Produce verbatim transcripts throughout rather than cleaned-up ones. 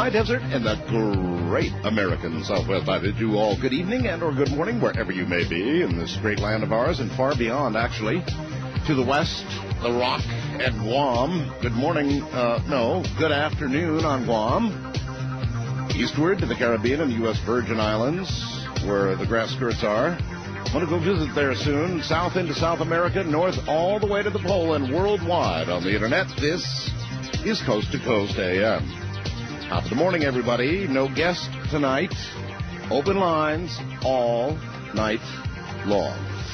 high desert and the great American Southwest. I bid you all good evening and or good morning wherever you may be in this great land of ours and far beyond, actually. To the west, the Rock and Guam. Good morning, uh, no, good afternoon on Guam. Eastward to the Caribbean and U S Virgin Islands, where the grass skirts are. Want to go visit there soon. South into South America, north all the way to the pole, and worldwide on the internet. This is Coast to Coast A M. Top of the morning, everybody. No guest tonight. Open lines all night long.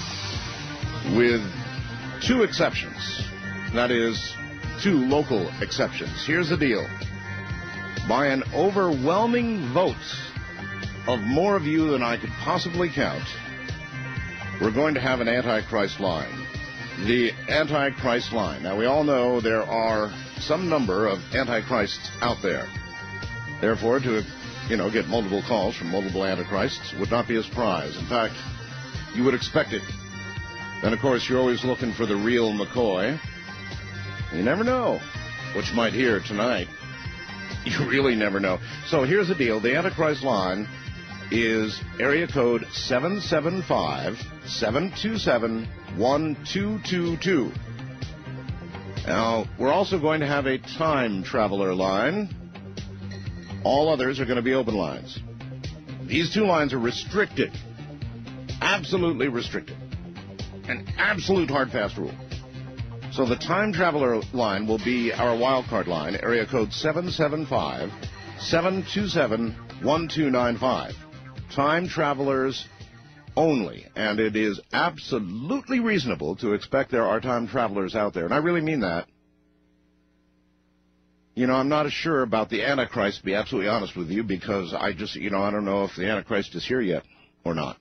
With two exceptions. That is, two local exceptions. Here's the deal. By an overwhelming vote of more of you than I could possibly count, we're going to have an Antichrist line. The Antichrist line. Now, we all know there are some number of Antichrists out there. Therefore, to, you know, get multiple calls from multiple Antichrists would not be a surprise. In fact, you would expect it. Then, of course, you're always looking for the real McCoy. You never know what you might hear tonight. You really never know. So here's the deal. The Antichrist line is area code seven seven five, seven two seven, one two two two. Now, we're also going to have a time traveler line. All others are going to be open lines. These two lines are restricted. Absolutely restricted. An absolute hard, fast rule. So the time traveler line will be our wildcard line, area code seven seven five, seven two seven, one two nine five. Time travelers only. And it is absolutely reasonable to expect there are time travelers out there. And I really mean that. You know, I'm not as sure about the Antichrist, to be absolutely honest with you, because I just, you know, I don't know if the Antichrist is here yet or not.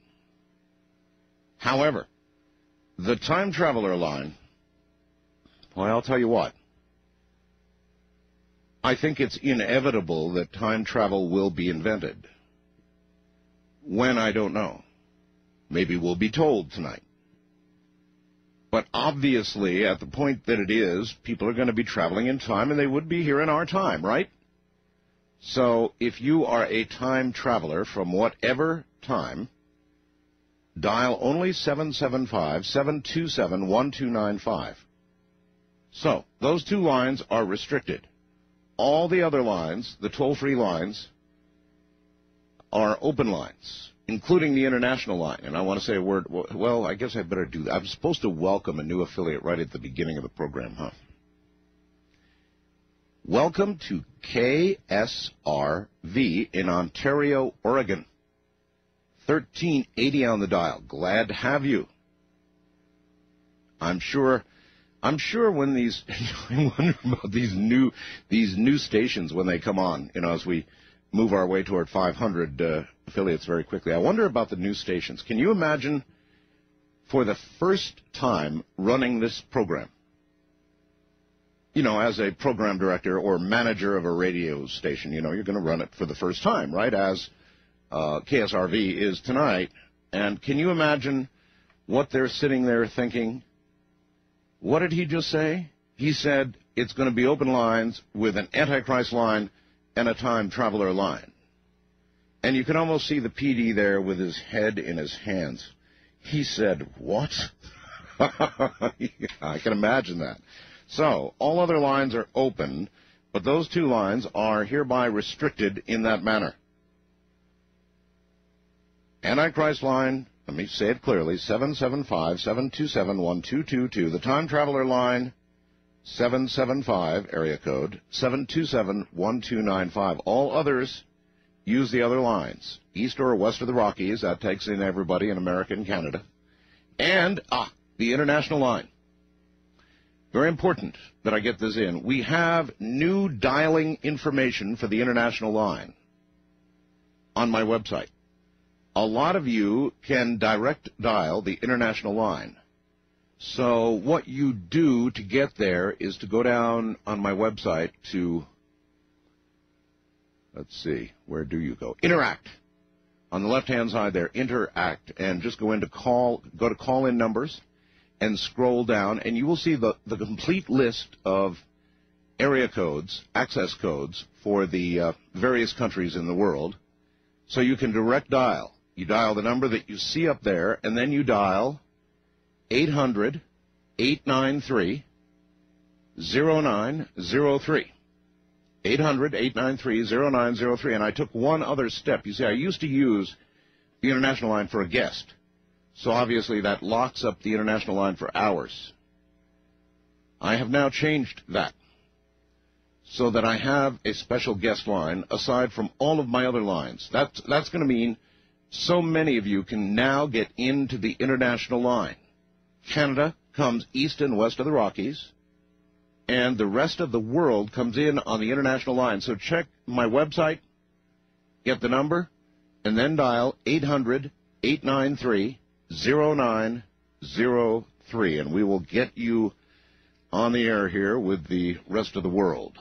However, the time traveler line, well, I'll tell you what. I think it's inevitable that time travel will be invented. When, I don't know. Maybe we'll be told tonight. But obviously, at the point that it is, people are going to be traveling in time, and they would be here in our time, right? So if you are a time traveler from whatever time, dial only seven seven five, seven two seven, one two nine five. So, those two lines are restricted. All the other lines, the toll-free lines, are open lines, including the international line. And I want to say a word, well, I guess I better do that. I'm supposed to welcome a new affiliate right at the beginning of the program, huh? Welcome to K S R V in Ontario, Oregon. thirteen eighty on the dial. Glad to have you. I'm sure... I'm sure when these, I wonder about these new, these new stations when they come on, you know, as we move our way toward five hundred uh, affiliates very quickly. I wonder about the new stations. Can you imagine for the first time running this program, you know, as a program director or manager of a radio station, you know, you're going to run it for the first time, right, as uh, K S R V is tonight. And can you imagine what they're sitting there thinking? What did he just say? He said it's going to be open lines with an Antichrist line and a time traveler line. And you can almost see the P D there with his head in his hands. He said, what? I can imagine that. So, all other lines are open, but those two lines are hereby restricted in that manner. Antichrist line, let me say it clearly, seven seven five, seven two seven, one two two two. The time traveler line, seven seven five, area code, seven two seven, one two nine five. All others use the other lines, east or west of the Rockies. That takes in everybody in America and Canada. And, ah, the international line. Very important that I get this in. We have new dialing information for the international line on my website. A lot of you can direct dial the international line. So what you do to get there is to go down on my website to, let's see, where do you go? Interact. On the left-hand side there, Interact, and just go into call, go to call-in numbers and scroll down, and you will see the, the complete list of area codes, access codes for the uh, various countries in the world, so you can direct dial. You dial the number that you see up there, and then you dial eight hundred, eight nine three, zero nine zero three. eight hundred, eight nine three, zero nine zero three. And I took one other step. You see, I used to use the international line for a guest. So obviously that locks up the international line for hours. I have now changed that so that I have a special guest line aside from all of my other lines. That's, that's going to mean so many of you can now get into the international line. Canada comes east and west of the Rockies, and the rest of the world comes in on the international line. So check my website, get the number, and then dial eight hundred, eight nine three, zero nine zero three, and we will get you on the air here with the rest of the world.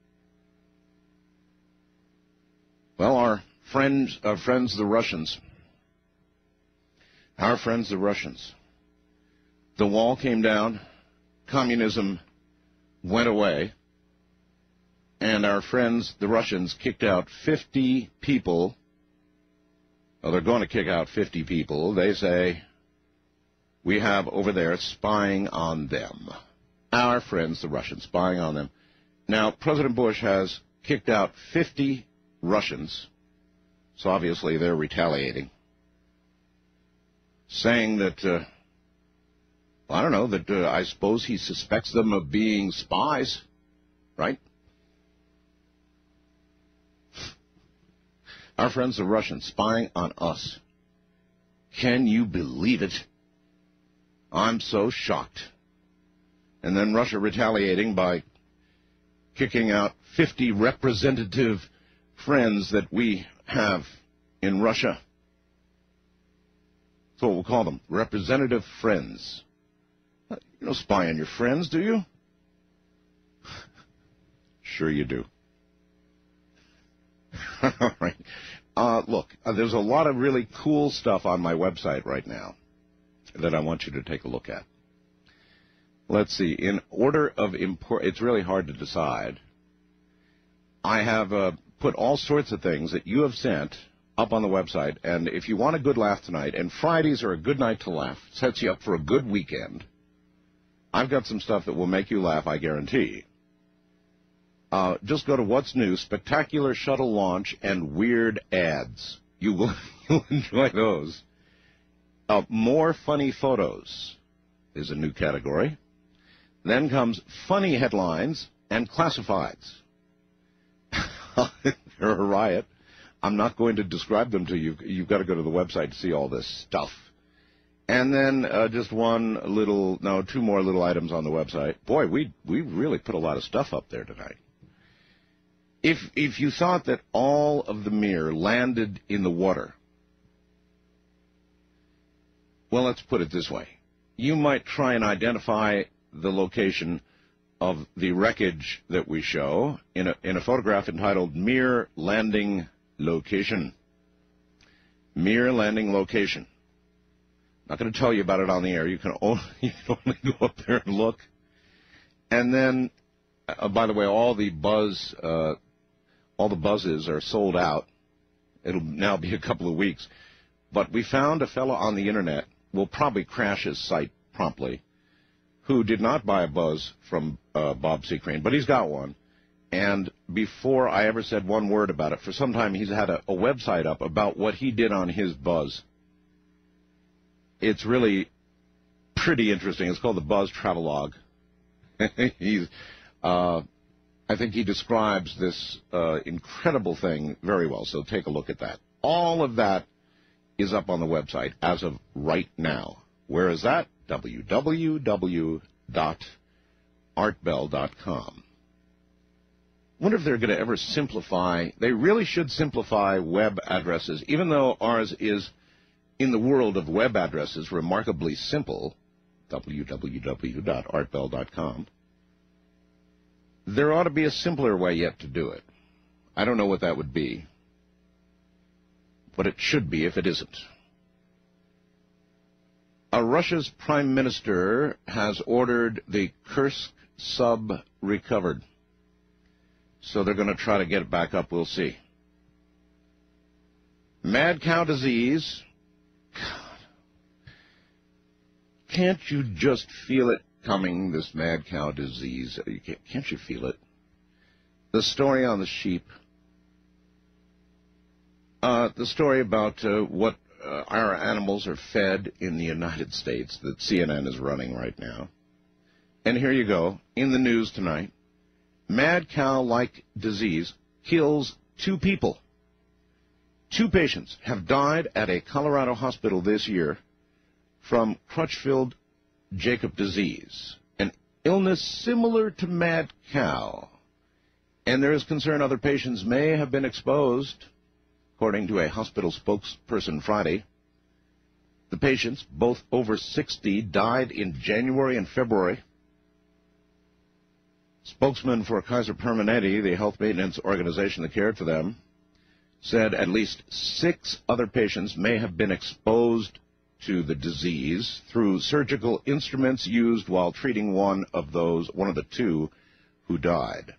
Well, our friends, our friends the Russians, our friends the Russians, the wall came down, communism went away, and our friends the Russians kicked out fifty people. Well, they're going to kick out fifty people. They say we have over there spying on them. Our friends the Russians, spying on them. Now, President Bush has kicked out fifty Russians, so obviously they're retaliating, saying that, uh, I don't know, that uh, I suppose he suspects them of being spies, right? Our friends the Russians spying on us. Can you believe it? I'm so shocked. And then Russia retaliating by kicking out fifty representative friends that we have in Russia. That's what we'll call them, representative friends. You don't spy on your friends, do you? Sure you do. All right. Uh, look, uh, there's a lot of really cool stuff on my website right now that I want you to take a look at. Let's see. In order of import, it's really hard to decide. I have uh, put all sorts of things that you have sent up on the website, and if you want a good laugh tonight, and Fridays are a good night to laugh, sets you up for a good weekend, I've got some stuff that will make you laugh, I guarantee. Uh, just go to What's New, Spectacular Shuttle Launch, and Weird Ads. You will you'll enjoy those. Uh, more Funny Photos is a new category. Then comes Funny Headlines and Classifieds. They're a riot. I'm not going to describe them to you. You've got to go to the website to see all this stuff. And then uh, just one little, no, two more little items on the website. Boy, we we really put a lot of stuff up there tonight. If if you thought that all of the Mir landed in the water, well, let's put it this way. You might try and identify the location of the wreckage that we show in a, in a photograph entitled Mir Landing Location. Mir Landing Location. I'm not going to tell you about it on the air. You can only, you can only go up there and look. And then, uh, by the way, all the buzz, uh, all the buzzes are sold out. It'll now be a couple of weeks. But we found a fellow on the Internet, will probably crash his site promptly, who did not buy a buzz from uh, Bob Seacrane, but he's got one. And before I ever said one word about it, for some time he's had a, a website up about what he did on his buzz. It's really pretty interesting. It's called the Buzz Travelogue. he's, uh, I think he describes this uh, incredible thing very well, so take a look at that. All of that is up on the website as of right now. Where is that? w w w dot art bell dot com. Wonder if they're going to ever simplify. They really should simplify web addresses, even though ours is, in the world of web addresses, remarkably simple, w w w dot art bell dot com. There ought to be a simpler way yet to do it. I don't know what that would be, but it should be if it isn't. Uh, Russia's prime minister has ordered the Kursk sub recovered. So they're going to try to get it back up. We'll see. Mad cow disease. God. Can't you just feel it coming, this mad cow disease? You can't, can't you feel it? The story on the sheep. Uh, the story about uh, what uh, our animals are fed in the United States that C N N is running right now. And here you go, in the news tonight, mad cow-like disease kills two people. Two patients have died at a Colorado hospital this year from Crutchfield Jacob disease, an illness similar to mad cow. And there is concern other patients may have been exposed. According to a hospital spokesperson Friday, the patients, both over sixty, died in January and February. Spokesman for Kaiser Permanente, the health maintenance organization that cared for them, said at least six other patients may have been exposed to the disease through surgical instruments used while treating one of those, one of the two who died.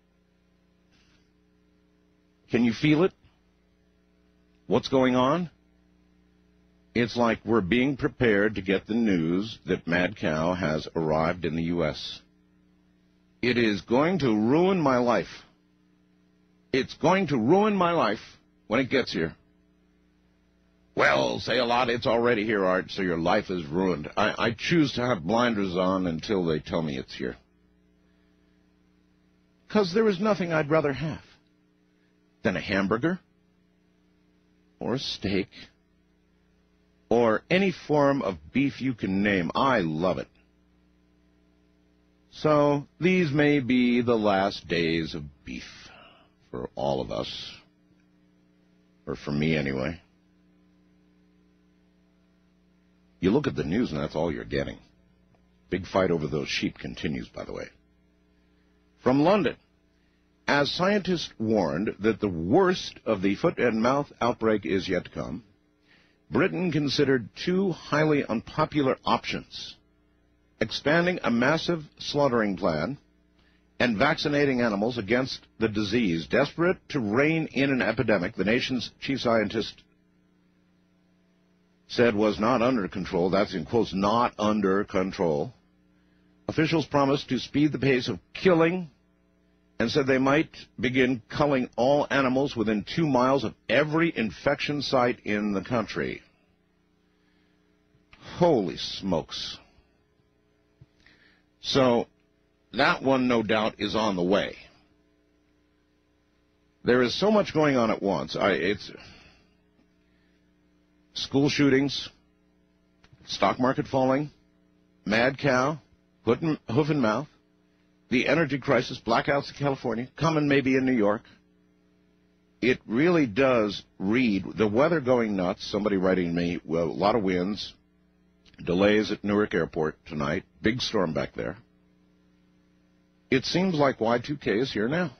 Can you feel it? What's going on? It's like we're being prepared to get the news that mad cow has arrived in the U S It is going to ruin my life. It's going to ruin my life when it gets here. Well, say a lot, it's already here, Art, so your life is ruined. I, I choose to have blinders on until they tell me it's here. Because there is nothing I'd rather have than a hamburger, or a steak, or any form of beef you can name. I love it. So these may be the last days of beef for all of us, or for me anyway. You look at the news and that's all you're getting. Big fight over those sheep continues, by the way. From London. As scientists warned that the worst of the foot and mouth outbreak is yet to come, Britain considered two highly unpopular options: expanding a massive slaughtering plan and vaccinating animals against the disease. Desperate to rein in an epidemic the nation's chief scientist said was not under control. That's in quotes, not under control. Officials promised to speed the pace of killing and said they might begin culling all animals within two miles of every infection site in the country. Holy smokes. So that one, no doubt, is on the way. There is so much going on at once. I, it's school shootings, stock market falling, mad cow, hoof and mouth, the energy crisis, blackouts in California, coming maybe in New York. It really does read the weather going nuts. Somebody writing me, well, a lot of winds, delays at Newark Airport tonight, big storm back there. It seems like Y two K is here now.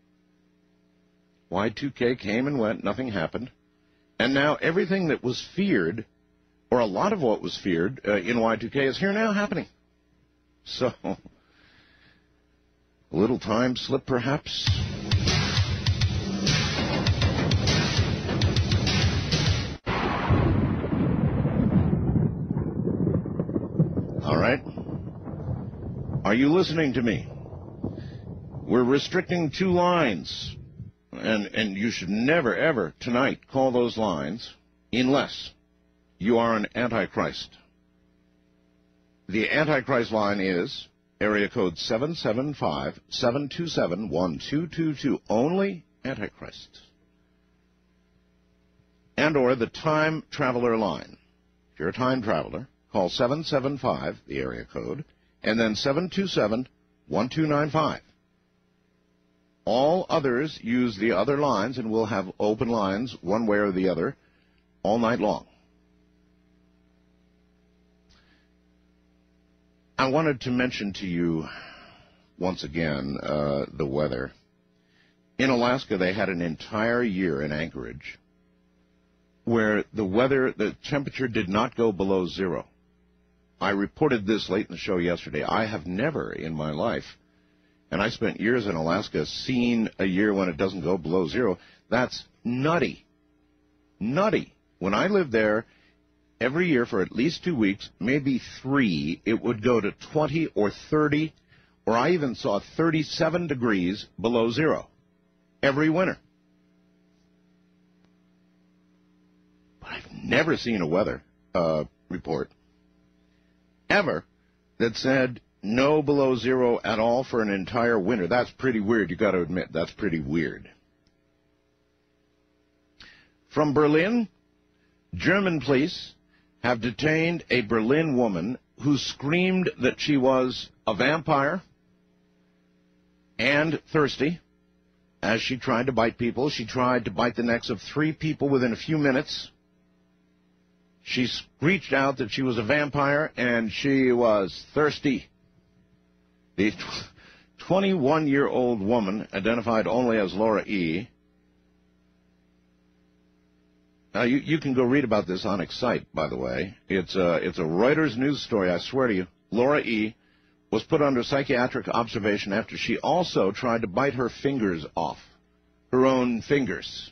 Y two K came and went, nothing happened. And now everything that was feared, or a lot of what was feared uh, in Y two K is here now happening. So, a little time slip perhaps. All right. Are you listening to me? We're restricting two lines, and, and you should never, ever tonight call those lines unless you are an Antichrist. The Antichrist line is area code seven seven five, seven two seven, one two two two, only Antichrist. And or the time traveler line. If you're a time traveler, call seven seven five, the area code, and then seven two seven, one two nine five. All others use the other lines, and we'll have open lines one way or the other all night long. I wanted to mention to you once again uh, the weather. In Alaska, they had an entire year in Anchorage where the weather, the temperature did not go below zero. I reported this late in the show yesterday. I have never in my life and I spent years in Alaska seeing a year when it doesn't go below zero. That's nutty. Nutty. When I lived there, every year for at least two weeks, maybe three, it would go to twenty or thirty, or I even saw thirty-seven degrees below zero every winter. But I've never seen a weather uh, report ever that said no below zero at all for an entire winter. That's pretty weird. You got to admit, that's pretty weird. From Berlin, German police have detained a Berlin woman who screamed that she was a vampire and thirsty as she tried to bite people. She tried to bite the necks of three people within a few minutes. She screeched out that she was a vampire and she was thirsty. The twenty-one-year-old woman, identified only as Laura E. Now, you, you can go read about this on Excite, by the way. It's a, it's a Reuters news story, I swear to you. Laura E. was put under psychiatric observation after she also tried to bite her fingers off. Her own fingers.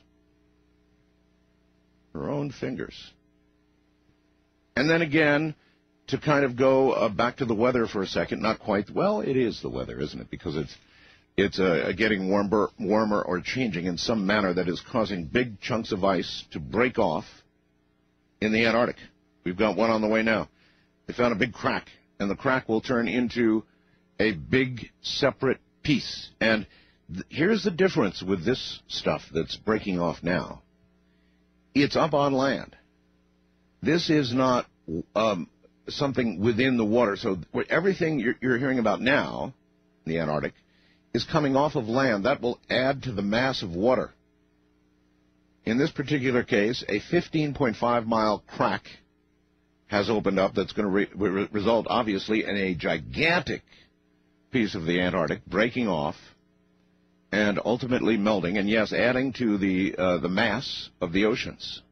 Her own fingers. And then again, to kind of go uh, back to the weather for a second, not quite, well, it is the weather, isn't it? Because it's it's uh, getting warmer, warmer or changing in some manner that is causing big chunks of ice to break off in the Antarctic. We've got one on the way now. They found a big crack, and the crack will turn into a big separate piece. And th- here's the difference with this stuff that's breaking off now. It's up on land. This is not um, something within the water. So everything you're, you're hearing about now in the Antarctic is coming off of land. That will add to the mass of water. In this particular case, a fifteen point five mile crack has opened up that's going to re- re- result, obviously, in a gigantic piece of the Antarctic breaking off and ultimately melting, and, yes, adding to the uh, the mass of the oceans.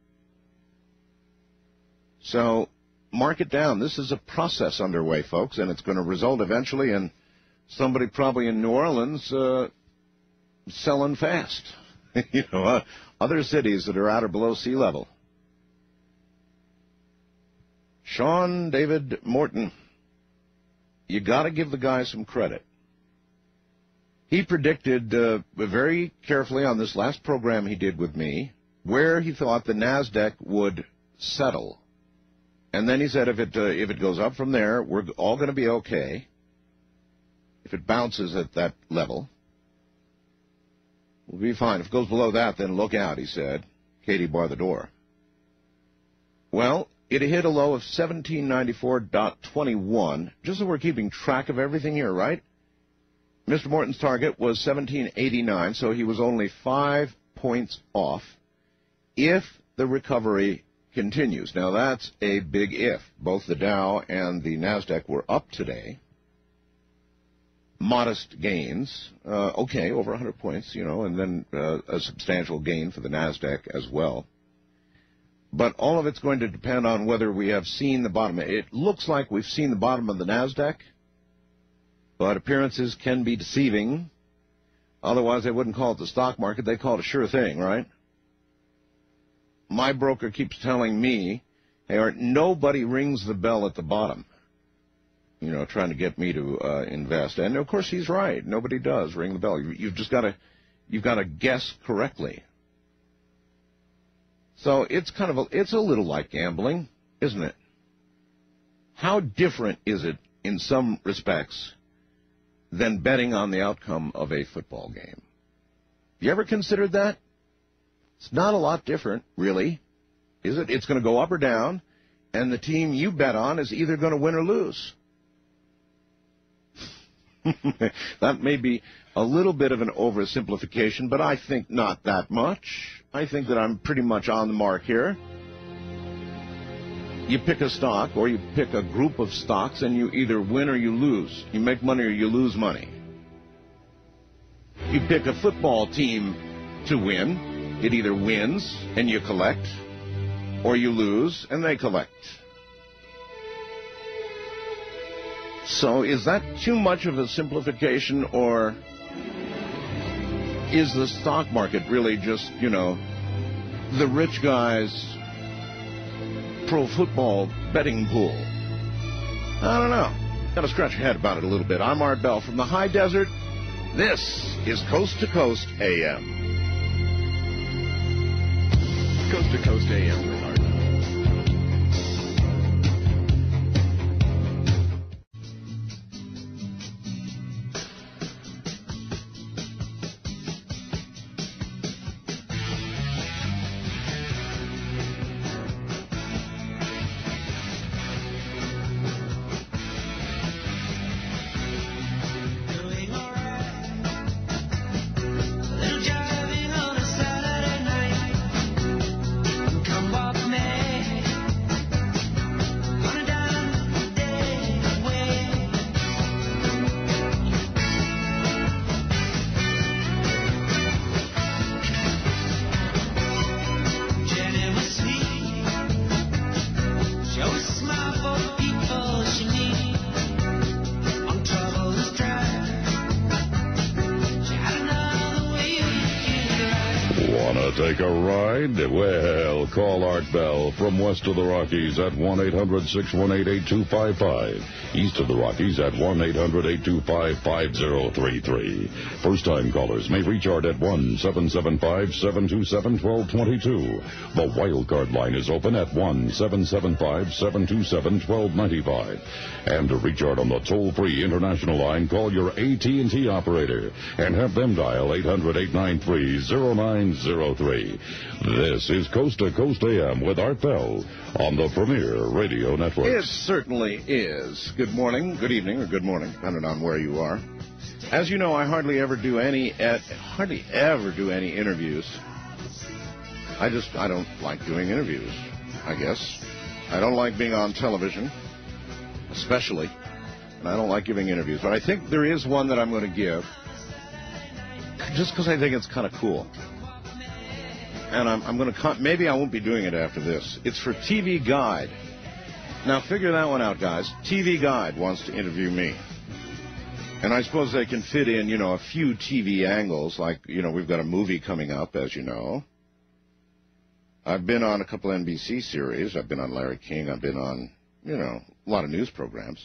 So mark it down. This is a process underway, folks, and it's going to result eventually in somebody probably in New Orleans uh, selling fast. you know, uh, other cities that are at or below sea level. Sean David Morton, you got to give the guy some credit. He predicted uh, very carefully on this last program he did with me where he thought the NASDAQ would settle. And then he said if it uh, if it goes up from there, we're all going to be okay. If it bounces at that level, we'll be fine. If it goes below that, then look out, he said. Katie bar the door. Well, it hit a low of seventeen ninety-four twenty-one, just so we're keeping track of everything here, right? Mister Morton's target was seventeen eighty-nine, so he was only five points off if the recovery continues. Now, that's a big if. Both the Dow and the NASDAQ were up today. Modest gains. Uh, okay, over one hundred points, you know, and then uh, a substantial gain for the NASDAQ as well. But all of it's going to depend on whether we have seen the bottom. It looks like we've seen the bottom of the NASDAQ, but appearances can be deceiving. Otherwise, they wouldn't call it the stock market. They call it a sure thing, right? My broker keeps telling me, hey, Art, nobody rings the bell at the bottom, you know, trying to get me to uh, invest. And, of course, he's right. Nobody does ring the bell. You, you've just got to you've got to guess correctly. So it's kind of a, it's a little like gambling, isn't it? How different is it in some respects than betting on the outcome of a football game? You ever considered that? It's not a lot different, really, is it? It's going to go up or down, and the team you bet on is either going to win or lose. That may be a little bit of an oversimplification, but I think not that much. I think that I'm pretty much on the mark here. You pick a stock, or you pick a group of stocks, and you either win or you lose. You make money or you lose money. You pick a football team to win. It either wins and you collect, or you lose and they collect. So is that too much of a simplification, or is the stock market really just, you know, the rich guys' pro football betting pool? I don't know. Got to scratch your head about it a little bit. I'm Art Bell from the high desert. This is Coast to Coast A M. Coast to Coast A M with Art Bell. Take a ride? Well, call Art Bell from west of the Rockies at one eight hundred, six one eight, eight two five five. East of the Rockies at one eight hundred, eight two five, five zero three three. First-time callers may reach Art at one seven seven five, seven two seven, one two two two. The wildcard line is open at one seven seven five, seven two seven, one two nine five. And to reach Art on the toll-free international line, call your A T and T operator and have them dial eight hundred, eight nine three, zero nine zero three. This is Coast to Coast A M with Art Bell on the Premier Radio Network. It certainly is. Good morning, good evening, or good morning, depending on where you are. As you know, I hardly ever do any, uh, hardly ever do any interviews. I just, I don't like doing interviews, I guess. I don't like being on television, especially, and I don't like giving interviews. But I think there is one that I'm going to give, just because I think it's kind of cool. And I'm, I'm going to, maybe I won't be doing it after this. It's for T V Guide. Now, figure that one out, guys. T V Guide wants to interview me. And I suppose they can fit in, you know, a few T V angles, like, you know, we've got a movie coming up, as you know. I've been on a couple N B C series. I've been on Larry King. I've been on, you know, a lot of news programs.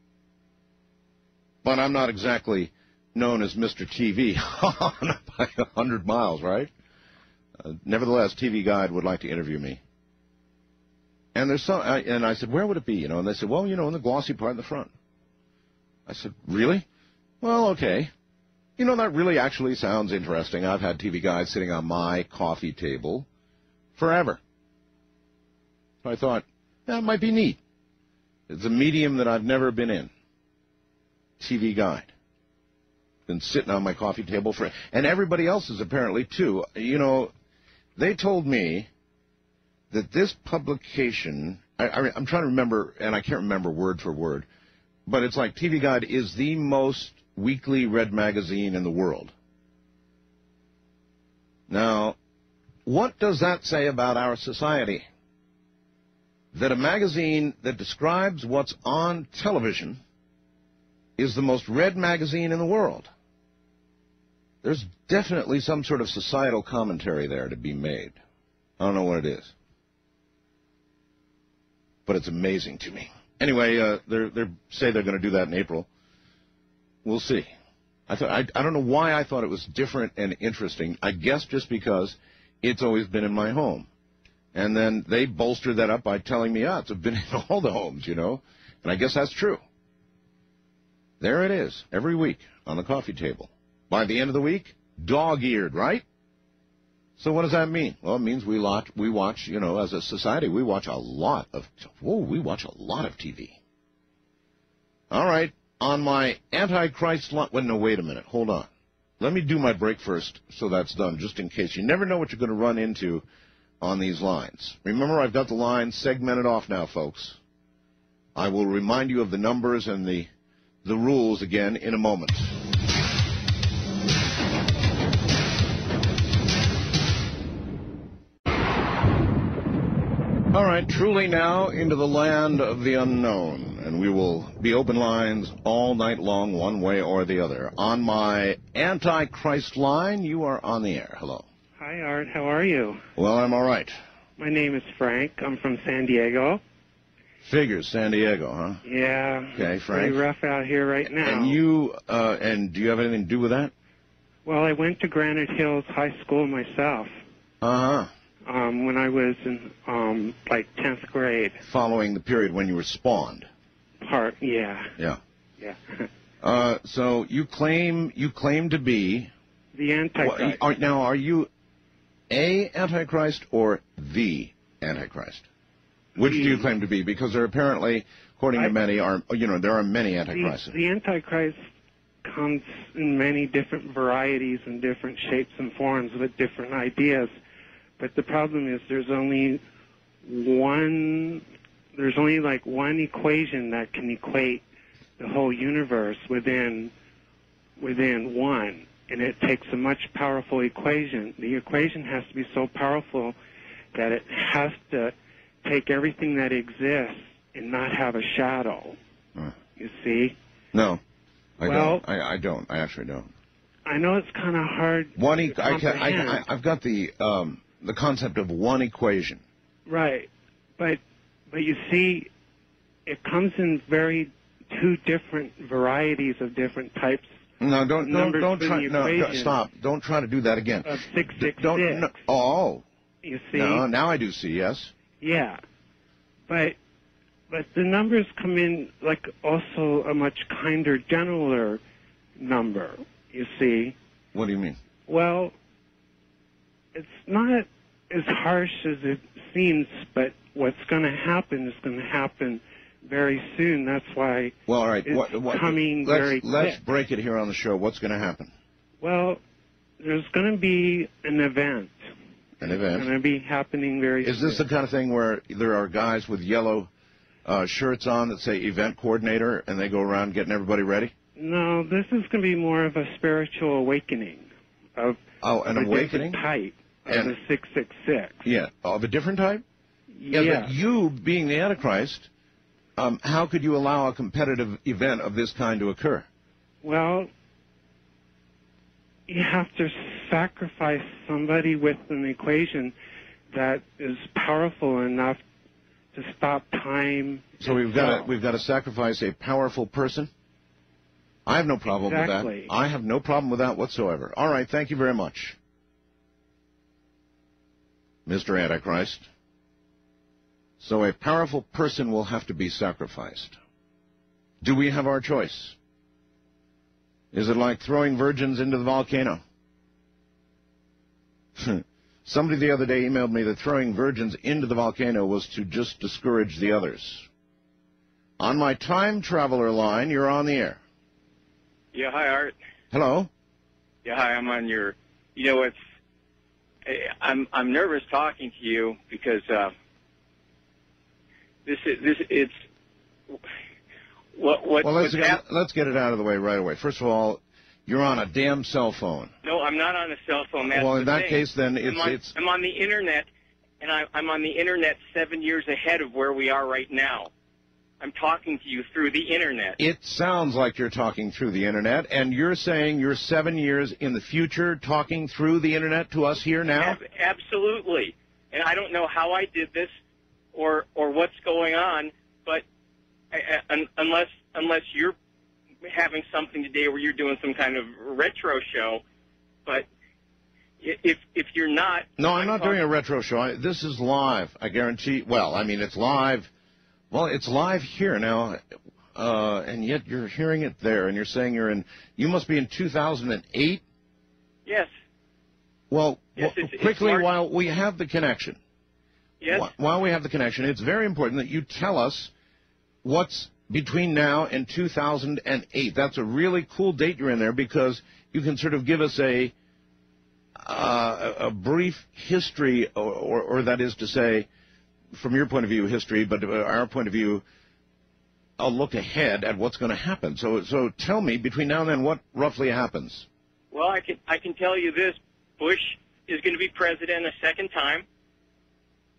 But I'm not exactly known as Mister T V by a hundred miles, right? Uh, nevertheless, T V Guide would like to interview me. And there's some, I, and I said, where would it be? You know, and they said, well, you know, in the glossy part in the front. I said, really? Well, okay. You know, that really actually sounds interesting. I've had T V Guide sitting on my coffee table forever. So I thought, that might be neat. It's a medium that I've never been in. T V Guide. Been sitting on my coffee table for, and everybody else is apparently too. You know, they told me that this publication, I, I, I'm trying to remember, and I can't remember word for word, but it's like T V Guide is the most weekly read magazine in the world. Now, what does that say about our society? That a magazine that describes what's on television is the most read magazine in the world. There's definitely some sort of societal commentary there to be made. I don't know what it is. But it's amazing to me. Anyway, uh, they're, they're say they're going to do that in April. We'll see. I, thought, I, I don't know why I thought it was different and interesting. I guess just because it's always been in my home. And then they bolstered that up by telling me, ah, it's been in all the homes, you know. And I guess that's true. There it is, every week on the coffee table. By the end of the week, dog-eared, right? So what does that mean? Well, it means we lot, we watch, you know, as a society, we watch a lot of, whoa, we watch a lot of T V. All right, on my Antichrist lot, well, no, wait a minute, hold on. Let me do my break first so that's done, just in case. You never know what you're going to run into on these lines. Remember, I've got the lines segmented off now, folks. I will remind you of the numbers and the, the rules again in a moment. All right, truly now into the land of the unknown, and we will be open lines all night long, one way or the other. On my Antichrist line, you are on the air. Hello. Hi, Art. How are you? Well, I'm all right. My name is Frank. I'm from San Diego. Figures, San Diego, huh? Yeah. Okay, it's Frank. pretty rough out here right now. And you, uh, and do you have anything to do with that? Well, I went to Granite Hills High School myself. Uh-huh. Um, when I was in, um, like, tenth grade. Following the period when you were spawned. Part, yeah. Yeah. Yeah. Uh, so you claim, you claim to be... The Antichrist. Are, now, are you a Antichrist or the Antichrist? Which the, do you claim to be? Because there apparently, according I, to many, are you know there are many Antichrists. The, the Antichrist comes in many different varieties and different shapes and forms with different ideas. But the problem is there's only one, there's only like one equation that can equate the whole universe within within one. And it takes a much powerful equation. The equation has to be so powerful that it has to take everything that exists and not have a shadow. Uh, you see? No, I well, don't. I, I don't. I actually don't. I know it's kind of hard one to e I can, comprehend. I, I, I've got the um, the concept of one equation. Right, but but you see, it comes in very two different varieties of different types. No, don't don't don't try. No, no, stop! Don't try to do that again. Of six six don't, six. No, oh. You see? No, now I do see. Yes. Yeah, but but the numbers come in like also a much kinder, gentler number. You see? What do you mean? Well, it's not as harsh as it seems, but what's going to happen is going to happen very soon. That's why well, all right. it's what, what, coming let's, very Let's quick. break it here on the show. What's going to happen? Well, there's going to be an event. An event. It's going to be happening very Is soon. this the kind of thing where there are guys with yellow uh, shirts on that say event coordinator, and they go around getting everybody ready? No, this is going to be more of a spiritual awakening of, oh, an of a awakening type of and, the six six six. Yeah, of a different type? Yeah. yeah. But you, being the Antichrist, um, how could you allow a competitive event of this kind to occur? Well, you have to sacrifice somebody with an equation that is powerful enough to stop time. So we've got to, we've got to sacrifice a powerful person? I have no problem exactly. with that. I have no problem with that whatsoever. All right, thank you very much, Mister Antichrist. So a powerful person will have to be sacrificed. Do we have our choice? Is it like throwing virgins into the volcano? Somebody the other day emailed me that throwing virgins into the volcano was to just discourage the others. On my time traveler line, you're on the air. Yeah, hi, Art. Hello. Yeah, hi, I'm on your, you know, it's, I'm, I'm nervous talking to you because, uh, this is, this, it's, what, what, well, let's what's get, let's get it out of the way right away. First of all, you're on a damn cell phone. No, I'm not on a cell phone. That's well, in the that thing. case, then it's, I'm on, it's... I'm on the Internet, and I, I'm on the Internet seven years ahead of where we are right now. I'm talking to you through the Internet. It sounds like you're talking through the Internet, and you're saying you're seven years in the future talking through the Internet to us here now? Ab- absolutely. And I don't know how I did this or or what's going on, but I, I, unless unless you're having something today where you're doing some kind of retro show, but if if you're not... No, I'm I'm not talking- doing a retro show. I, this is live, I guarantee. Well, I mean, it's live. Well, it's live here now, uh, and yet you're hearing it there, and you're saying you're in, you must be in two thousand eight? Yes. Well, Yes, w- it's- it's quickly, March- while we have the connection, Yes. wh- while we have the connection, it's very important that you tell us what's between now and two thousand eight. That's a really cool date you're in there, because you can sort of give us a, uh, a brief history, or, or, or that is to say, from your point of view, history, but uh, our point of view, a look ahead at what's going to happen. So, so tell me, between now and then, what roughly happens? Well, I can I can tell you this: Bush is going to be president a second time.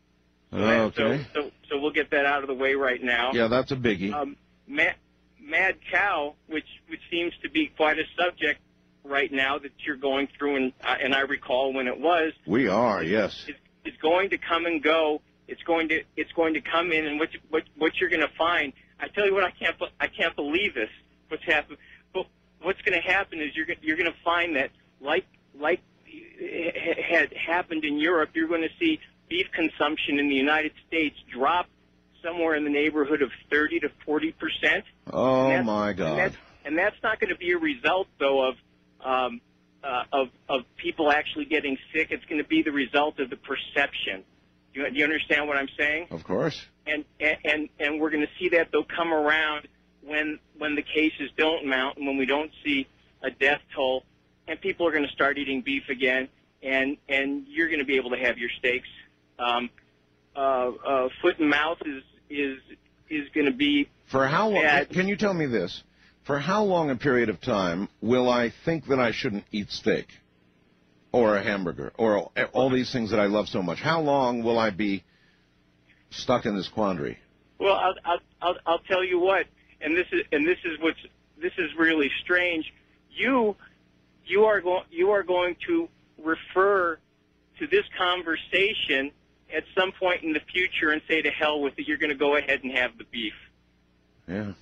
So, that, Okay. so, so, so we'll get that out of the way right now. Yeah, that's a biggie. Um, Mad, Mad Cow, which which seems to be quite a subject right now that you're going through, and uh, and I recall when it was. We are, yes. It's, it's going to come and go. It's going to it's going to come in, and what you, what what you're going to find. I tell you what, I can't I can't believe this. What's happened? But what's going to happen is you're you're going to find that like like it had happened in Europe, you're going to see beef consumption in the United States drop somewhere in the neighborhood of thirty to forty percent. Oh, my God. And that's, and that's not going to be a result, though, of um, uh, of of people actually getting sick. It's going to be the result of the perception. Do you, do you understand what I'm saying? Of course. And and and we're going to see that they'll come around when when the cases don't mount and when we don't see a death toll, and people are going to start eating beef again, and and you're going to be able to have your steaks. Um, uh, uh, foot and mouth is is is going to be For how long? bad. Can you tell me this? For how long a period of time will I think that I shouldn't eat steak or a hamburger or all these things that I love so much? How long will I be stuck in this quandary? Well, I'll, I'll, I'll, I'll tell you what, and this is and this is what's this is really strange. You you are going you are going to refer to this conversation at some point in the future and say to hell with it. You're going to go ahead and have the beef. Yeah.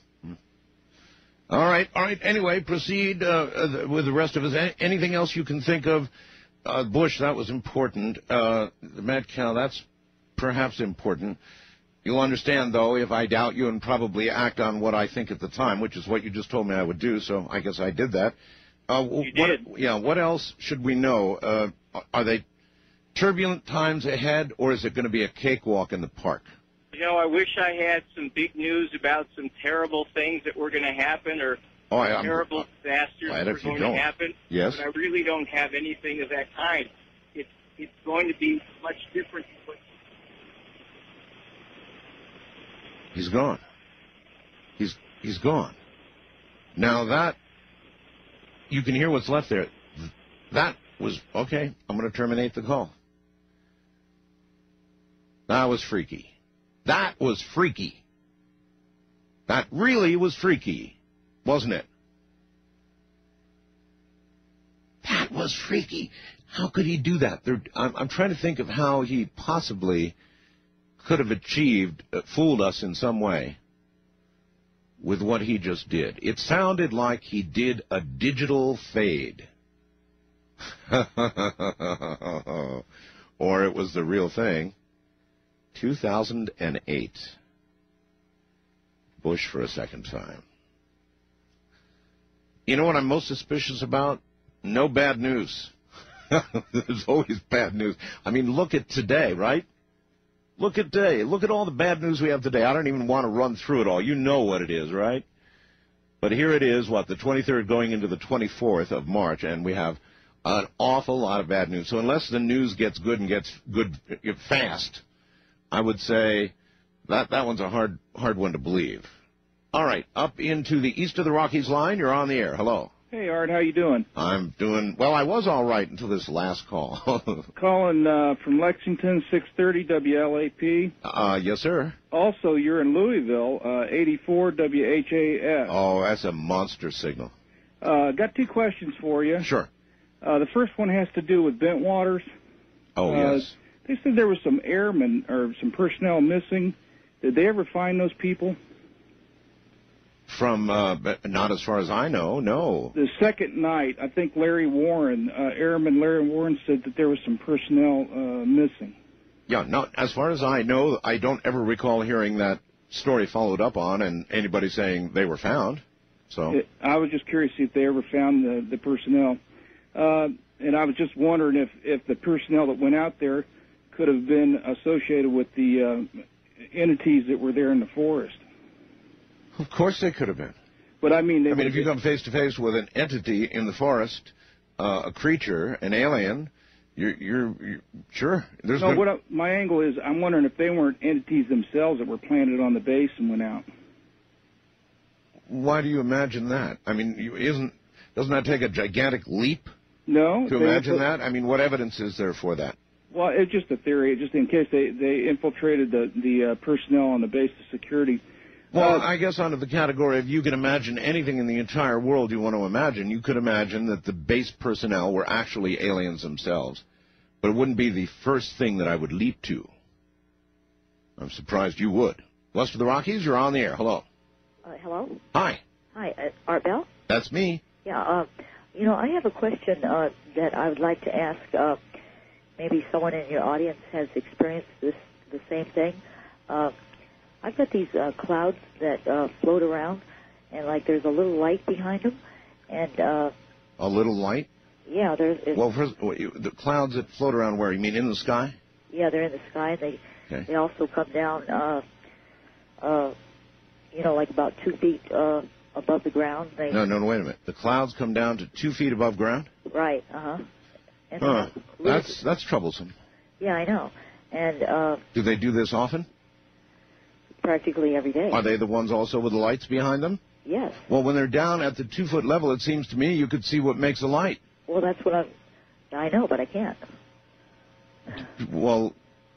All right, all right. Anyway, proceed uh, uh, with the rest of us. Any, anything else you can think of? Uh, Bush, that was important. Uh, the Mad Cow, that's perhaps important. You'll understand, though, if I doubt you and probably act on what I think at the time, which is what you just told me I would do, so I guess I did that. Uh, You what, did. Yeah, what else should we know? Uh, are they turbulent times ahead, or is it going to be a cakewalk in the park? You know, I wish I had some big news about some terrible things that were going to happen or Oh, I, I'm, terrible disasters glad that were if you going don't. to happen. Yes. But I really don't have anything of that kind. It's it's going to be much different. But He's gone. He's he's gone. Now that you can hear what's left there. That was okay. I'm going to terminate the call. That was freaky. That was freaky. That really was freaky, wasn't it? That was freaky. How could he do that? There, I'm, I'm trying to think of how he possibly could have achieved, uh, fooled us in some way with what he just did. It sounded like he did a digital fade. Or it was the real thing. two thousand eight. Bush for a second time. You know what I'm most suspicious about? No bad news. There's always bad news. I mean, look at today, right? Look at today. Look at all the bad news we have today. I don't even want to run through it all. You know what it is, right? But here it is, what, the twenty-third going into the twenty-fourth of March, and we have an awful lot of bad news. So unless the news gets good and gets good fast, I would say that that one's a hard hard one to believe. All right, up into the east of the Rockies line. You're on the air. Hello. Hey, Art, how you doing? I'm doing well. I was all right until this last call. Calling uh, from Lexington, six thirty W L A P. uh, yes, sir. Also, you're in Louisville, uh, eighty-four W H A S. Oh, that's a monster signal. Uh, got two questions for you. Sure. Uh, the first one has to do with Bentwaters. Oh, Uh, yes. They said there was some airmen or some personnel missing. Did they ever find those people? From, uh, but not as far as I know, no. The second night, I think Larry Warren, uh, Airman Larry Warren, said that there was some personnel uh, missing. Yeah, not as far as I know, I don't ever recall hearing that story followed up on and anybody saying they were found. So, It, I was just curious if they ever found the, the personnel. Uh, and I was just wondering if, if the personnel that went out there could have been associated with the uh, entities that were there in the forest. of course they could have been. But I mean, they I mean, were- if you come face to face with an entity in the forest, uh, a creature, an alien, you're, you're, you're sure. There's no, good- what I, my angle is, I'm wondering if they weren't entities themselves that were planted on the base and went out. Why do you imagine that? I mean, you, isn't doesn't that take a gigantic leap No. to they- imagine that? I mean, what evidence is there for that? Well, it's just a theory, just in case they, they infiltrated the, the uh, personnel on the base of security. Well, uh, I guess under the category of you can imagine anything in the entire world you want to imagine, you could imagine that the base personnel were actually aliens themselves. But it wouldn't be the first thing that I would leap to. I'm surprised you would. West of the Rockies, you're on the air. Hello. Uh, hello? Hi. Hi, uh, Art Bell? That's me. Yeah, uh, you know, I have a question uh, that I would like to ask. Uh, maybe someone in your audience has experienced this, the same thing. Uh, I've got these uh, clouds that uh, float around, and, like, there's a little light behind them. And, uh, A little light? yeah, there's... It's, Well, first, the clouds that float around where? You mean in the sky? yeah, they're in the sky. They, Okay. they also come down, uh, uh, you know, like about two feet uh, above the ground. They, No, no, no, wait a minute. The clouds come down to two feet above ground? Right, uh-huh. And, Huh. uh, That's, that's troublesome. Yeah, I know. And uh, Do they do this often? practically every day. Are they the ones also with the lights behind them? Yes. Well, when they're down at the two-foot level, it seems to me you could see what makes a light. Well, that's what I'm... I know, but I can't. Well,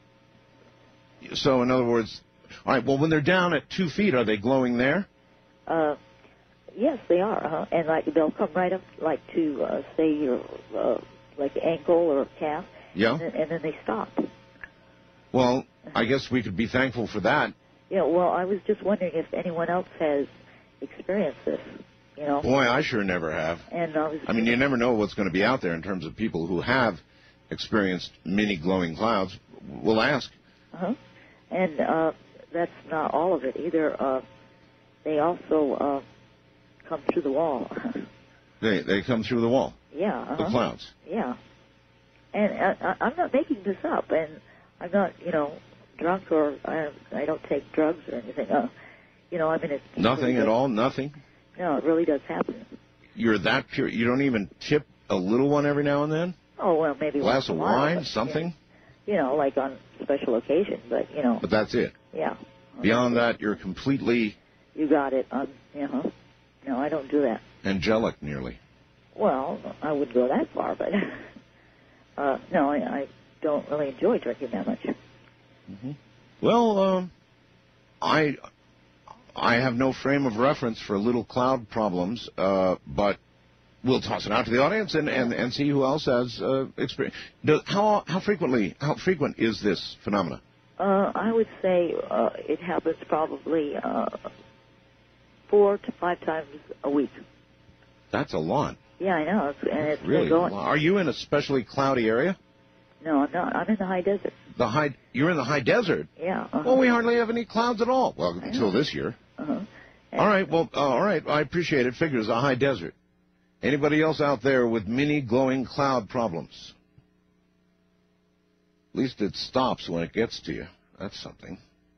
so in other words, all right, well, when they're down at two feet, are they glowing there? Uh, yes, they are, uh-huh. And, like, they'll come right up, like, to, uh, say, your, uh, like, ankle or calf. Yeah. And then, and then they stop. Well, I guess we could be thankful for that. Yeah, well, I was just wondering if anyone else has experienced this, you know. Boy, I sure never have. And I was... I mean, you never know what's going to be out there in terms of people who have experienced mini glowing clouds. We'll ask. Uh-huh. And uh, that's not all of it either. Uh, they also uh, come through the wall. They they come through the wall, Yeah. Uh-huh. the clouds. Yeah. And I, I, I'm not making this up, and I'm not, you know, drunk or I, I don't take drugs or anything. Uh, you know, I mean, it's... Nothing really at does- all? Nothing? No, it really does happen. You're that pure? You don't even tip a little one every now and then? Oh, well, maybe Glass once of in a while, wine? but, Something? You know, like on special occasion, but, you know, But that's it. yeah. Beyond that, you're completely You got it. Um, you know, no, I don't do that. angelic, nearly. Well, I wouldn't go that far, but uh, no, I, I don't really enjoy drinking that much. Well, um, I I have no frame of reference for little cloud problems, uh, but we'll toss it out to the audience and, and, and see who else has uh, experience. Does, how how frequently how frequent is this phenomena? Uh, I would say uh, it happens probably uh, four to five times a week. That's a lot. Yeah, I know. It's, and it's Really? been going. Are you in a specially cloudy area? No, I'm not. I'm in the high desert. The high you're in the high desert. Yeah. Uh-huh. Well, we hardly have any clouds at all. Well, until this year. Uh-huh. All right. Well, uh, all right. I appreciate it. Figures a high desert. Anybody else out there with mini glowing cloud problems? At least it stops when it gets to you. That's something.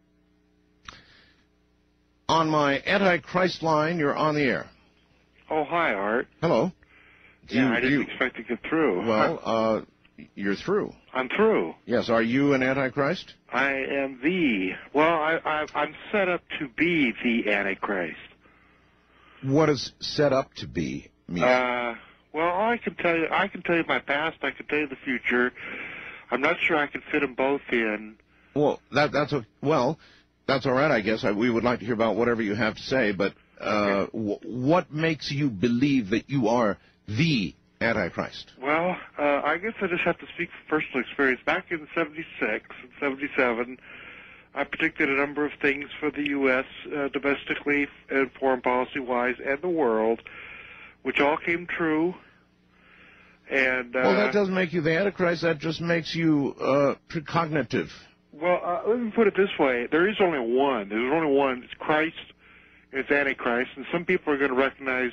On my Antichrist line, you're on the air. Oh, hi, Art. Hello. Do Yeah, you- I do didn't you- expect to get through. Well, uh, you're through. I'm through. Yes. Are you an Antichrist? I am the. Well, I, I, I'm set up to be the Antichrist. What does set up to be mean? Uh, well, I can tell you. I can tell you my past. I can tell you the future. I'm not sure I can fit them both in. Well, that that's a, well, that's all right. I guess I, we would like to hear about whatever you have to say. But uh, w- what makes you believe that you are the Antichrist? Well, uh, I guess I just have to speak from personal experience. Back in seventy-six and seventy-seven, I predicted a number of things for the U S uh, domestically and foreign policy-wise and the world, which all came true. And uh, Well, that doesn't make you the Antichrist. That just makes you uh, precognitive. Well, uh, let me put it this way. There is only one. There's only one. It's Christ and it's Antichrist. And some people are going to recognize,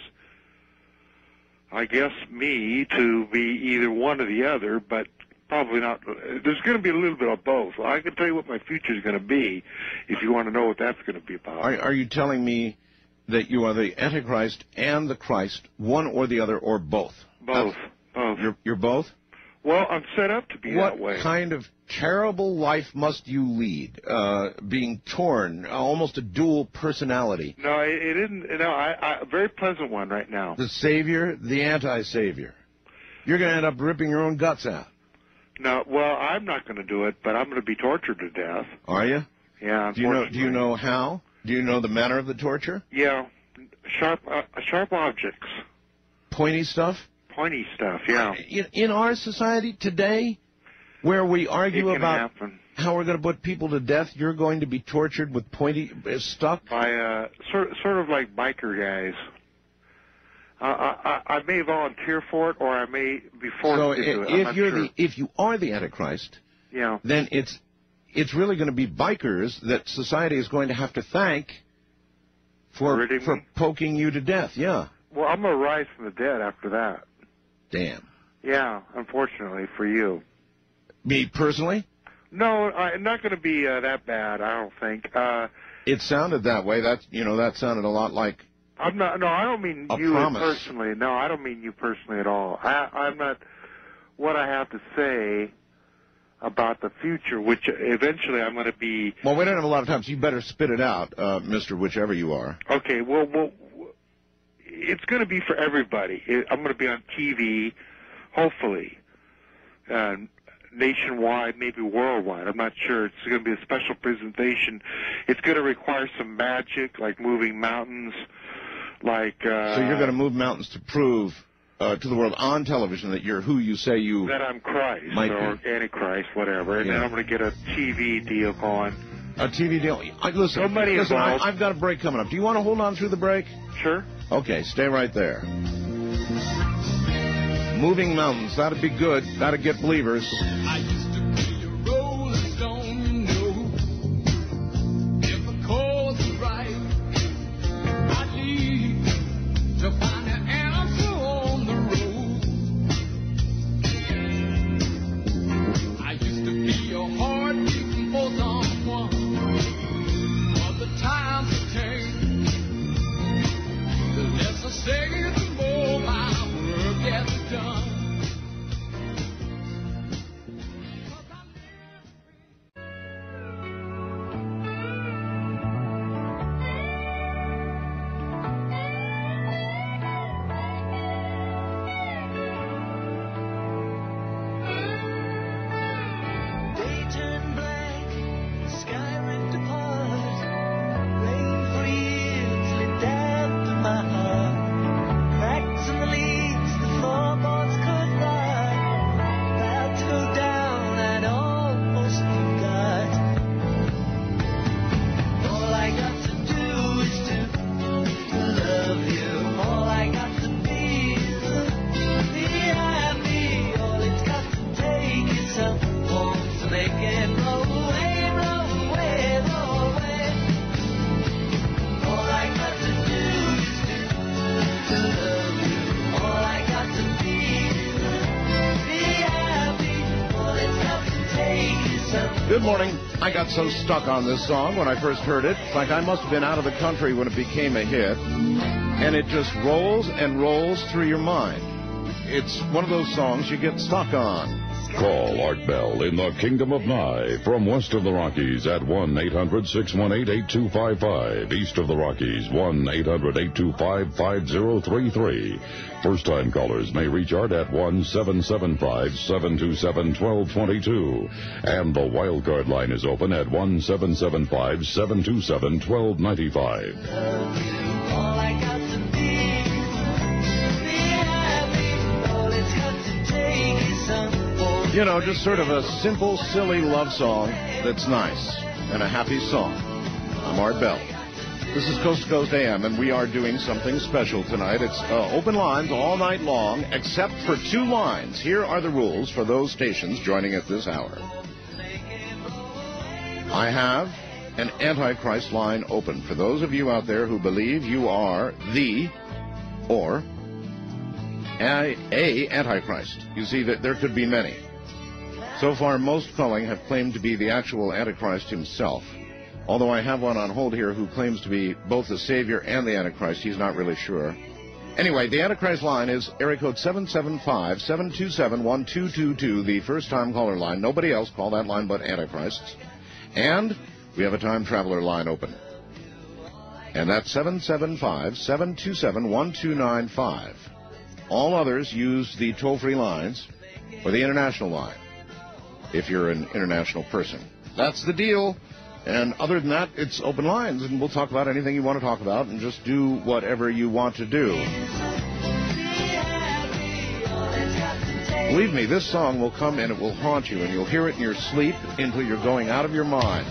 I guess, me to be either one or the other, but probably not. There's going to be a little bit of both. I can tell you what my future is going to be if you want to know what that's going to be about. Are, are you telling me that you are the Antichrist and the Christ, one or the other, or both? Both. Both. You're, you're both? Well, I'm set up to be What that way. kind of terrible life must you lead, uh, being torn, almost a dual personality? No, it, it isn't. No, I, I, a very pleasant one right now. The savior, the anti-savior. You're going to end up ripping your own guts out. No, well, I'm not going to do it, but I'm going to be tortured to death. Are you? Yeah. Do you know? Do you know how? Do you know the manner of the torture? Yeah, sharp, uh, sharp objects. Pointy stuff. Pointy stuff. Yeah. In, in our society today, where we argue it can about happen. how we're going to put people to death, you're going to be tortured with pointy uh, stuck by uh, sort sort of like biker guys. Uh, I, I, I may volunteer for it, or I may be forced so to if, do it. I'm if not you're sure. the if you are the Antichrist, yeah, then it's it's really going to be bikers that society is going to have to thank for Ridding for me? poking you to death. Yeah. Well, I'm gonna rise from the dead after that. Damn. Yeah, unfortunately for you. Me personally? No, I'm not going to be uh, that bad. I don't think. Uh, it sounded that way. That you know, that sounded a lot like. I'm not. No, I don't mean a you promise. personally. No, I don't mean you personally at all. I, I'm not. What I have to say about the future, which eventually I'm going to be. Well, we don't have a lot of time, so you better spit it out, uh, Mister Whichever you are. Okay. Well, well, it's going to be for everybody. I'm going to be on T V, hopefully. Uh, nationwide, maybe worldwide. I'm not sure. It's going to be a special presentation. It's going to require some magic, like moving mountains, like... Uh, so you're going to move mountains to prove uh, to the world on television that you're who you say you... That I'm Christ, might or be. Antichrist, whatever. And yeah. then I'm going to get a T V deal going. A T V deal? I, listen, so many listen I, involved. I've got a break coming up. Do you want to hold on through the break? Sure. Okay, stay right there. Moving mountains, that'd be good. That'd get believers. I used to be a rolling stone, you know. If the cause is right, I'd leave to find the answer on the road. I used to be a heart beating for someone, but the times have changed. The less I say, the more my work gets done. Good morning. I got so stuck on this song when I first heard it. It's like I must have been out of the country when it became a hit. And it just rolls and rolls through your mind. It's one of those songs you get stuck on. Call Art Bell in the Kingdom of Nye from west of the Rockies at one eight hundred six one eight eight two five five. East of the Rockies, one eight hundred eight two five five zero three three. First-time callers may reach Art at one seven seven five seven two seven one two two two. And the wildcard line is open at one seven seven five seven two seven one two nine five. All I got to be, be happy. All it's got to take is some. You know, just sort of a simple, silly love song that's nice and a happy song. I'm Art Bell. This is Coast to Coast A M, and we are doing something special tonight. It's uh, open lines all night long, except for two lines. Here are the rules for those stations joining at this hour. I have an Antichrist line open for those of you out there who believe you are the or a, a Antichrist. You see, that there could be many. So far, most calling have claimed to be the actual Antichrist himself. Although I have one on hold here who claims to be both the Savior and the Antichrist. He's not really sure. Anyway, the Antichrist line is area code seven seven five seven two seven one two two two, the first-time caller line. Nobody else call that line but Antichrists. And we have a time traveler line open. And that's seven seven five seven two seven one two nine five. All others use the toll-free lines or the international line. if you're an international person. That's the deal. And other than that, it's open lines, and we'll talk about anything you want to talk about and just do whatever you want to do. Believe me, this song will come and it will haunt you, and you'll hear it in your sleep until you're going out of your mind.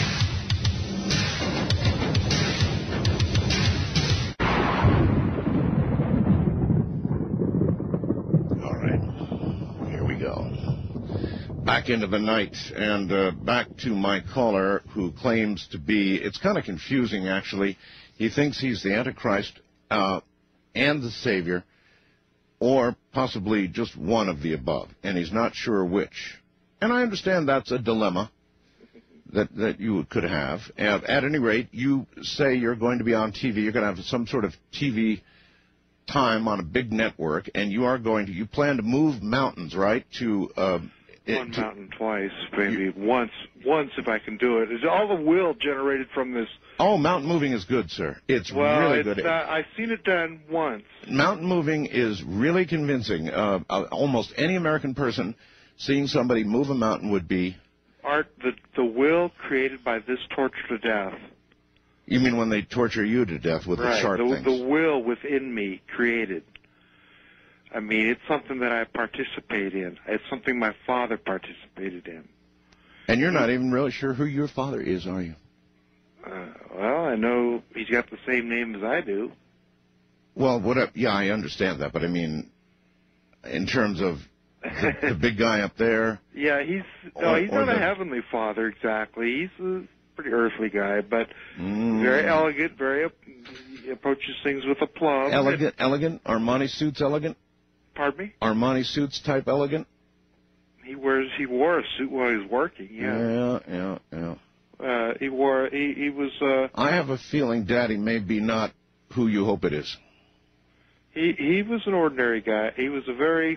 All right, here we go. Back into the night, and uh, back to my caller who claims to be, it's kind of confusing actually, he thinks he's the Antichrist uh, and the Savior, or possibly just one of the above, and he's not sure which. And I understand that's a dilemma that, that you could have. And at any rate, you say you're going to be on T V, you're going to have some sort of T V time on a big network, and you are going to, you plan to move mountains, right, to... Uh, One mountain twice, maybe once. Once, if I can do it. Is all the will generated from this? Oh, mountain moving is good, sir. It's well, really it's good. Not, I've seen it done once. Mountain moving is really convincing. Uh, uh, almost any American person seeing somebody move a mountain would be. Art, the the will created by this torture to death. You mean when they torture you to death with right. the sharp the, things? the will within me created. I mean, it's something that I participate in. It's something my father participated in. And you're not even really sure who your father is, are you? Uh, well, I know he's got the same name as I do. Well, what? Yeah, I understand that, but I mean, in terms of the, the big guy up there. Yeah, he's no, or, he's or not the, a heavenly father exactly. He's a pretty earthly guy, but mm, very elegant. Very he approaches things with aplomb. Elegant, elegant. Armani suits, elegant. Pardon me? Armani suits type elegant. He wears. He wore a suit while he was working. Yeah. Yeah, yeah, yeah. Uh, he wore. He, he was. Uh, I have a feeling Daddy may be not who you hope it is. He he was an ordinary guy. He was a very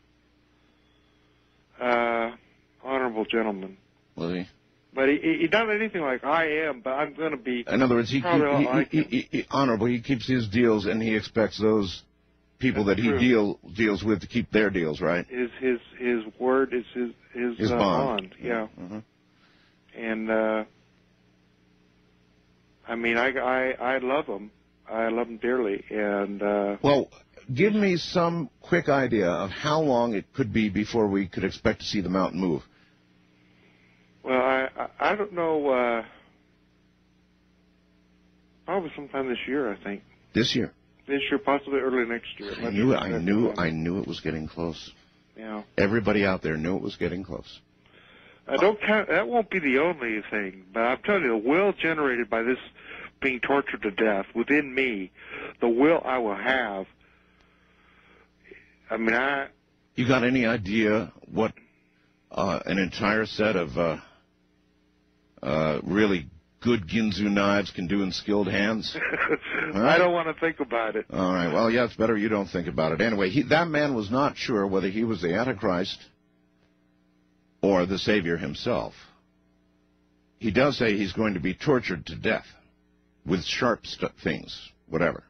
uh, honorable gentleman. Was he? But he he not anything like I am. But I'm going to be. In other words, he, probably he, not like he, him. he, he honorable. He keeps his deals, and he expects those people That's that he true. deal deals with to keep their deals, right? His his his word is his his, His uh, bond. Yeah. Uh-huh. And uh, I mean, I I I love him. I love him dearly. And uh, Well, give me some quick idea of how long it could be before we could expect to see the mountain move. well, I I, I don't know. Uh, probably sometime this year, I think. This year. This year, possibly early next year. I knew. I knew. I knew it was getting close. Yeah. Everybody out there knew it was getting close. I don't count. That won't be the only thing, but I'm telling you, the will generated by this being tortured to death within me, the will I will have. I mean, I. You got any idea what uh, an entire set of uh, uh, really good Ginzu knives can do in skilled hands? I don't want to think about it. All right. Well, yeah, it's better you don't think about it. Anyway, he, that man was not sure whether he was the Antichrist or the Savior himself. He does say he's going to be tortured to death with sharp st- things, whatever.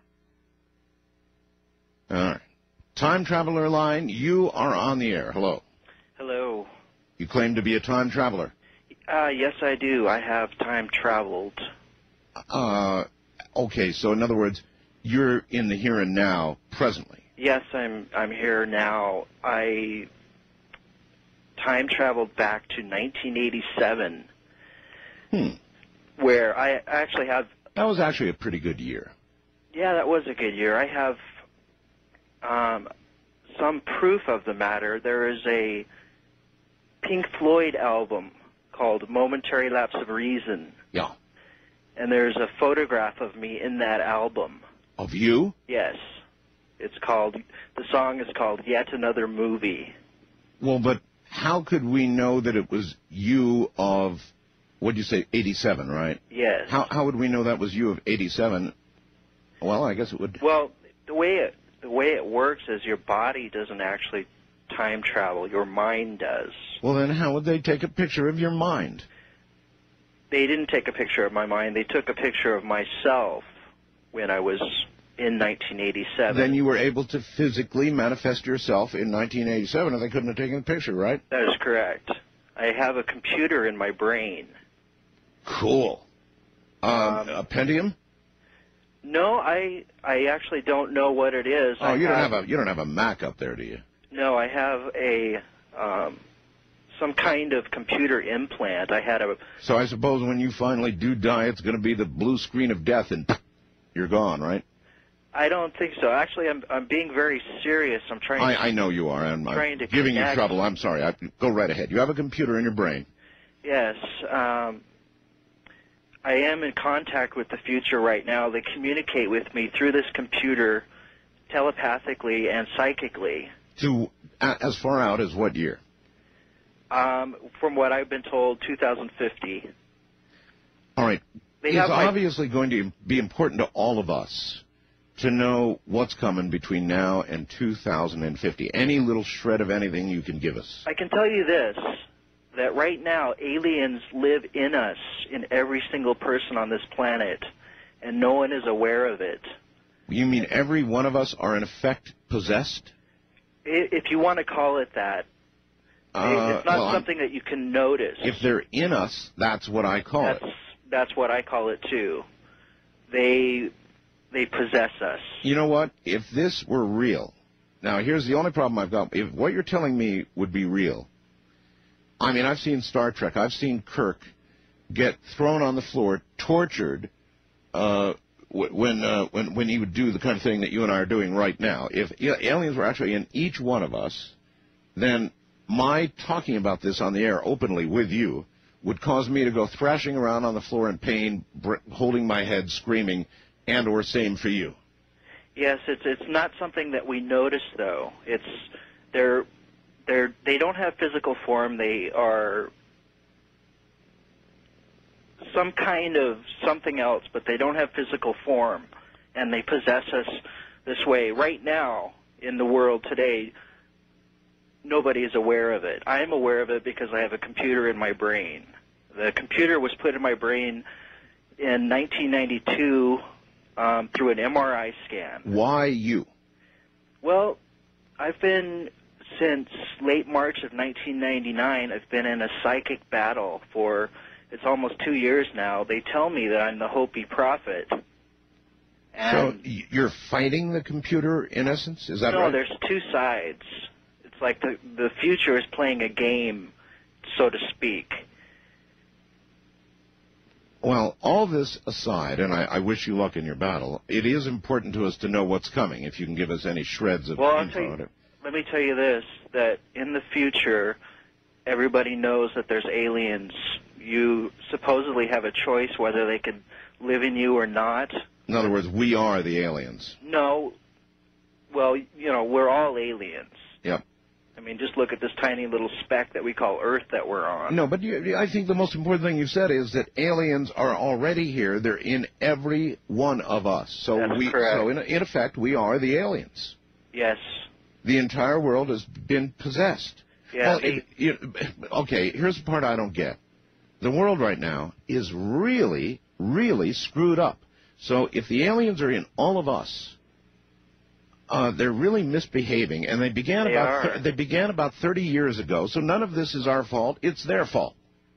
All right. Time traveler line, you are on the air. Hello. Hello. You claim to be a time traveler. Uh, yes, I do. I have time traveled. Uh, okay, so in other words, you're in the here and now presently. Yes, I'm. I'm here now. I time traveled back to nineteen eighty-seven, Hmm. where I actually have. That was actually a pretty good year. Yeah, that was a good year. I have um, some proof of the matter. There is a Pink Floyd album called Momentary Lapse of Reason. Yeah. And there's a photograph of me in that album. Of you? Yes. It's called, the song is called Yet Another Movie. Well, but how could we know that it was you of, what'd you say, eighty-seven, right? Yes. How how would we know that was you of eighty-seven? Well, I guess it would. Well, the way it, the way it works is your body doesn't actually time travel. Your mind does. Well, then how would they take a picture of your mind? They didn't take a picture of my mind. They took a picture of myself when I was in nineteen eighty-seven. Then you were able to physically manifest yourself in nineteen eighty-seven, and they couldn't have taken a picture, right? That is correct. I have a computer in my brain. Cool. Um, Um, a Pentium? No, I I actually don't know what it is. Oh, I you don't have, have a you don't have a Mac up there, do you? No, I have a um, some kind of computer implant. I had a So I suppose when you finally do die, it's going to be the blue screen of death, and you're gone, right? I don't think so. Actually, I'm I'm being very serious. I'm trying. to, I, I know you are, and I'm trying to giving you connect. trouble. I'm sorry. I, go right ahead. You have a computer in your brain. Yes, um, I am in contact with the future right now. They communicate with me through this computer, telepathically and psychically. To a- as far out as what year? Um, from what I've been told, two thousand fifty. All right. They It's have my- obviously going to be important to all of us to know what's coming between now and two thousand fifty. Any little shred of anything you can give us. I can tell you this, that right now aliens live in us, in every single person on this planet, and no one is aware of it. You mean every one of us are in effect possessed? I- If you want to call it that, Uh, it's not well, I'm- something that you can notice. If they're in us, that's what I call That's it. that's what I call it too. They they possess us. You know what? If this were real, now here's the only problem I've got. If what you're telling me would be real, I mean, I've seen Star Trek. I've seen Kirk get thrown on the floor, tortured, uh, w- when uh, when when he would do the kind of thing that you and I are doing right now. If yeah, aliens were actually in each one of us, then my talking about this on the air openly with you would cause me to go thrashing around on the floor in pain, br- holding my head, screaming, and or same for you. Yes, it's it's not something that we notice though. It's they're they're they don't have physical form. They are some kind of something else, but they don't have physical form, and they possess us this way. Right now in the world today, nobody is aware of it. I am aware of it because I have a computer in my brain. The computer was put in my brain in nineteen ninety-two um, through an M R I scan. Why you? Well, I've been, since late March of nineteen ninety-nine, I've been in a psychic battle for, it's almost two years now. They tell me that I'm the Hopi prophet. So And y- you're fighting the computer, in essence? Is that no, right? there's two sides. It's like the, the future is playing a game, so to speak. Well, all this aside, and I, I wish you luck in your battle, it is important to us to know what's coming, if you can give us any shreds of Well, I'll info tell you- on it. Let me tell you this, that in the future, everybody knows that there's aliens. You supposedly have a choice whether they can live in you or not. In other words, we are the aliens. No, well, you know, we're all aliens. Yep. I mean, just look at this tiny little speck that we call Earth that we're on. No, but you, I think the most important thing you said is that aliens are already here. They're in every one of us. So That's we, correct. so in, in effect, we are the aliens. Yes. The entire world has been possessed. Yeah. Well, they- it, you, okay, here's the part I don't get. The world right now is really, really screwed up. So if the aliens are in all of us, uh, they're really misbehaving, and they began They about are. thir- they began about thirty years ago. So none of this is our fault; it's their fault.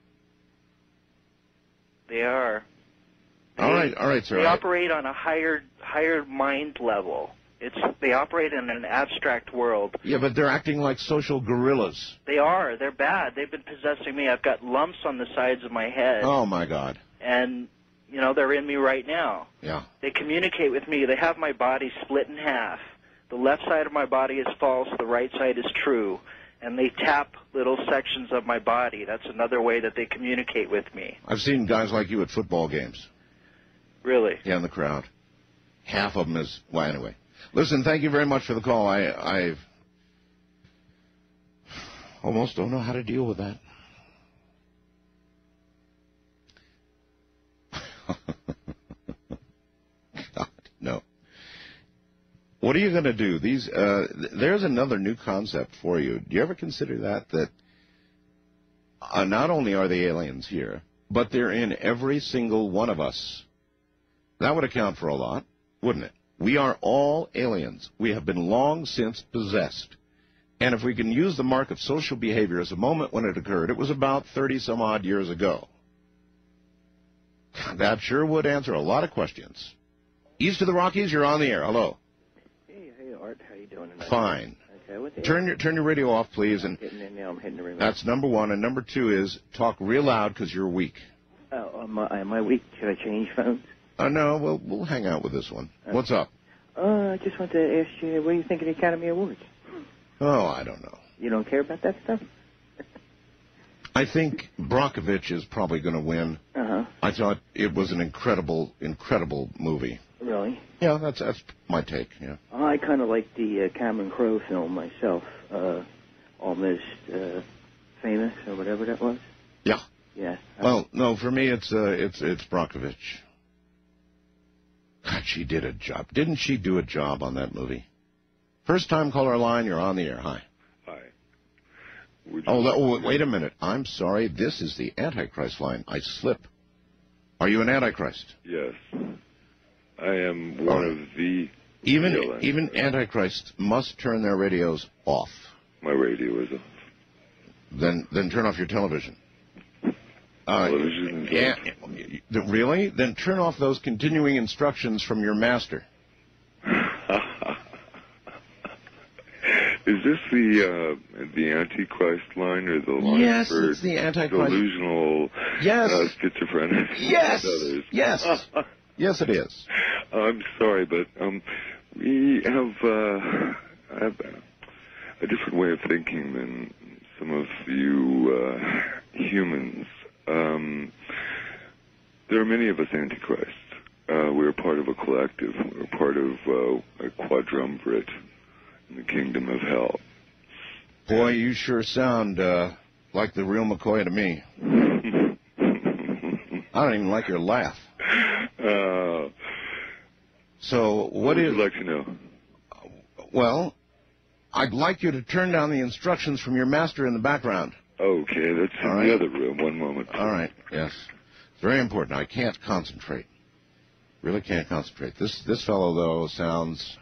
They are. All They- right, all right, sir. They I- operate on a higher, higher mind level. It's they operate in an abstract world. yeah, but they're acting like social gorillas. They are. They're bad. They've been possessing me. I've got lumps on the sides of my head, Oh my God! and you know they're in me right now. Yeah. They communicate with me. They have my body split in half. The left side of my body is false. The right side is true. And they tap little sections of my body. That's another way that they communicate with me. I've seen guys like you at football games. Really. Yeah, in the crowd. Half of them is well. Anyway, listen. Thank you very much for the call. I I almost don't know how to deal with that. God, no. What are you going to do? These uh, th- there's another new concept for you. Do you ever consider that that uh, not only are the aliens here, but they're in every single one of us? That would account for a lot, wouldn't it? We are all aliens. We have been long since possessed. And if we can use the mark of social behavior as a moment when it occurred, it was about thirty some odd years ago. That sure would answer a lot of questions. East of the Rockies, you're on the air. Hello. Hey, hey, Art. How you doing tonight? Fine. Okay, what the Turn your turn your radio off, please. And I'm hitting it now. I'm hitting the remote. that's number one. And number two is talk real loud because you're weak. Oh, am I, am I weak? Should I change phones? Uh, no, we'll, we'll hang out with this one. Okay. What's up? Uh, I just want to ask you, what do you think of the Academy Awards? Oh, I don't know. You don't care about that stuff? I think Brockovich is probably going to win. Uh-huh. I thought it was an incredible, incredible movie. Really? Yeah, that's that's my take, yeah. I kind of like the uh, Cameron Crowe film myself, uh, Almost uh, Famous, or whatever that was. Yeah. Yeah. Well, no, for me it's uh, it's it's Brockovich. God, she did a job. Didn't she do a job on that movie? First time caller line, you're on the air. Hi. Hi. Oh, like oh, wait a minute. I'm sorry. This is the Antichrist line. I slip. Are you an Antichrist? Yes. I am one oh. of the... Even even Antichrists must turn their radios off. My radio is off. Then then turn off your television. Uh, Television is yeah, off. Really? Then turn off those continuing instructions from your master. Is this the uh, the Antichrist line or the line yes, for it's the Antichrist. delusional yes. uh, schizophrenic? Yes. Yes. Yes, it is. I'm sorry, but um, we have, uh, have a different way of thinking than some of you uh, humans. Um, there are many of us Antichrists. Uh, we're part of a collective. We're part of uh, a quadrumvirate in the kingdom of hell. Boy, you sure sound uh, like the real McCoy to me. I don't even like your laugh. Uh, so what, what would is, you like to know? Well, I'd like you to turn down the instructions from your master in the background. Okay, that's in All right. the other room. One moment. All right, yes. It's very important. I can't concentrate. Really can't concentrate. This this fellow, though, sounds...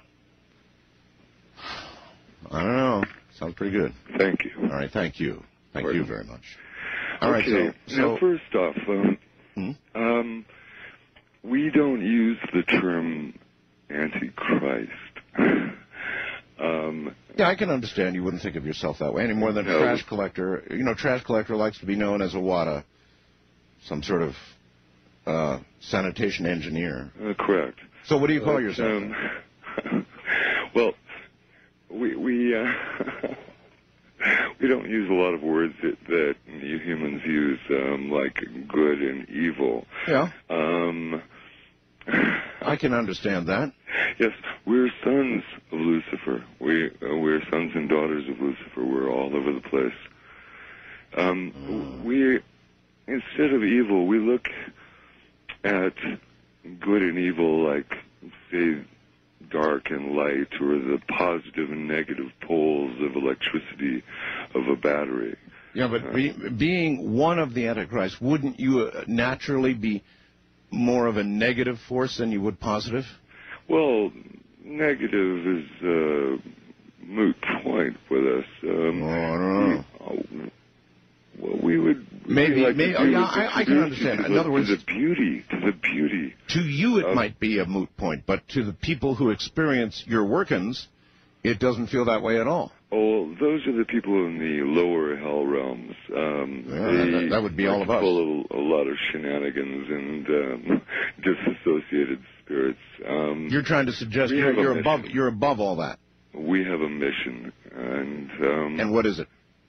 I don't know. Sounds pretty good. Thank you. All right, thank you. Thank Pardon. you very much. All okay. right, so... so now, first off, um, hmm? um, we don't use the term Antichrist. um, yeah, I can understand you wouldn't think of yourself that way any more than a no. trash collector. You know, trash collector likes to be known as a what? A, some sort of uh, sanitation engineer. Uh, correct. So what do you call uh, yourself? Um, well, we we uh, we don't use a lot of words that, that you humans use, um, like good and evil. Yeah. Um, I can understand that. Yes, we're sons of Lucifer. We uh, we're sons and daughters of Lucifer. We're all over the place. Um, mm. We instead of evil, we look at good and evil like, say, dark and light, or the positive and negative poles of electricity of a battery. Yeah, but be, being one of the Antichrist, wouldn't you uh, naturally be more of a negative force than you would positive? Well, negative is a moot point with us. Um, oh, I don't know. We, well, we would maybe, like maybe. Oh, yeah, I, I can understand. In the, other words, to the beauty, to the beauty. To you, it of, might be a moot point, but to the people who experience your workings, it doesn't feel that way at all. Oh, those are the people in the lower hell realms. Um, yeah, that, that would be all of us. Full of a lot of shenanigans and um, disassociated spirits. Um, you're trying to suggest you're, you're above. You're above all that. We have a mission, and um, and what is it?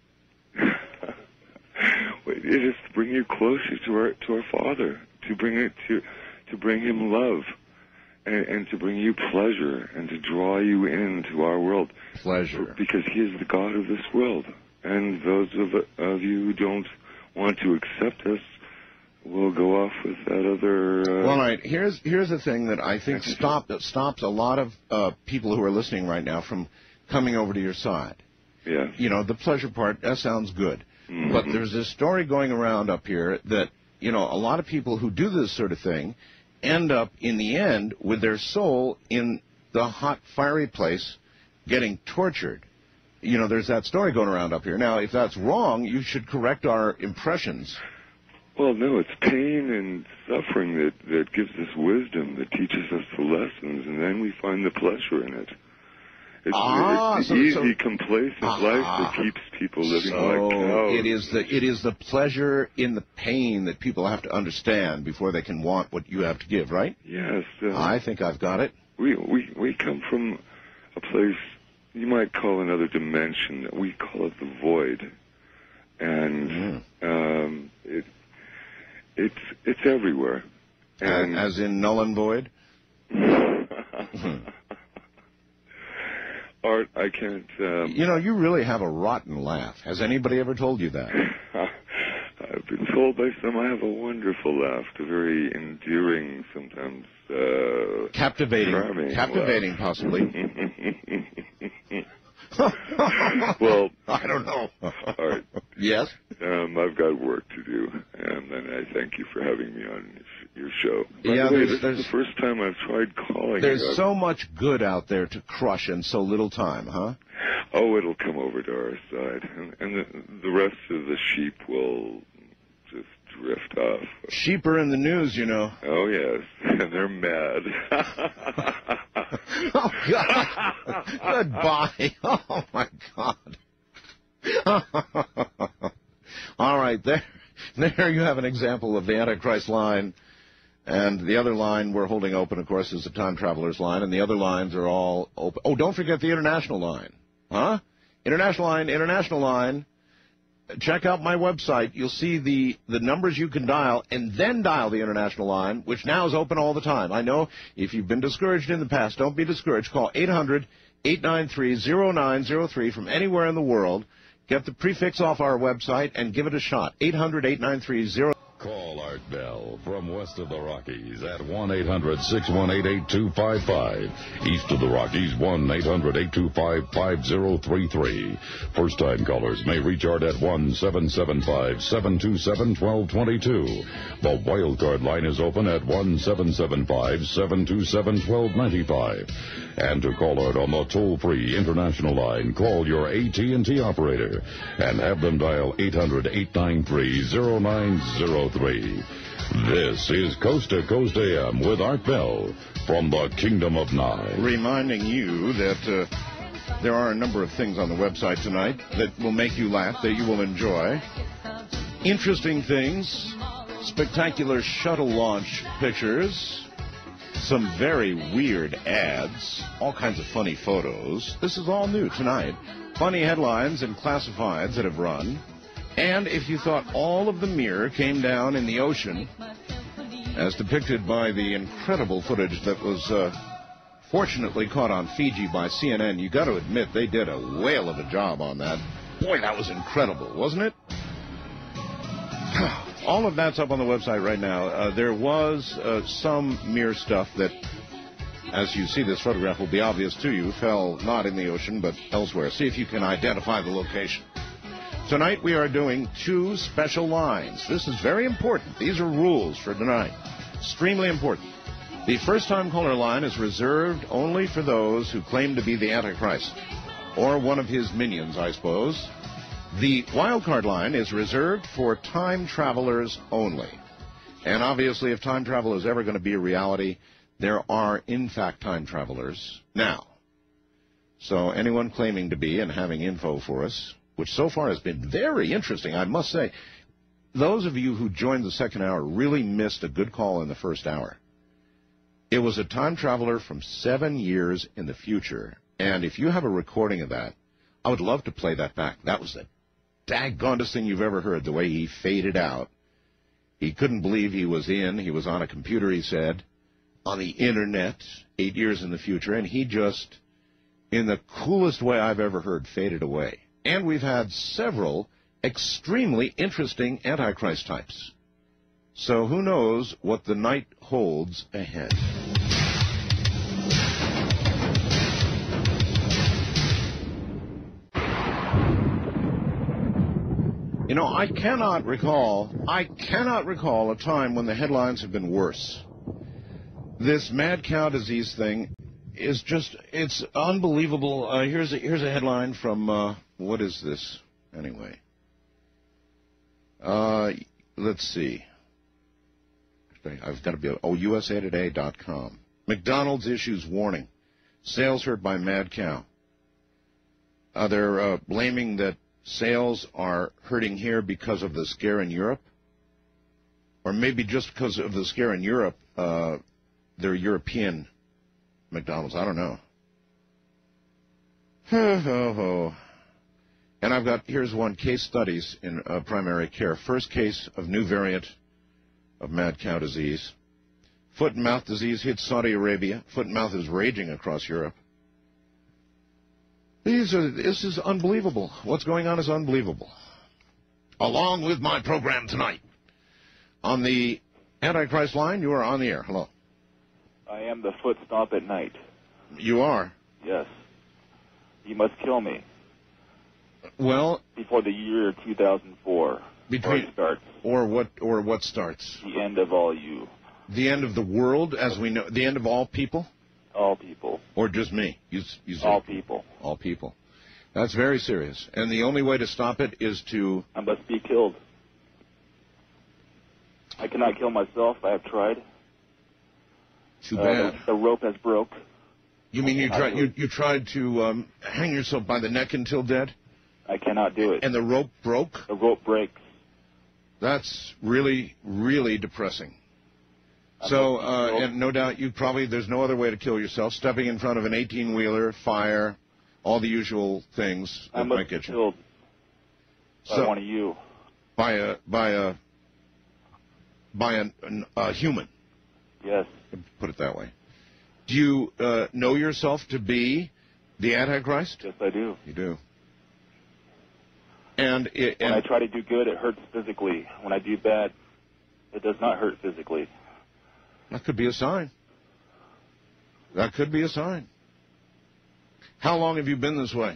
It is to bring you closer to our to our Father, to bring it to to bring Him love, and, and to bring you pleasure, and to draw you into our world. Pleasure, because He is the God of this world, and those of of you who don't want to accept us will go off with that other. Uh, well, all right. Here's here's the thing that I think stop that stops a lot of uh, people who are listening right now from coming over to your side. Yeah. You know, the pleasure part, that sounds good. Mm-hmm. But there's this story going around up here that, you know, a lot of people who do this sort of thing end up, in the end, with their soul in the hot, fiery place getting tortured. you know, there's that story going around up here. Now, if that's wrong, you should correct our impressions. Well, no, it's pain and suffering that, that gives us wisdom, that teaches us the lessons, and then we find the pleasure in it. It's, ah, it's so, the easy, so, complacent ah, life that keeps people living so like cows. it is the it is the pleasure in the pain that people have to understand before they can want what you have to give, right? Yes. Uh, I think I've got it. We, we, we come from a place you might call another dimension. We call it the void. And Mm. um, it, it's, it's everywhere. And As in null and void? Art, I can't... Um, You know, you really have a rotten laugh. Has anybody ever told you that? I've been told by some I have a wonderful laugh, a very endearing, sometimes uh, Captivating. charming Captivating, laugh. possibly. Well, I don't know. All right. Yes? Um, I've got work to do, um, and I thank you for having me on your show. By Yeah, the way, there's- this there's- is the first time I've tried calling. There's you. so much good out there to crush in so little time, huh? Oh, it'll come over to our side, and, and the, the rest of the sheep will just drift off. Sheep are in the news, you know. Oh, yes, and they're mad. Oh, God. Goodbye. Oh, my God. All right, there, there you have an example of the Antichrist line. And the other line we're holding open, of course, is the Time Traveler's line. And the other lines are all open. Oh, don't forget the International line. Huh? International line, International line. Check out my website. You'll see the, the numbers you can dial, and then dial the International line, which now is open all the time. I know if you've been discouraged in the past, don't be discouraged. Call eight hundred, eight nine three, zero nine zero three from anywhere in the world. Get the prefix off our website and give it a shot. eight hundred, eight nine three, zero. Call Art Bell from west of the Rockies at one eight hundred, six one eight, eight two five five. East of the Rockies, one eight hundred, eight two five, five zero three three. First-time callers may reach Art at one seven seven five, seven two seven, one two two two. The wildcard line is open at one seven seven five, seven two seven, one two nine five. And to call Art on the toll-free international line, call your A T and T operator and have them dial eight hundred, eight nine three, zero nine zero three. This is Coast to Coast A M with Art Bell from the Kingdom of Nye. Reminding you that uh, there are a number of things on the website tonight that will make you laugh, that you will enjoy. Interesting things, spectacular shuttle launch pictures, some very weird ads, all kinds of funny photos. This is all new tonight. Funny headlines and classifieds that have run. And if you thought all of the mirror came down in the ocean, as depicted by the incredible footage that was uh, fortunately caught on Fiji by C N N, you got to admit they did a whale of a job on that. Boy, that was incredible, wasn't it? All of that's up on the website right now. Uh, there was uh, some mere stuff that, as you see this photograph, will be obvious to you, fell not in the ocean but elsewhere. See if you can identify the location. Tonight we are doing two special lines. This is very important. These are rules for tonight. Extremely important. The first-time caller line is reserved only for those who claim to be the Antichrist, or one of his minions, I suppose. The wildcard line is reserved for time travelers only. And obviously, if time travel is ever going to be a reality, there are, in fact, time travelers now. So anyone claiming to be and having info for us, which so far has been very interesting, I must say, those of you who joined the second hour really missed a good call in the first hour. It was a time traveler from seven years in the future, and if you have a recording of that, I would love to play that back. That was the daggondest thing you've ever heard, the way he faded out. He couldn't believe he was in. He was on a computer, he said, on the Internet, eight years in the future, and he just, in the coolest way I've ever heard, faded away. And we've had several extremely interesting Antichrist types. So who knows what the night holds ahead. You know, I cannot recall, I cannot recall a time when the headlines have been worse. This mad cow disease thing, is just, it's unbelievable. Uh, here's, a, here's a headline from, uh, what is this, anyway? Uh, let's see. I've got to be, oh, U S A Today dot com. McDonald's issues warning. Sales hurt by mad cow. Uh, they're uh, blaming that sales are hurting here because of the scare in Europe. Or maybe just because of the scare in Europe, uh, they're European McDonald's. I don't know. And I've got, here's one, case studies in uh, primary care. First case of new variant of mad cow disease. Foot and mouth disease hits Saudi Arabia. Foot and mouth is raging across Europe. These are, this is unbelievable. What's going on is unbelievable. Along with my program tonight. On the Antichrist line, you are on the air. Hello. I am the foot stomp at night. You are? Yes. You must kill me. Well, before the year two thousand four. Between, or starts. Or what, or what starts? The end of all you. The end of the world as we know, the end of all people? All people. Or just me? You, you say, all people. All people. That's very serious. And the only way to stop it is to... I must be killed. I cannot kill myself. I have tried. Too bad. Uh, the, the rope has broke. You mean you tried, you, you tried to um, hang yourself by the neck until dead? I cannot do it. And the rope broke? The rope breaks. That's really, really depressing. So, uh, and no doubt you probably, there's no other way to kill yourself. Stepping in front of an eighteen-wheeler, fire, all the usual things that might get you. Killed by so, one of you. By a, by a, by a, a human. Yes. Put it that way. Do you uh, know yourself to be the Antichrist? Yes, I do. You do. And, it, and when I try to do good, it hurts physically. When I do bad, it does not hurt physically. That could be a sign. That could be a sign. How long have you been this way?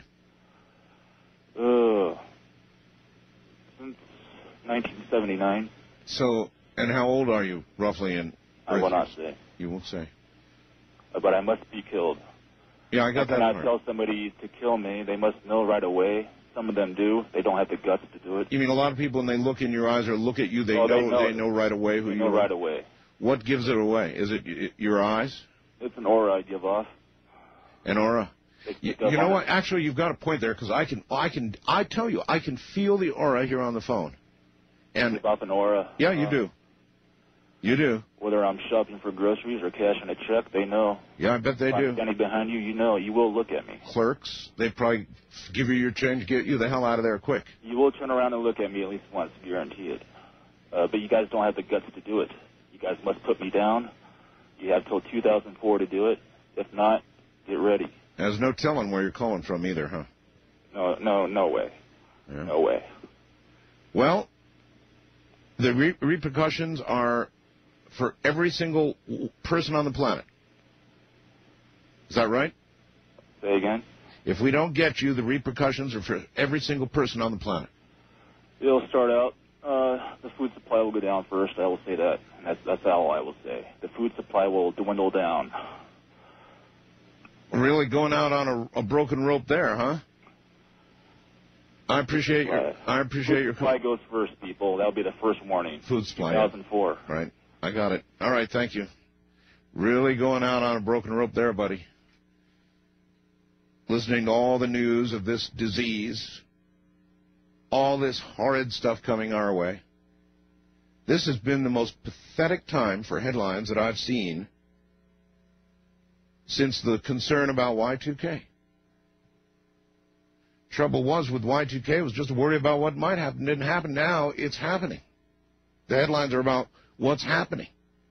Uh, since nineteen seventy-nine. So, and how old are you, roughly? In I will not say. You won't say. But I must be killed. Yeah, I got that part. I cannot part. tell somebody to kill me. They must know right away. Some of them do. They don't have the guts to do it. You mean a lot of people, when they look in your eyes or look at you, they, oh, know, they know they know right away who they you know are? right away. What gives it away? Is it y- your eyes? It's an aura I give off. An aura? You, you know what? Actually, you've got a point there, because I can, I can, I tell you, I can feel the aura here on the phone. And about an aura. Yeah, you uh, do. You do. Whether I'm shopping for groceries or cashing a check, they know. Yeah, I bet they if do. I'm standing behind you, you know. You will look at me. Clerks, they probably give you your change, get you the hell out of there quick. You will turn around and look at me at least once, guarantee it. Uh, but you guys don't have the guts to do it. You guys must put me down. You have till two thousand four to do it. If not, get ready. There's no telling where you're calling from either, huh? No, no, no way. Yeah. No way. Well, the re- repercussions are for every single person on the planet. Is that right? Say again? If we don't get you, the repercussions are for every single person on the planet. It'll start out, uh, the food supply will go down first, I will say that. That's, that's all I will say. The food supply will dwindle down. Really going out on a, a broken rope there, huh? I appreciate your. I appreciate food your. Supply goes first, people. That'll be the first warning. Food supply. two thousand four. Right. I got it. All right. Thank you. Really going out on a broken rope there, buddy. Listening to all the news of this disease, all this horrid stuff coming our way. This has been the most pathetic time for headlines that I've seen since the concern about Y two K. Trouble was with Y two K was just a worry about what might happen. It didn't happen. Now it's happening. The headlines are about what's happening.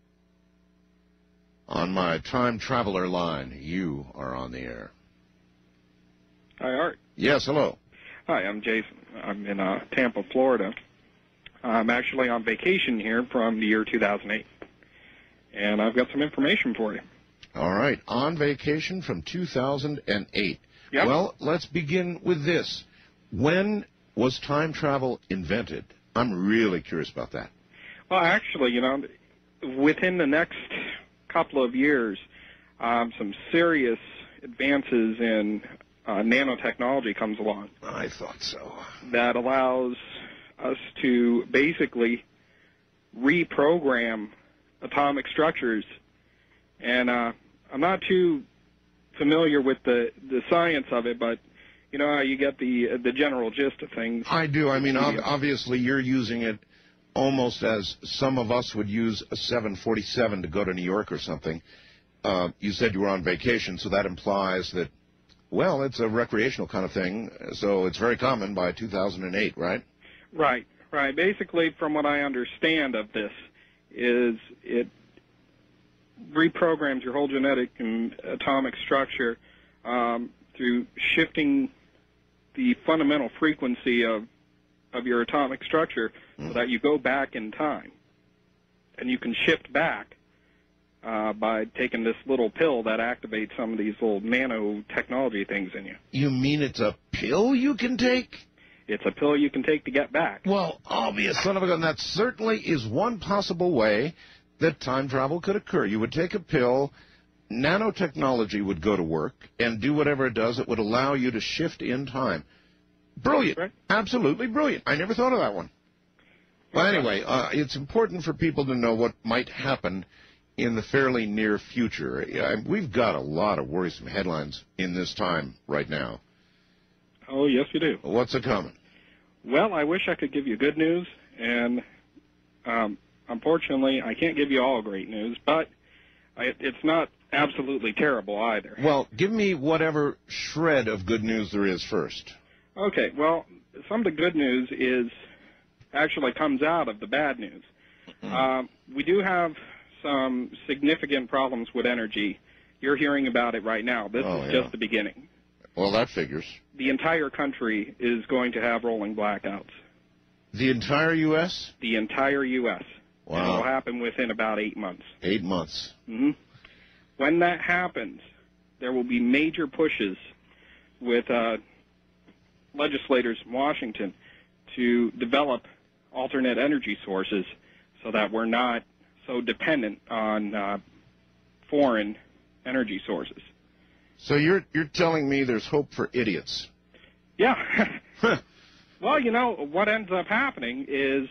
On my time traveler line, you are on the air. Hi, Art. Yes, hello. Hi, I'm Jason. I'm in uh, Tampa, Florida. I'm actually on vacation here from the year two thousand eight, and I've got some information for you. All right, on vacation from two thousand eight. Yep. Well, let's begin with this. When was time travel invented? I'm really curious about that. Well, actually, you know, within the next couple of years, um, some serious advances in uh, nanotechnology comes along. I thought so. That allows us to basically reprogram atomic structures. And uh, I'm not too familiar with the, the science of it, but you know how you get the the general gist of things. I do. I mean, ob- obviously you're using it almost as some of us would use a seven forty-seven to go to New York or something. Uh, you said you were on vacation, so that implies that, well, it's a recreational kind of thing, so it's very common by two thousand eight, right? Right, right. Basically, from what I understand of this, is it reprograms your whole genetic and atomic structure um, through shifting the fundamental frequency of of your atomic structure mm. so that you go back in time. And you can shift back uh, by taking this little pill that activates some of these little nanotechnology things in you. You mean it's a pill you can take? It's a pill you can take to get back. Well, obvious son of a gun, that certainly is one possible way that time travel could occur. You would take a pill, nanotechnology would go to work, and do whatever it does. It would allow you to shift in time. Brilliant. Right. Absolutely brilliant. I never thought of that one. Well, anyway, uh, it's important for people to know what might happen in the fairly near future. Uh, we've got a lot of worrisome headlines in this time right now. Oh, yes, you do. What's a coming? Well, I wish I could give you good news, and um, unfortunately, I can't give you all great news, but I, it's not absolutely terrible either. Well, give me whatever shred of good news there is first. Okay, well, some of the good news is actually comes out of the bad news. Mm-hmm. Um, we do have some significant problems with energy. You're hearing about it right now. This oh, is yeah. just the beginning. Well, that figures. The entire country is going to have rolling blackouts. The entire U S? The entire U S Wow. And it will happen within about eight months. Eight months. Mm-hmm. When that happens, there will be major pushes with uh, legislators in Washington to develop alternate energy sources so that we're not so dependent on uh, foreign energy sources. So you're you're telling me there's hope for idiots? Yeah. Well, you know, what ends up happening is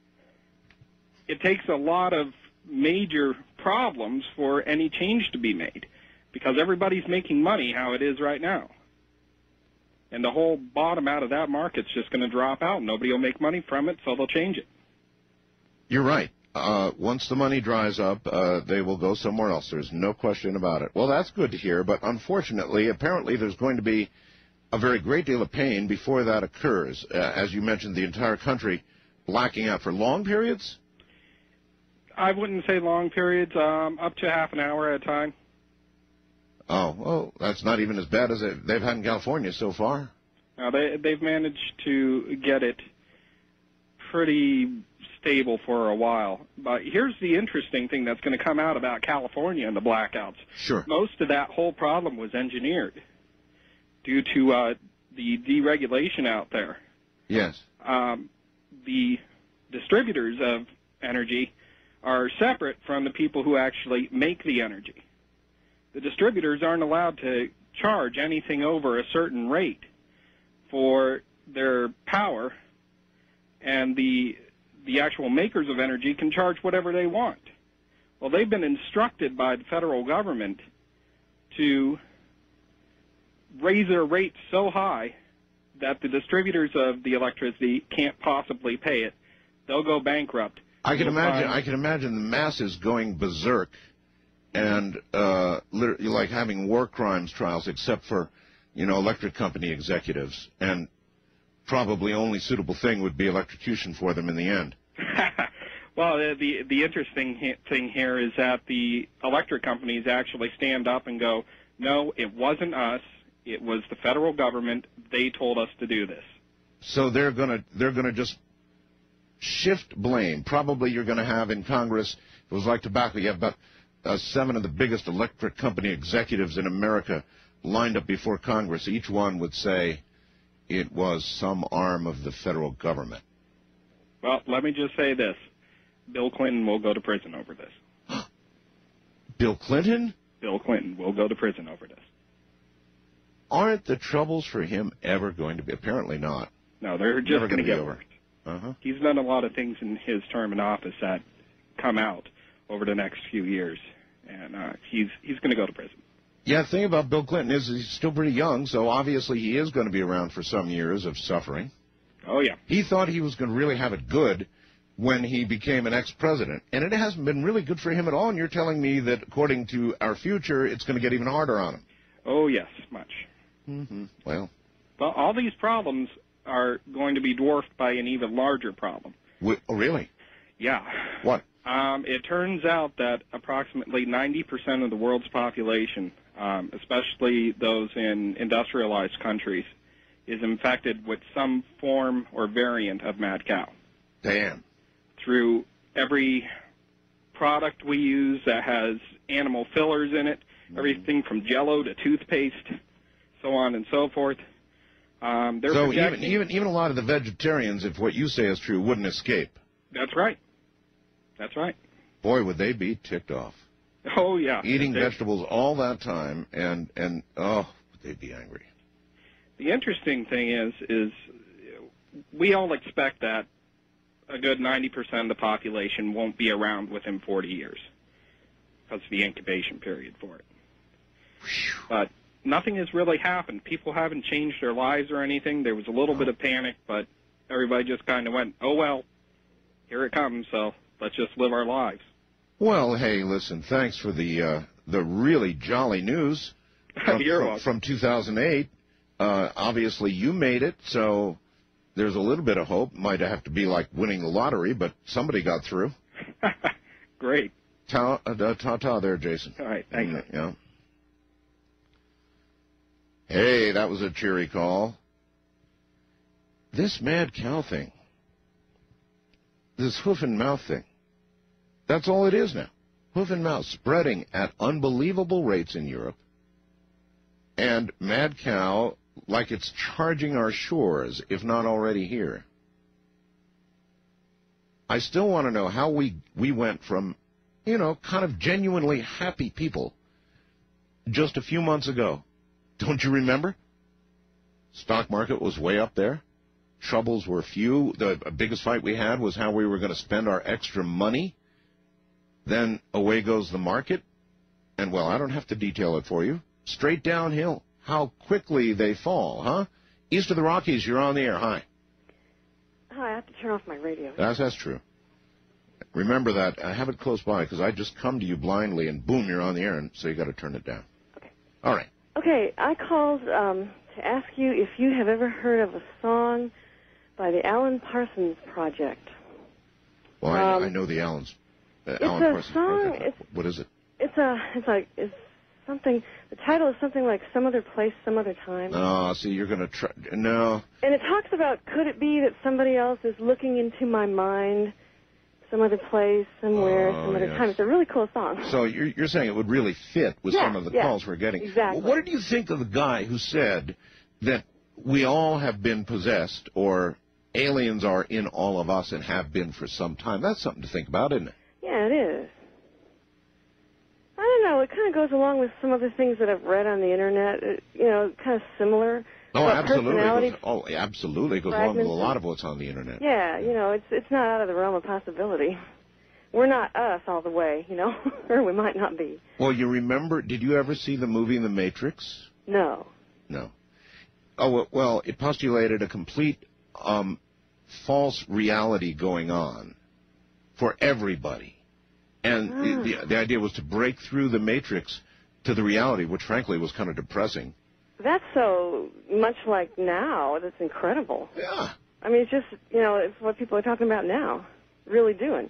it takes a lot of major problems for any change to be made because everybody's making money how it is right now. And the whole bottom out of that market's just going to drop out. Nobody will make money from it, so they'll change it. You're right. Uh, once the money dries up, uh, they will go somewhere else. There's no question about it. Well, that's good to hear, but unfortunately, apparently there's going to be a very great deal of pain before that occurs. Uh, as you mentioned, the entire country blacking out for long periods? I wouldn't say long periods, um, up to half an hour at a time. Oh, well, that's not even as bad as they've had in California so far. Now, they, they've managed to get it pretty stable for a while. But here's the interesting thing that's going to come out about California and the blackouts. Sure. Most of that whole problem was engineered due to uh, the deregulation out there. Yes. Um, the distributors of energy are separate from the people who actually make the energy. The distributors aren't allowed to charge anything over a certain rate for their power, and the the actual makers of energy can charge whatever they want. Well, they've been instructed by the federal government to raise their rates so high that the distributors of the electricity can't possibly pay it. They'll go bankrupt. I can imagine. I can imagine the masses going berserk, and uh, literally like having war crimes trials, except for, you know, electric company executives, and probably only suitable thing would be electrocution for them in the end. Well, the, the the interesting he- thing here is that the electric companies actually stand up and go, "No, it wasn't us. It was the federal government. They told us to do this." So they're gonna they're gonna just shift blame. Probably you're going to have in Congress, if it was like tobacco, you have about uh, seven of the biggest electric company executives in America lined up before Congress. Each one would say it was some arm of the federal government. Well, let me just say this. Bill Clinton will go to prison over this. Bill Clinton? Bill Clinton will go to prison over this. Aren't the troubles for him ever going to be? Apparently not. No, they're just Never going to gonna be get over. worse. Uh-huh. He's done a lot of things in his term in office that come out over the next few years, and uh, he's he's going to go to prison. Yeah, the thing about Bill Clinton is he's still pretty young, so obviously he is going to be around for some years of suffering. Oh, yeah. He thought he was going to really have it good when he became an ex-president, and it hasn't been really good for him at all, and you're telling me that according to our future, it's going to get even harder on him. Oh, yes, much. Mm-hmm. Well. Well, all these problems are going to be dwarfed by an even larger problem. Wh- oh, really? Yeah. What? Um, it turns out that approximately ninety percent of the world's population, um, especially those in industrialized countries, is infected with some form or variant of mad cow. Damn. Through every product we use that has animal fillers in it, everything from Jell-O to toothpaste, so on and so forth. Um, they're so projecting... even, even even a lot of the vegetarians, if what you say is true, wouldn't escape. That's right. That's right. Boy, would they be ticked off. Oh, yeah. Eating they... vegetables all that time, and, and oh, they'd be angry. The interesting thing is, is we all expect that a good ninety percent of the population won't be around within forty years because of the incubation period for it. But nothing has really happened. People haven't changed their lives or anything. There was a little bit of panic, but everybody just kind of went, oh, well, here it comes, so let's just live our lives. Well, hey, listen, thanks for the uh, the really jolly news from, You're from, welcome. from two thousand eight. Uh, obviously, you made it, so there's a little bit of hope. Might have to be like winning the lottery, but somebody got through. Great. Ta uh, ta ta there, Jason. All right, thank you. Mm, yeah. Hey, that was a cheery call. This mad cow thing, this hoof and mouth thing, that's all it is now. Hoof and mouth spreading at unbelievable rates in Europe. And mad cow, like it's charging our shores, if not already here. I still want to know how we, we went from, you know, kind of genuinely happy people just a few months ago. Don't you remember? Stock market was way up there. Troubles were few. The biggest fight we had was how we were going to spend our extra money. Then away goes the market. And, well, I don't have to detail it for you. Straight downhill. How quickly they fall, huh? East of the Rockies, you're on the air. Hi. Hi, I have to turn off my radio. That's, that's true. Remember that. I have it close by because I just come to you blindly and boom, you're on the air, and so you got to turn it down. Okay. All right. Okay, I called um, to ask you if you have ever heard of a song by the Alan Parsons Project. Well, I, Um, I know the Allens. Uh, it's Alan a Parsons song. Project. It's What is it? it's a it's like it's something. The title is something like Some Other Place, Some Other Time. Oh, see, you're going to try. No. And it talks about, could it be that somebody else is looking into my mind, some other place, somewhere, Oh, some other yes. time. It's a really cool song. So you're, you're saying it would really fit with Yeah, some of the yeah, calls we're getting. exactly. Well, what did you think of the guy who said that we all have been possessed, or aliens are in all of us and have been for some time? That's something to think about, isn't it? Yeah, it is. I don't know. It kind of goes along with some other things that I've read on the internet. It, you know, kind of similar. Oh, about absolutely. It personality. goes, oh, absolutely. It goes along with a fragments lot and- of what's on the internet. Yeah, you know, it's it's not out of the realm of possibility. We're not us all the way, you know, or we might not be. Well, you remember, did you ever see the movie The Matrix? No. No. Oh, well, it postulated a complete um, false reality going on for everybody. And Ah. the, the, the idea was to break through the matrix to the reality, which frankly was kind of depressing. That's so much like now. That's incredible. Yeah. I mean, it's just, you know, it's what people are talking about now, really doing.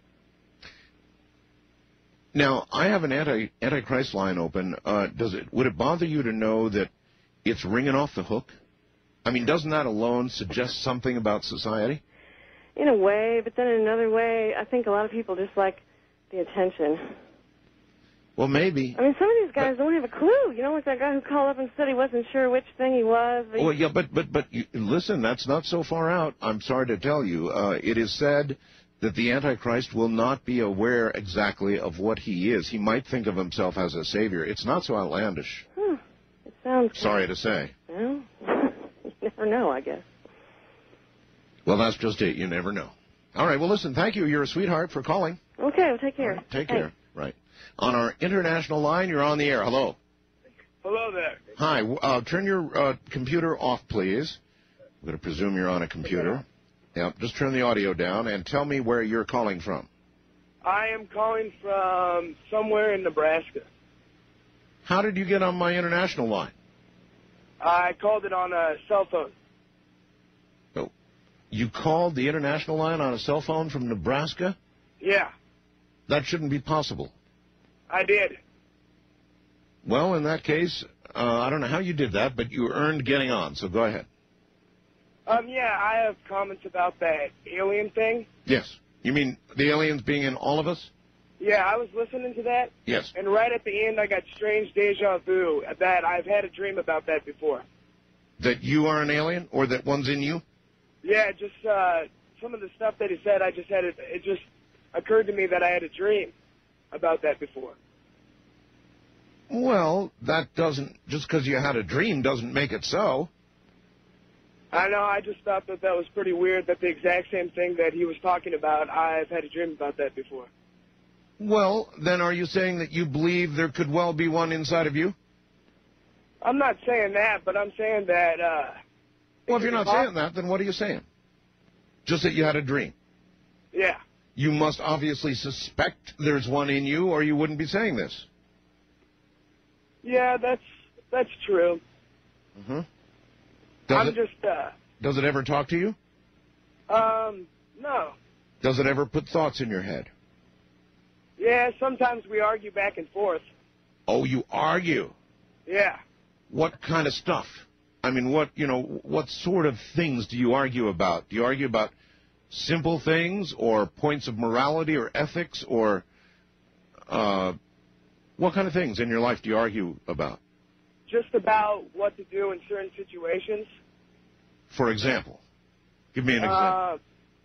Now, I have an anti Antichrist line open. Uh, does it would it bother you to know that it's ringing off the hook? I mean, doesn't that alone suggest something about society? In a way, but then in another way, I think a lot of people just like the attention. Well, maybe. I mean, some of these guys don't have a clue. You know, like that guy who called up and said he wasn't sure which thing he was. He- Well, yeah, but but but you, listen, that's not so far out. I'm sorry to tell you. Uh, it is said that the Antichrist will not be aware exactly of what he is. He might think of himself as a savior. It's not so outlandish. Huh. It sounds... Sorry to say. Well, you never know, I guess. Well, that's just it. You never know. All right, well, listen, thank you. You're a sweetheart for calling. Okay, well, take care. Right, take Thanks. care. Right. On our international line, you're on the air. Hello. Hello there. Hi. Uh, turn your uh, computer off, please. I'm going to presume you're on a computer. Yeah, just turn the audio down and tell me where you're calling from. I am calling from somewhere in Nebraska. How did you get on my international line? I called it on a cell phone. Oh, you called the international line on a cell phone from Nebraska? Yeah, That shouldn't be possible. I did. Well, in that case, uh, I don't know how you did that, but you earned getting on, so go ahead. Um, yeah, I have comments about that alien thing. Yes. You mean the aliens being in all of us? Yeah, I was listening to that. Yes. And right at the end, I got strange deja vu that I've had a dream about that before. That you are an alien, or that one's in you? Yeah, just uh, some of the stuff that he said, I just had it, it just occurred to me that I had a dream about that before. Well, that doesn't, just because you had a dream doesn't make it so. I know, I just thought that that was pretty weird that the exact same thing that he was talking about, I've had a dream about that before. Well, then are you saying that you believe there could well be one inside of you? I'm not saying that, but I'm saying that... Uh, well, if you're not saying that, then what are you saying? Just that you had a dream? Yeah. You must obviously suspect there's one in you, or you wouldn't be saying this. Yeah, that's that's true. Mm-hmm. Does I'm it, just, uh... Does it ever talk to you? Um, no. Does it ever put thoughts in your head? Yeah, sometimes we argue back and forth. Oh, you argue? Yeah. What kind of stuff? I mean, what, you know, what sort of things do you argue about? Do you argue about simple things or points of morality or ethics or uh, what kind of things in your life do you argue about? Just about what to do in certain situations. For example? Give me an example. Uh,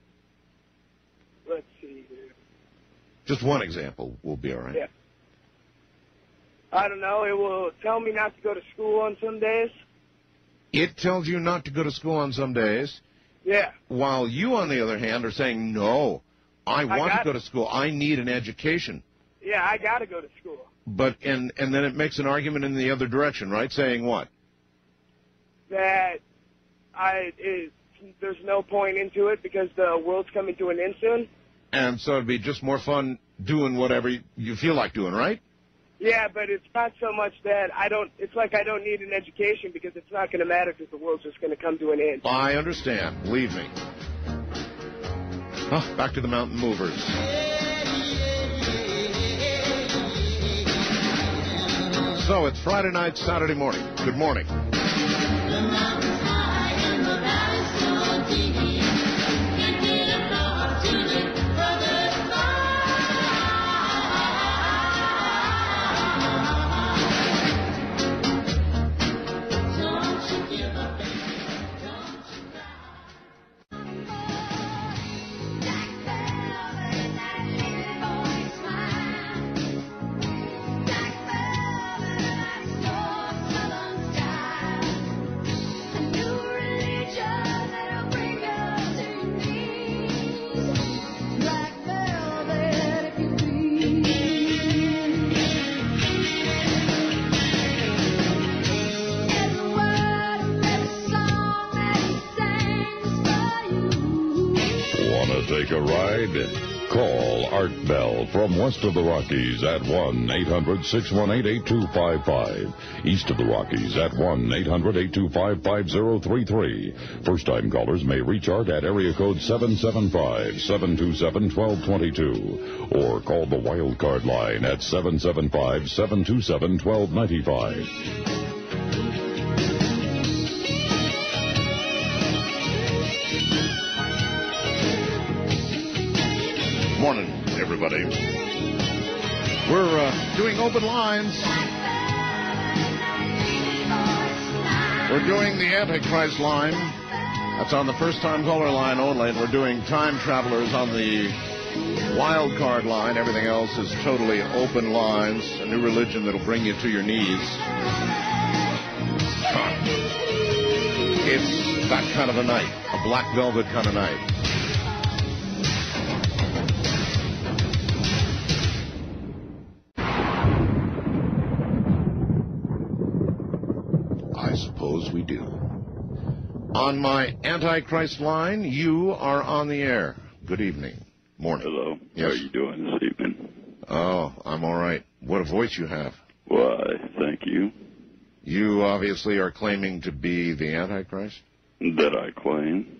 let's see here. Just one example will be all right. Yeah. I don't know. It will tell me not to go to school on some days. It tells you not to go to school on some days. Yeah. While you, on the other hand, are saying, no, I want I to go to school. I need an education. Yeah, I got to go to school. But and and then it makes an argument in the other direction, right? Saying what? That I it, there's no point into it because the world's coming to an end soon. And so it'd be just more fun doing whatever you feel like doing, right? Yeah, but it's not so much that I don't, it's like I don't need an education because it's not going to matter because the world's just going to come to an end. I understand. Believe me. Oh, back to the mountain movers. So it's Friday night, Saturday morning. Good morning. Take a ride? Call Art Bell from west of the Rockies at one eight hundred six one eight eight two five five. East of the Rockies at one eight hundred eight two five five zero three three. First-time callers may reach Art at area code seven seven five, seven two seven, one two two two or call the wild card line at seven seven five, seven two seven, one two nine five. Morning, everybody. We're uh, doing open lines. We're doing the Antichrist line. That's on the first-time caller line only, and we're doing time travelers on the wild card line. Everything else is totally open lines, a new religion that'll bring you to your knees. It's that kind of a night, a black velvet kind of night. I suppose we do. On my Antichrist line, you are on the air. Good evening. Morning. Hello. Yes. How are you doing this evening? Oh, I'm all right. What a voice you have. Why, thank you. You obviously are claiming to be the Antichrist? That I claim.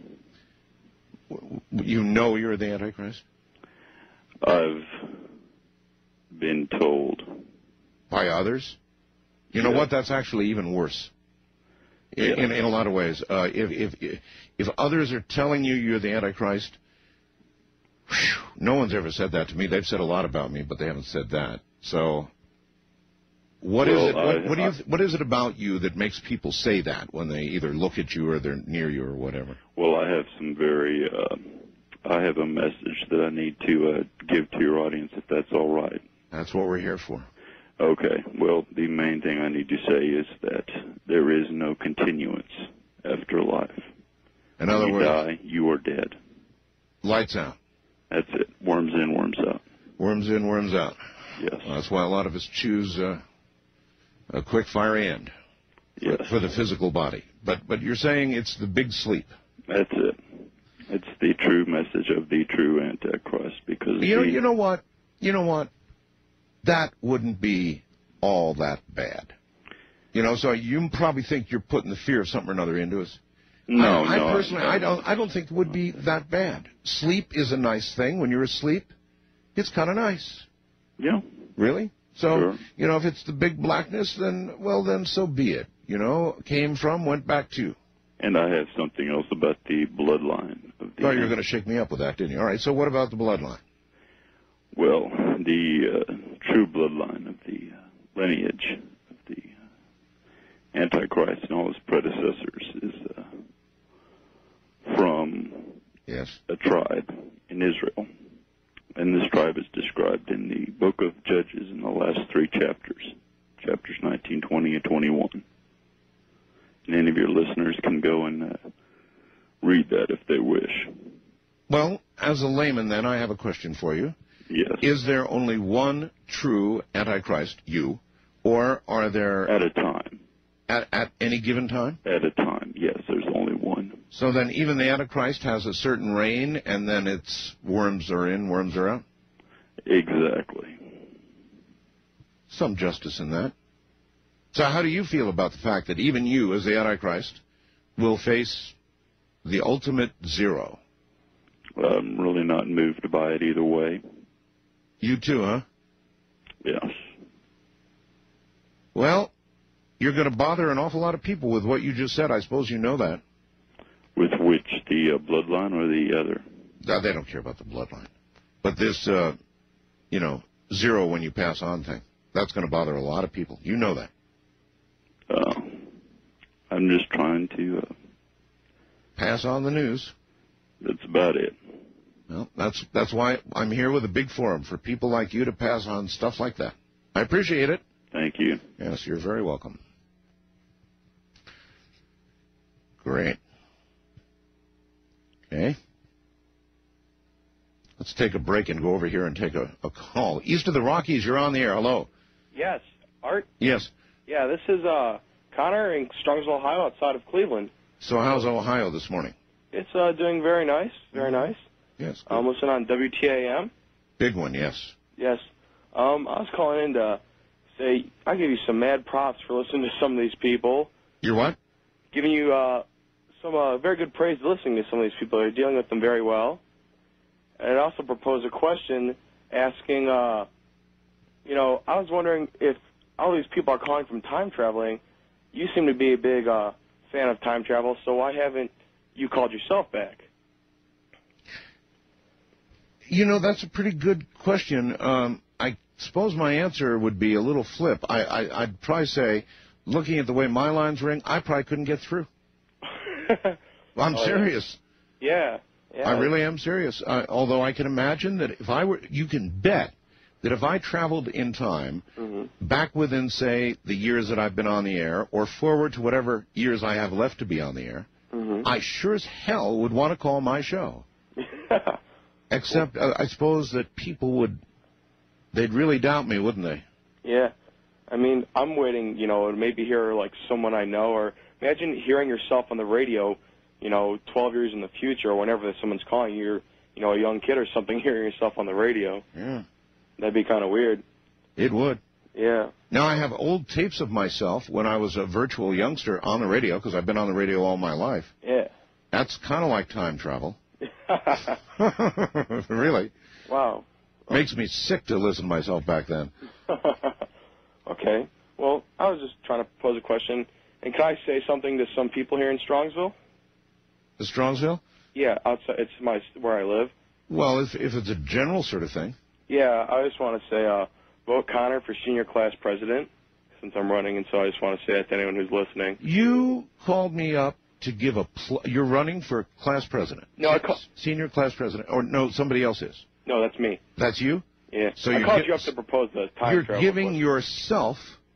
You know you're the Antichrist? I've been told. By others? You know Yeah. what? That's actually even worse. In, Yeah. in, in a lot of ways. Uh, if, if, if others are telling you you're the Antichrist, whew, no one's ever said that to me. They've said a lot about me, but they haven't said that. So, what Well, is it? What, I- what do you? I- What is it about you that makes people say that when they either look at you or they're near you or whatever? Well, I have some very, uh, I have a message that I need to uh, give to your audience, if that's all right. That's what we're here for. Okay. Well, the main thing I need to say is that there is no continuance after life. In other when you words, die, you are dead. Lights out. That's it. Worms in, worms out. Worms in, worms out. Yes. Well, that's why a lot of us choose uh, a quick, fiery end for, Yes. for the physical body. But but you're saying it's the big sleep. That's it. It's the true message of the true Antichrist, because You know, the, you know what? You know what? That wouldn't be all that bad. You know, so you probably think you're putting the fear of something or another into us. No, I, I no, personally, no. I don't. I don't think it would be that bad. Sleep is a nice thing. When you're asleep, it's kind of nice. Yeah. Really? So, Sure. you know, if it's the big blackness, then, well, then so be it. You know, came from, went back to. And I have something else about the bloodline of the. Oh, you were going to shake me up with that, didn't you? All right. So, what about the bloodline? Well, the uh, true bloodline of the uh, lineage of the uh, Antichrist and all his predecessors is uh, from yes. a tribe in Israel. And this tribe is described in the book of Judges in the last three chapters, chapters nineteen, twenty, and twenty-one. And any of your listeners can go and uh, read that if they wish. Well, as a layman, then, I have a question for you. Yes. Is there only one true Antichrist, you, or are there... At a time. At, at any given time? At a time, yes, there's only one. So then even the Antichrist has a certain reign, and then it's worms are in, worms are out? Exactly. Some justice in that. So how do you feel about the fact that even you, as the Antichrist, will face the ultimate zero? I'm really not moved by it either way. You too, huh? Yes. Well, you're going to bother an awful lot of people with what you just said. I suppose you know that. With which, the uh, bloodline or the other? No, they don't care about the bloodline. But this, uh, you know, zero when you pass on thing, that's going to bother a lot of people. You know that. Uh, I'm just trying to... Uh, pass on the news. That's about it. Well, that's that's why I'm here with a big forum for people like you to pass on stuff like that. I appreciate it. Thank you. Yes, you're very welcome. Great. Okay. Let's take a break and go over here and take a, a call. East of the Rockies, you're on the air. Hello. Yes, Art? Yes. Yeah, this is uh, Connor in Strongsville, Ohio, outside of Cleveland. So how's Ohio this morning? It's uh, doing very nice, very nice. Yes. I'm listening on W T A M. Big one, yes. Yes. Um, I was calling in to say I give you some mad props for listening to some of these people. You're what? Giving you uh, some uh, very good praise for listening to some of these people. You're dealing with them very well. And I also propose a question asking, uh, you know, I was wondering if all these people are calling from time traveling. You seem to be a big uh, fan of time travel, so why haven't you called yourself back? You know, that's a pretty good question. Um, I suppose my answer would be a little flip. I, I, I'd probably say, looking at the way my lines ring, I probably couldn't get through. Well, I'm Oh, yeah. serious. Yeah. Yeah. I really am serious. Uh, although I can imagine that if I were, you can bet that if I traveled in time, Mhm. back within, say, the years that I've been on the air, or forward to whatever years I have left to be on the air, Mhm. I sure as hell would want to call my show. Except, uh, I suppose that people would, they'd really doubt me, wouldn't they? Yeah. I mean, I'm waiting, you know, to maybe hear, like, someone I know, or imagine hearing yourself on the radio, you know, twelve years in the future, or whenever someone's calling you, you're, you know, a young kid or something, hearing yourself on the radio. Yeah. That'd be kind of weird. It would. Yeah. Now, I have old tapes of myself when I was a virtual youngster on the radio, because I've been on the radio all my life. Yeah. That's kind of like time travel. Really. Wow. Makes me sick to listen to myself back then. Okay. Well, I was just trying to pose a question. And can I say something to some people here in Strongsville? The Strongsville? Yeah, outside. It's my where I live. Well, if if it's a general sort of thing. Yeah, I just want to say, uh, vote Connor for senior class president, since I'm running, and so I just want to say that to anyone who's listening. You called me up to give a pl- you're running for class president. No, I call- senior class president, or no, somebody else is. No, that's me. That's you? Yeah. So I you're called gi- you up to propose the time You're travel. giving question. yourself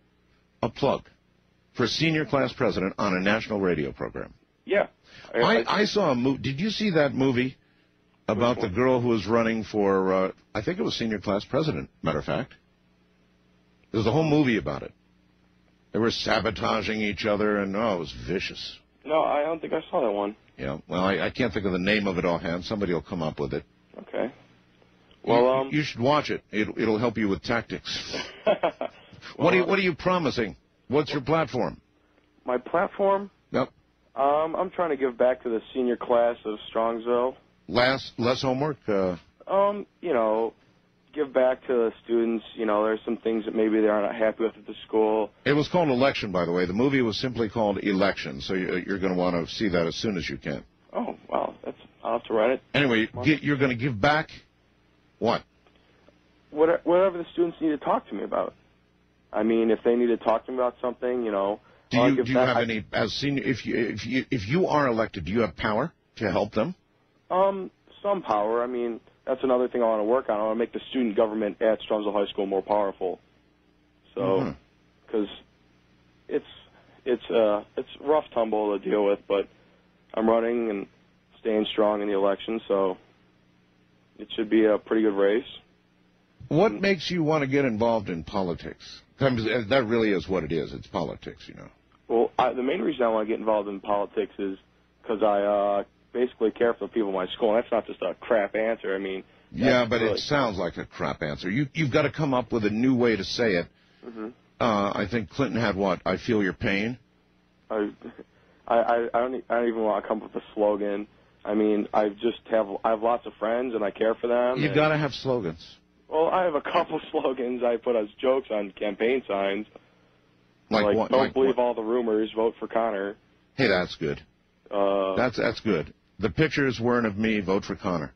a plug for senior class president on a national radio program. Yeah. I, I saw a movie. Did you see that movie about the girl who was running for, uh, I think it was senior class president, matter of fact. There's a whole movie about it. They were sabotaging each other, and, oh, it was vicious. No, I don't think I saw that one. Yeah, well, I, I can't think of the name of it offhand. Somebody will come up with it. Okay. Well, you, um, you should watch it. it. It'll help you with tactics. What are you What are you promising? What's your platform? My platform? Yep. Um, I'm trying to give back to the senior class of Strongsville. Last less homework. Uh, Um, you know, give back to the students. You know, there's some things that maybe they're not happy with at the school. it was called Election, by the way. The movie was simply called Election, so you, you're going to want to see that as soon as you can. Oh, wow, that's I'll have to write it. Anyway, get, you're going to give back what? What, whatever the students need to talk to me about. I mean, if they need to talk to me about something, you know. Do I'll you give do you back- have I- any as senior? If you if you if you are elected, do you have power to help them? Um, some power. I mean, that's another thing I want to work on. I want to make the student government at Strongsville High School more powerful. So, Mhm. because it's it's uh it's rough tumble to deal with, but I'm running and staying strong in the election, so it should be a pretty good race. What makes you want to get involved in politics? I mean, that really is what it is. It's politics, you know. Well, I, the main reason I want to get involved in politics is because I uh, basically care for the people in my school, and that's not just a crap answer. I mean, Yeah, that's but really, it sounds like a crap answer. You you've got to come up with a new way to say it. Mhm. Uh, I think Clinton had what? I feel your pain. I, I, I, I don't, e- I don't even want to come up with a slogan. I mean, I just have, I have lots of friends, and I care for them. You've and- got to have slogans. Well, I have a couple slogans I put as jokes on campaign signs. Like what- don't like believe all the rumors, vote for Connor. Hey, that's good. Uh, That's that's good. The pictures weren't of me. Vote for Connor.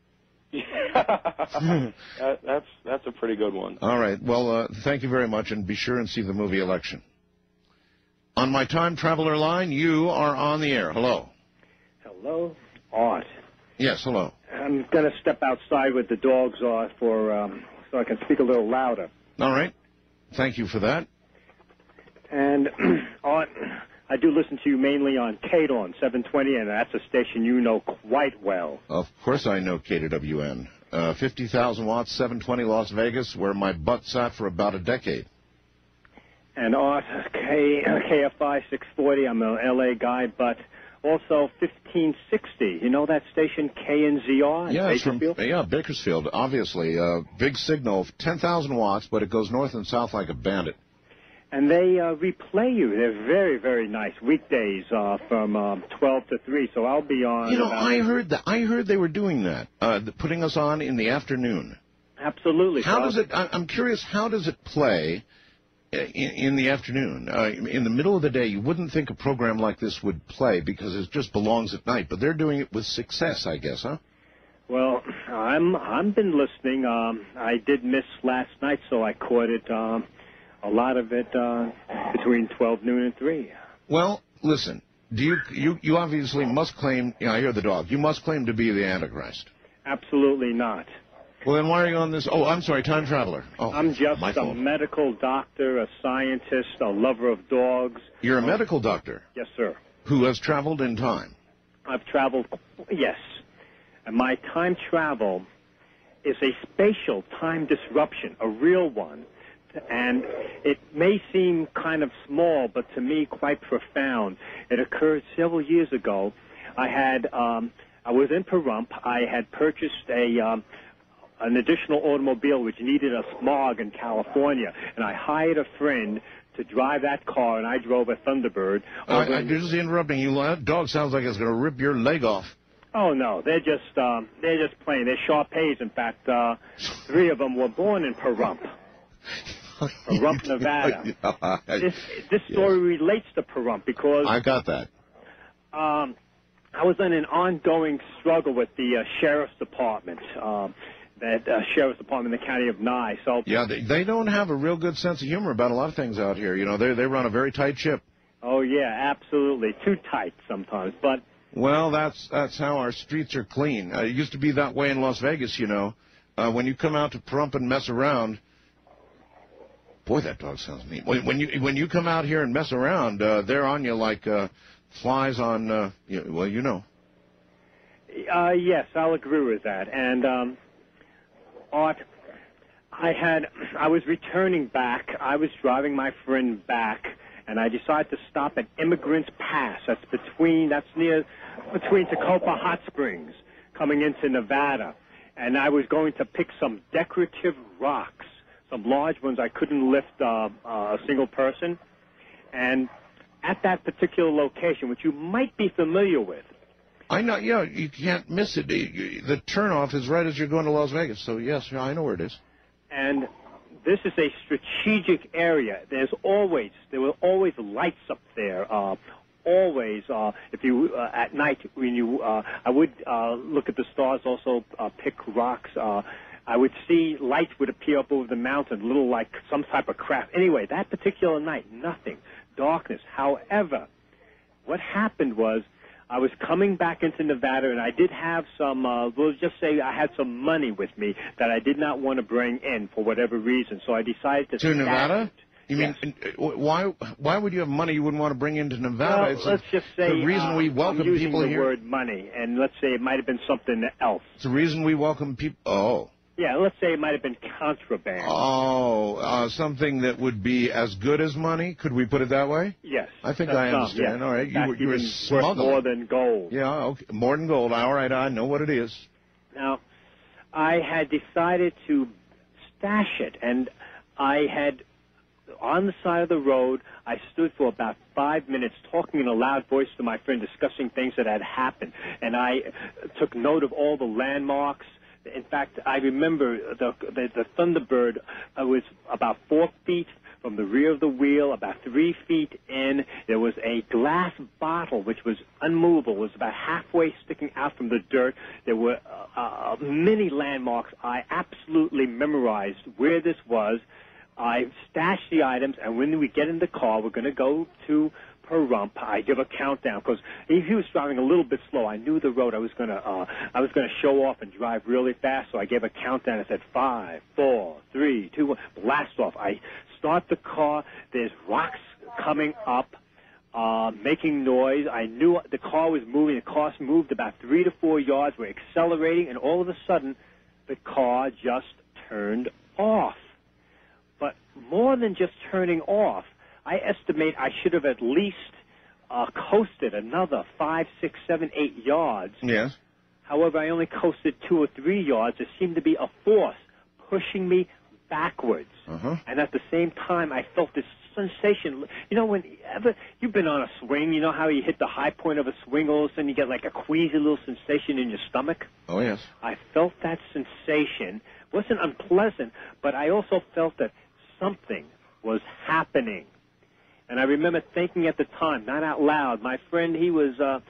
that, that's that's a pretty good one. All right. Well, uh, thank you very much, and be sure and see the movie Election. On my time traveler line, you are on the air. Hello. Hello, Art. Yes, hello. I'm going to step outside with the dogs off for um, so I can speak a little louder. All right. Thank you for that. And Art, I do listen to you mainly on K D O N seven twenty, and that's a station you know quite well. Of course I know K W N. Uh, fifty thousand watts, seven twenty Las Vegas, where my butt sat for about a decade. And Art, K, K F I six forty, I'm an L A guy, but also fifteen sixty. You know that station, K N Z R in Yeah, it's from, Bakersfield? yeah, Bakersfield, obviously. Uh, big signal, ten thousand watts, but it goes north and south like a bandit. And they uh, replay you. They're very, very nice. Weekdays uh, from um, twelve to three, so I'll be on. You know, about- I heard that. I heard they were doing that, uh, putting us on in the afternoon. Absolutely. How So does it? I- I'm curious. How does it play uh, in, in the afternoon? Uh, in the middle of the day, you wouldn't think a program like this would play because it just belongs at night. But they're doing it with success, I guess, huh? Well, I'm I've been listening. Um, I did miss last night, so I caught it. Um, a lot of it uh, between twelve noon and three. Well, listen. Do you, you, you obviously must claim, yeah, I hear the dog, you must claim to be the Antichrist. Absolutely not. Well, then why are you on this? Oh, I'm sorry, time traveler. Oh, I'm just my a fault. medical doctor, a scientist, a lover of dogs. You're a medical doctor? Yes, sir. Who has traveled in time? I've traveled, yes. And my time travel is a spatial time disruption, a real one. And it may seem kind of small, but to me quite profound. It occurred several years ago. I had, um, I was in Pahrump. I had purchased a, um, an additional automobile which needed a smog in California, and I hired a friend to drive that car, and I drove a Thunderbird. I, I'm just interrupting you. That dog sounds like it's going to rip your leg off. Oh no, they're just um, they're just plain. They're Shar-Peis. In fact, uh, three of them were born in Pahrump, Pahrump, Nevada. This this story relates to Pahrump because I got that. Um, I was in an ongoing struggle with the uh, sheriff's department. Um, that uh, sheriff's department in the county of Nye. So yeah, they, they don't have a real good sense of humor about a lot of things out here. You know, they they run a very tight ship. Oh yeah, absolutely, too tight sometimes. But well, that's that's how our streets are clean. Uh, it used to be that way in Las Vegas. You know, uh, when you come out to Pahrump and mess around. Boy, that dog sounds mean. When, when you when you come out here and mess around, uh, they're on you like uh, flies on. Uh, you, well, you know. Uh, yes, I'll agree with that. And um, Art, I had I was returning back. I was driving my friend back, and I decided to stop at Immigrants Pass. That's between that's near between Tacoma Hot Springs, coming into Nevada. And I was going to pick some decorative rocks, some large ones I couldn't lift uh, uh, a single person. And at that particular location, which you might be familiar with. I know, yeah, you can't miss it. The turnoff is right as you're going to Las Vegas. So, yes, I know where it is. And this is a strategic area. There's always, there were always lights up there. Uh, always, uh, if you, uh, at night, when you, uh, I would uh, look at the stars, also uh, pick rocks. Uh, I would see lights would appear up over the mountain, little like some type of craft. Anyway, that particular night, nothing, darkness. However, what happened was I was coming back into Nevada, and I did have some, uh, we'll just say I had some money with me that I did not want to bring in for whatever reason. So I decided to... To Nevada? It. You yes. mean, why Why would you have money you wouldn't want to bring into Nevada? Well, it's let's a, just say the reason uh, we welcome I'm using people the here. word money, and let's say it might have been something else. It's the reason we welcome people. Oh. Yeah, let's say it might have been contraband. Oh, uh, something that would be as good as money? Could we put it that way? Yes. I think That's I some, understand. yes. All right. In You, fact, were- you were even worth smuggling. more than gold. Yeah, okay. More than gold. All right, I know what it is. Now, I had decided to stash it, and I had, on the side of the road, I stood for about five minutes talking in a loud voice to my friend, discussing things that had happened, and I took note of all the landmarks. In fact, I remember the the, the Thunderbird uh, was about four feet from the rear of the wheel, about three feet in. There was a glass bottle which was unmovable. It was about halfway sticking out from the dirt. There were uh, uh, many landmarks. I absolutely memorized where this was. I stashed the items, and when we get in the car, we're going to go to Pahrump. I give a countdown because if he was driving a little bit slow, I knew the road. I was going to, uh, I was going to show off and drive really fast. So I gave a countdown. I said five, four, three, two, one. Blast off. I start the car. There's rocks coming up, uh, making noise. I knew the car was moving. The car moved about three to four yards. We're accelerating, and all of a sudden, the car just turned off. But more than just turning off, I estimate I should have at least uh, coasted another five, six, seven, eight yards. Yes. However, I only coasted two or three yards. There seemed to be a force pushing me backwards. Uh-huh. And at the same time, I felt this sensation. You know, when ever you've been on a swing, you know how you hit the high point of a swing, all of a sudden you get like a queasy little sensation in your stomach? Oh, yes. I felt that sensation. It wasn't unpleasant, but I also felt that something was happening. And I remember thinking at the time, not out loud, my friend, he was, uh,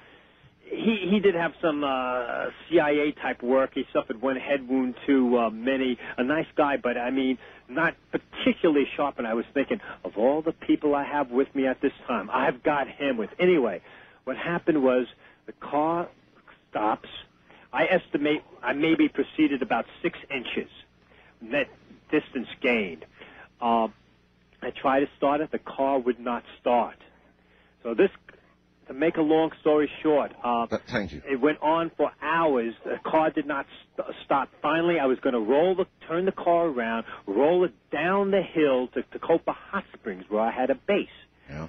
he, he did have some uh, C I A type work. He suffered one head wound to uh, many, a nice guy, but I mean, not particularly sharp. And I was thinking, of all the people I have with me at this time, I've got him with. Anyway, What happened was the car stops. I estimate I maybe proceeded about six inches, net distance gained. Uh, I tried to start it. The car would not start. So this, to make a long story short, uh, thank you. It went on for hours. The car did not st- stop. Finally, I was going to roll the, turn the car around, roll it down the hill to Tacoma Hot Springs, where I had a base. Yeah.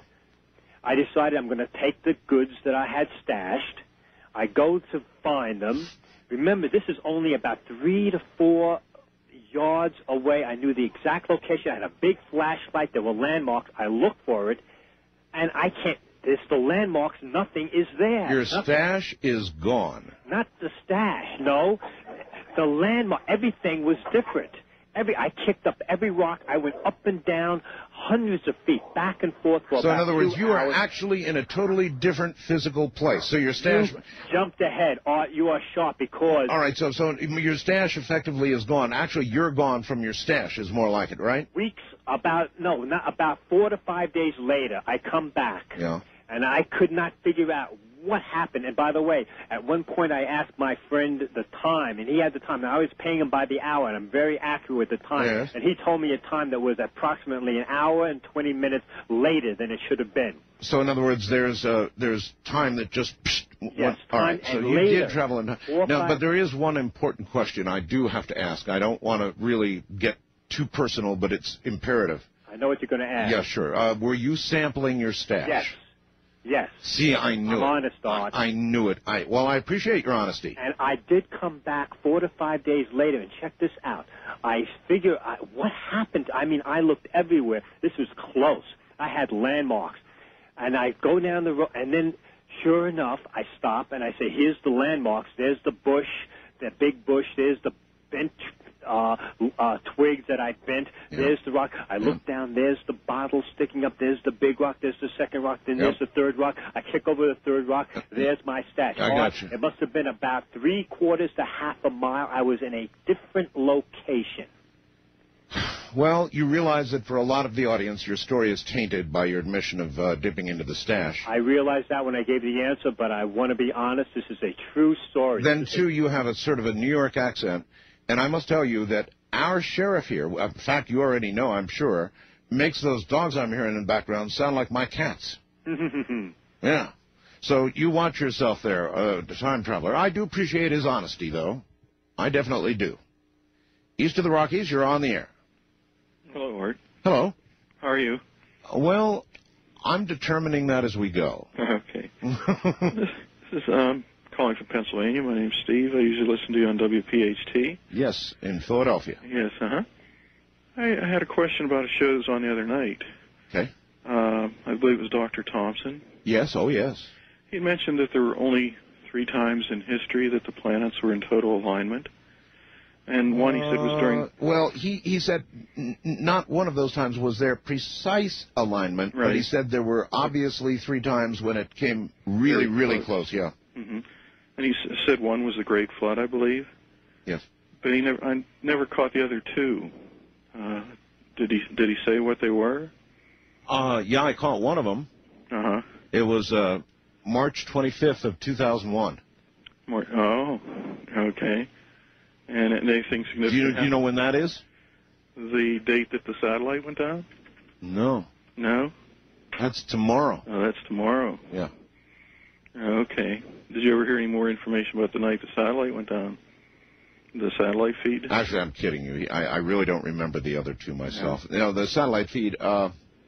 I decided I'm going to take the goods that I had stashed. I go to find them. Remember, this is only about three to four yards away. I knew the exact location. I had a big flashlight. There were landmarks. I looked for it, and I can't. There's the landmarks. Nothing is there. Your Nothing. stash is gone. Not the stash. No, the landmark. Everything was different. Every I kicked up every rock. I went up and down, hundreds of feet, back and forth for So in about other words, two you are hours. actually in a totally different physical place. So your stash. You jumped ahead. Uh, you are sharp because. All right. So so your stash effectively is gone. Actually, you're gone from your stash. Is more like it, right? Weeks about no, not about four to five days later, I come back. Yeah. And I could not figure out what happened. And by the way, at one point I asked my friend the time, and he had the time. Now, I was paying him by the hour, and I'm very accurate with the time. Yes. And he told me a time that was approximately an hour and twenty minutes later than it should have been. So in other words, there's uh, there's time that just. Psh, Yes, went, all right. time So and you later. did travel in time. Four, Now, five- but there is one important question I do have to ask. I don't want to really get too personal, but it's imperative. I know what you're going to ask. Yeah, sure. Uh, were you sampling your stash? Yes. Yes. See, I knew I'm it. honest, Art. I, I knew it. I well, I appreciate your honesty. And I did come back four to five days later, and check this out. I figure, I, what happened? I mean, I looked everywhere. This was close. I had landmarks. And I go down the road, and then, sure enough, I stop, and I say, here's the landmarks. There's the bush, the big bush. There's the bent uh, uh, twigs that I bent. Yeah. There's the rock. I look down. There's the bottle sticking up. There's the big rock. There's the second rock. Then Yep. there's the third rock. I kick over the third rock. There's my stash. I got you. It must have been about three quarters to half a mile. I was in a different location. Well, you realize that for a lot of the audience, your story is tainted by your admission of uh, dipping into the stash. I realized that when I gave the answer, but I want to be honest. This is a true story. Then, too, you have a sort of a New York accent, and I must tell you that our sheriff here, in fact, you already know, I'm sure, makes those dogs I'm hearing in the background sound like my cats. Yeah. So you watch yourself there, uh, the time traveler. I do appreciate his honesty, though. I definitely do. East of the Rockies, you're on the air. Hello, Art. Hello. How are you? Well, I'm determining that as we go. Okay. this is um calling from Pennsylvania. My name's Steve. I usually listen to you on W P H T. Yes, in Philadelphia. Yes, uh-huh. I, I had a question about a show that was on the other night. Okay. Uh, I believe it was Doctor Thompson. Yes, oh yes. He mentioned that there were only three times in history that the planets were in total alignment. And one, he said, was during... Uh, well, he, he said n- not one of those times was there precise alignment, but Right. he said there were obviously three times when it came really, Very really close. close, yeah. hmm And he s- said one was the Great Flood, I believe. Yes. But he never, I never caught the other two. Uh, did he? Did he say what they were? Uh, yeah, I caught one of them. Uh huh. It was uh, March twenty-fifth of two thousand one. More, oh, okay. And anything significant? Do you, do you know when that is? The date that the satellite went down? No. No? That's tomorrow. Oh, that's tomorrow. Yeah. Okay. Did you ever hear any more information about the night the satellite went down? The satellite feed? Actually, I'm kidding you. I, I really don't remember the other two myself. You know, the satellite feed, uh,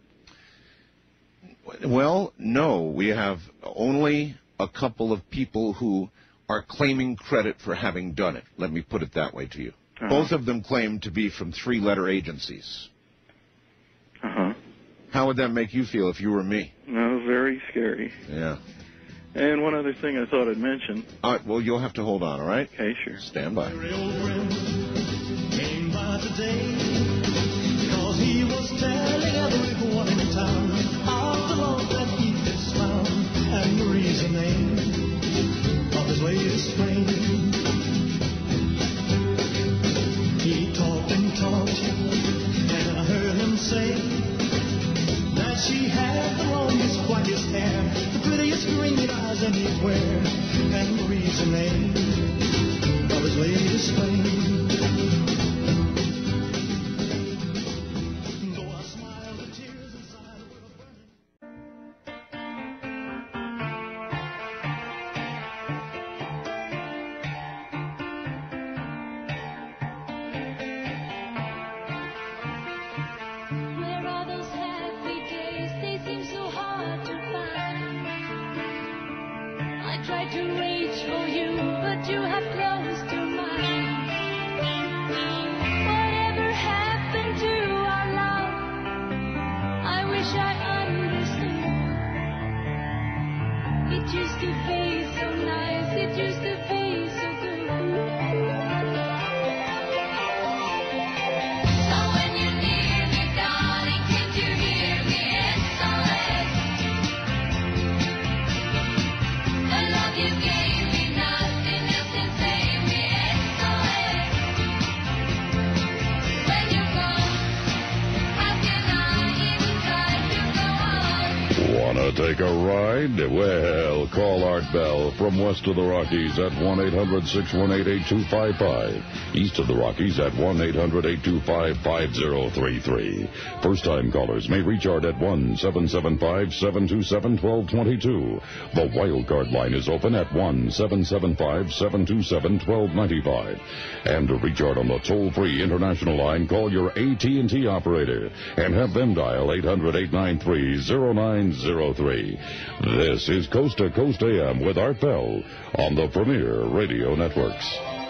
well, no. We have only a couple of people who are claiming credit for having done it. Let me put it that way to you. Uh-huh. Both of them claim to be from three-letter agencies. Uh-huh. How would that make you feel if you were me? No, very scary. Yeah. And one other thing I thought I'd mention. All right, well, you'll have to hold on, all right? Okay, sure. Stand by. Came by today, cause he was telling everyone in town of the love that he has found and the reasoning of his latest flame. He talked and talked, and I heard him say that she had the longest, whitest hair, the prettiest stringy eyes anywhere, and Marie's the name of his latest flame. Though I smile, the tears inside were burning. Where are those happy days? They seem so hard to find. I tried to reach for you, but you have closed your mind. Whatever happened to our love? I wish I understood. It used to be so nice, it used to be so good. So when you're near me, darling, can't you hear me? S O S. The love you gave me, nothing else can save me. S O S. When you're gone, how can I even try to go on? Wanna take a ride? Well, call Art Bell from west of the Rockies at one eight hundred six one eight eight two five five. East of the Rockies at one eight hundred eight two five five zero three three. First-time callers may reach Art at one seven seven five seven two seven one two two two. The wildcard line is open at one seven seven five seven two seven one two nine five. And to reach Art on the toll-free international line, call your A T and T operator and have them dial eight hundred eight nine three zero nine zero three. This is Coast to Coast A M with Art Bell on the Premier Radio Networks.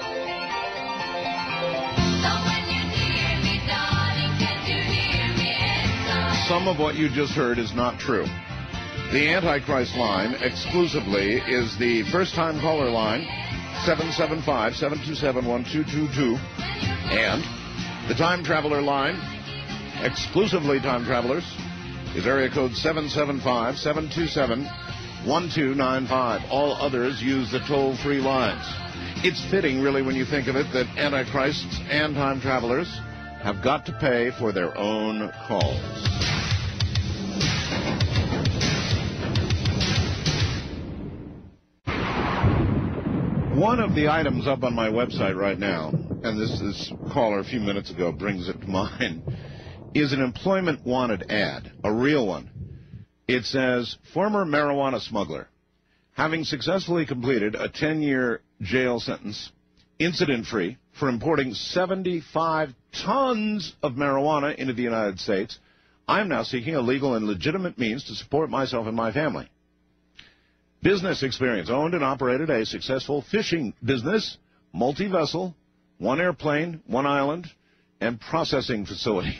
Some of what you just heard is not true. The Antichrist line exclusively is the first-time caller line, seven seven five seven two seven one two two two, and the time traveler line, exclusively time travelers, is area code seven seven five seven two seven one two nine five. All others use the toll-free lines. It's fitting, really, when you think of it, that Antichrists and time travelers have got to pay for their own calls. One of the items up on my website right now, and this, this caller a few minutes ago brings it to mind, is an employment wanted ad, a real one. It says, former marijuana smuggler, having successfully completed a ten-year jail sentence, incident-free, for importing seventy-five tons of marijuana into the United States, I am now seeking a legal and legitimate means to support myself and my family. Business experience, owned and operated a successful fishing business, multi-vessel, one airplane, one island, and processing facility.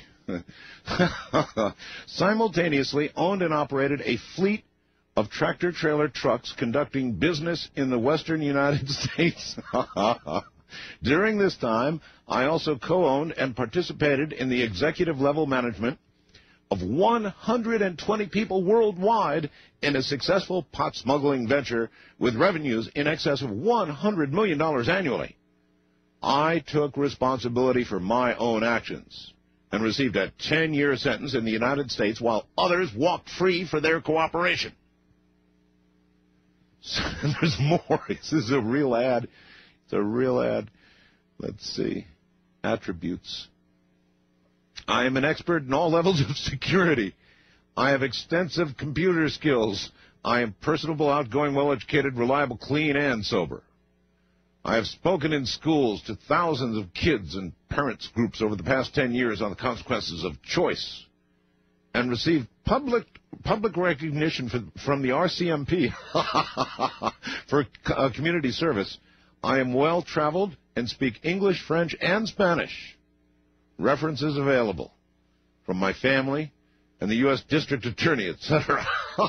Simultaneously owned and operated a fleet of tractor-trailer trucks conducting business in the western United States. During this time, I also co-owned and participated in the executive level management of one hundred twenty people worldwide in a successful pot smuggling venture with revenues in excess of one hundred million dollars annually. I took responsibility for my own actions and received a ten-year sentence in the United States while others walked free for their cooperation. So, there's more. This is a real ad. It's a real ad. Let's see. Attributes. I am an expert in all levels of security. I have extensive computer skills. I am personable, outgoing, well-educated, reliable, clean, and sober. I have spoken in schools to thousands of kids and parents groups over the past ten years on the consequences of choice and received public public recognition for, from the R C M P for uh, community service. I am well-traveled and speak English, French, and Spanish. References available from my family and the U S District Attorney, et cetera.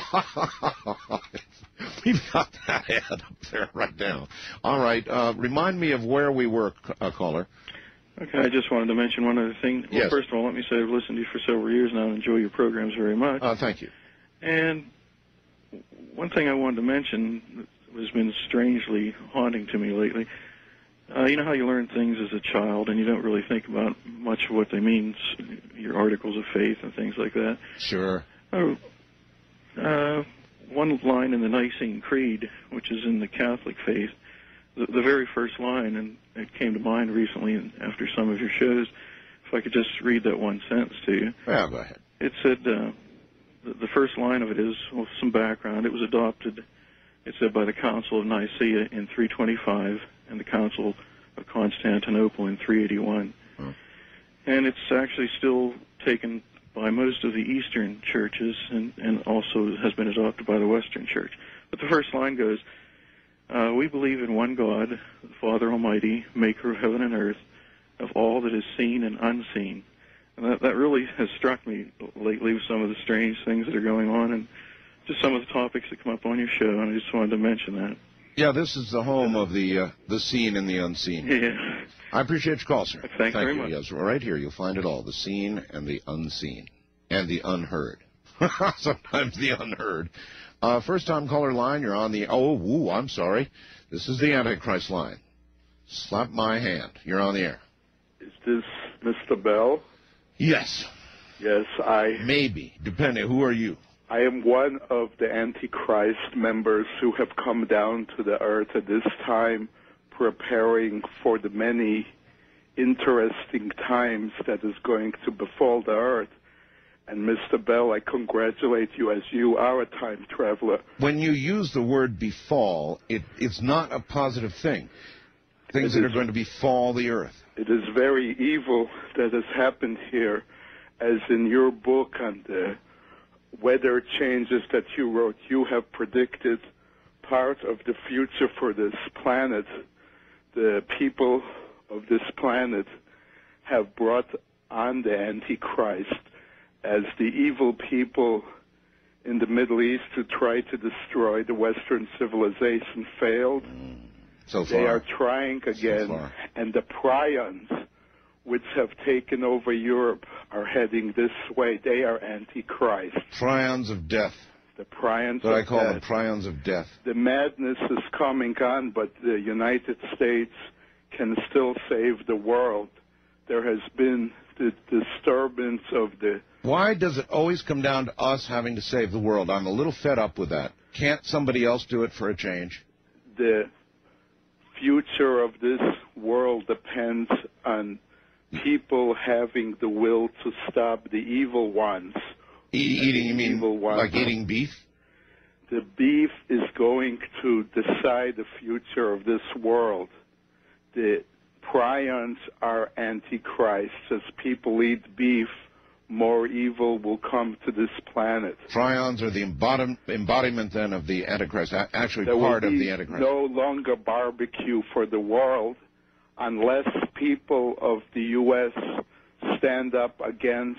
We've got that ad up there right now. All right. Uh, remind me of where we were, uh, caller. Okay, I just wanted to mention one other thing. Well, Yes. first of all, let me say I've listened to you for several years now and enjoy your programs very much. Uh, thank you. And one thing I wanted to mention has been strangely haunting to me lately. Uh, you know how you learn things as a child and you don't really think about much of what they mean, your articles of faith and things like that? Sure. Oh, uh, one line in the Nicene Creed, which is in the Catholic faith, the, the very first line, and it came to mind recently after some of your shows. If I could just read that one sentence to you. Yeah, go ahead. It said, uh, the, the first line of it is, well, some background. It was adopted, it said, by the Council of Nicaea in three twenty-five and the Council of Constantinople in three eighty-one. Hmm. And it's actually still taken by most of the Eastern churches, and, and also has been adopted by the Western Church. But the first line goes, uh, we believe in one God, the Father Almighty, maker of heaven and earth, of all that is seen and unseen. And that, that really has struck me lately with some of the strange things that are going on, and just some of the topics that come up on your show, and I just wanted to mention that. Yeah, this is the home of the uh, the seen and the unseen. Yeah. I appreciate your call, sir. Thanks Thank very you. much. Yes, right here you'll find it all, the seen and the unseen, and the unheard. Sometimes the unheard. Uh, first-time caller line, you're on the, oh, woo, I'm sorry. This is the Antichrist line. Slap my hand. You're on the air. Is this Mister Bell? Yes. Yes, I... Maybe, depending. Who are you? I am one of the Antichrist members who have come down to the earth at this time, preparing for the many interesting times that is going to befall the earth. And Mister Bell, I congratulate you, as you are a time traveler. When you use the word befall, it, it's not a positive thing. Things It that is- are going to befall the earth. It is very evil that has happened here, as in your book on the weather changes that you wrote, you have predicted part of the future for this planet. The people of this planet have brought on the Antichrist as the evil people in the Middle East who tried to destroy the Western civilization failed. So They far. are trying again, far. and the prions, which have taken over Europe, are heading this way. They are Antichrist. Prions of death. The prions What of I call death. them prions of death. The madness is coming on, but the United States can still save the world. There has been the disturbance of the... Why does it always come down to us having to save the world? I'm a little fed up with that. Can't somebody else do it for a change? the future of this world depends on people having the will to stop the evil ones. E- eating, you mean evil ones. like eating beef? The beef is going to decide the future of this world. The prions are antichrists. As people eat beef, more evil will come to this planet. Prions are the embodi- embodiment then of the Antichrist, a- actually There part will of be the Antichrist. no longer barbecue for the world unless people of the U S stand up against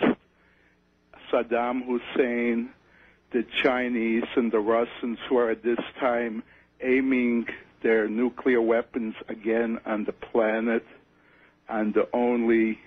Saddam Hussein, the Chinese and the Russians, who are at this time aiming their nuclear weapons again on the planet, and the only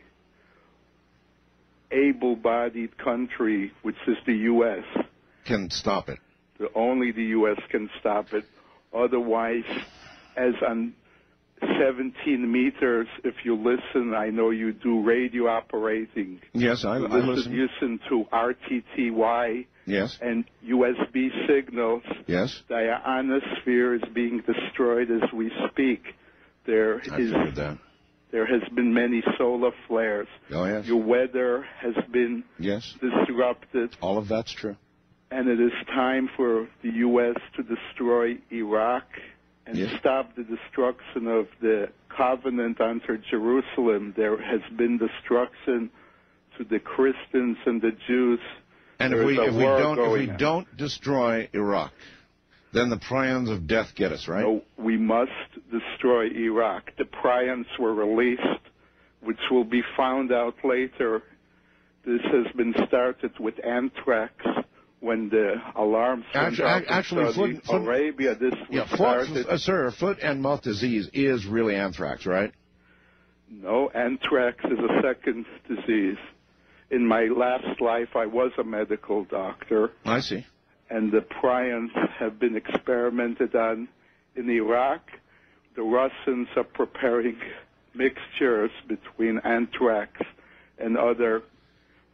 able-bodied country, which is the U S Can stop it. The, only the U S can stop it. Otherwise, as on seventeen meters, if you listen, I know you do radio operating. Yes, I, I listen, listen. listen to R T T Y Yes, and U S B signals. yes. The ionosphere is being destroyed as we speak. There I is figured that. there has been many solar flares. Oh, yes. Your weather has been Yes, disrupted. all of that's true. And it is time for the U S to destroy Iraq and Yes. stop the destruction of the covenant under Jerusalem. There has been destruction to the Christians and the Jews. And if There we is a if we war don't if going we on. don't destroy Iraq, then the prions of death get us, right? No, we must destroy Iraq. The prions were released, which will be found out later. This has been started with anthrax. When the alarms went Actu- out ac- in actually, Saudi foot- foot- Arabia, this Yeah, was foot, started. uh, sir, foot and mouth disease is really anthrax, right? No, anthrax is a second disease. In my last life, I was a medical doctor, I see. and the prions have been experimented on in Iraq. The Russians are preparing mixtures between anthrax and other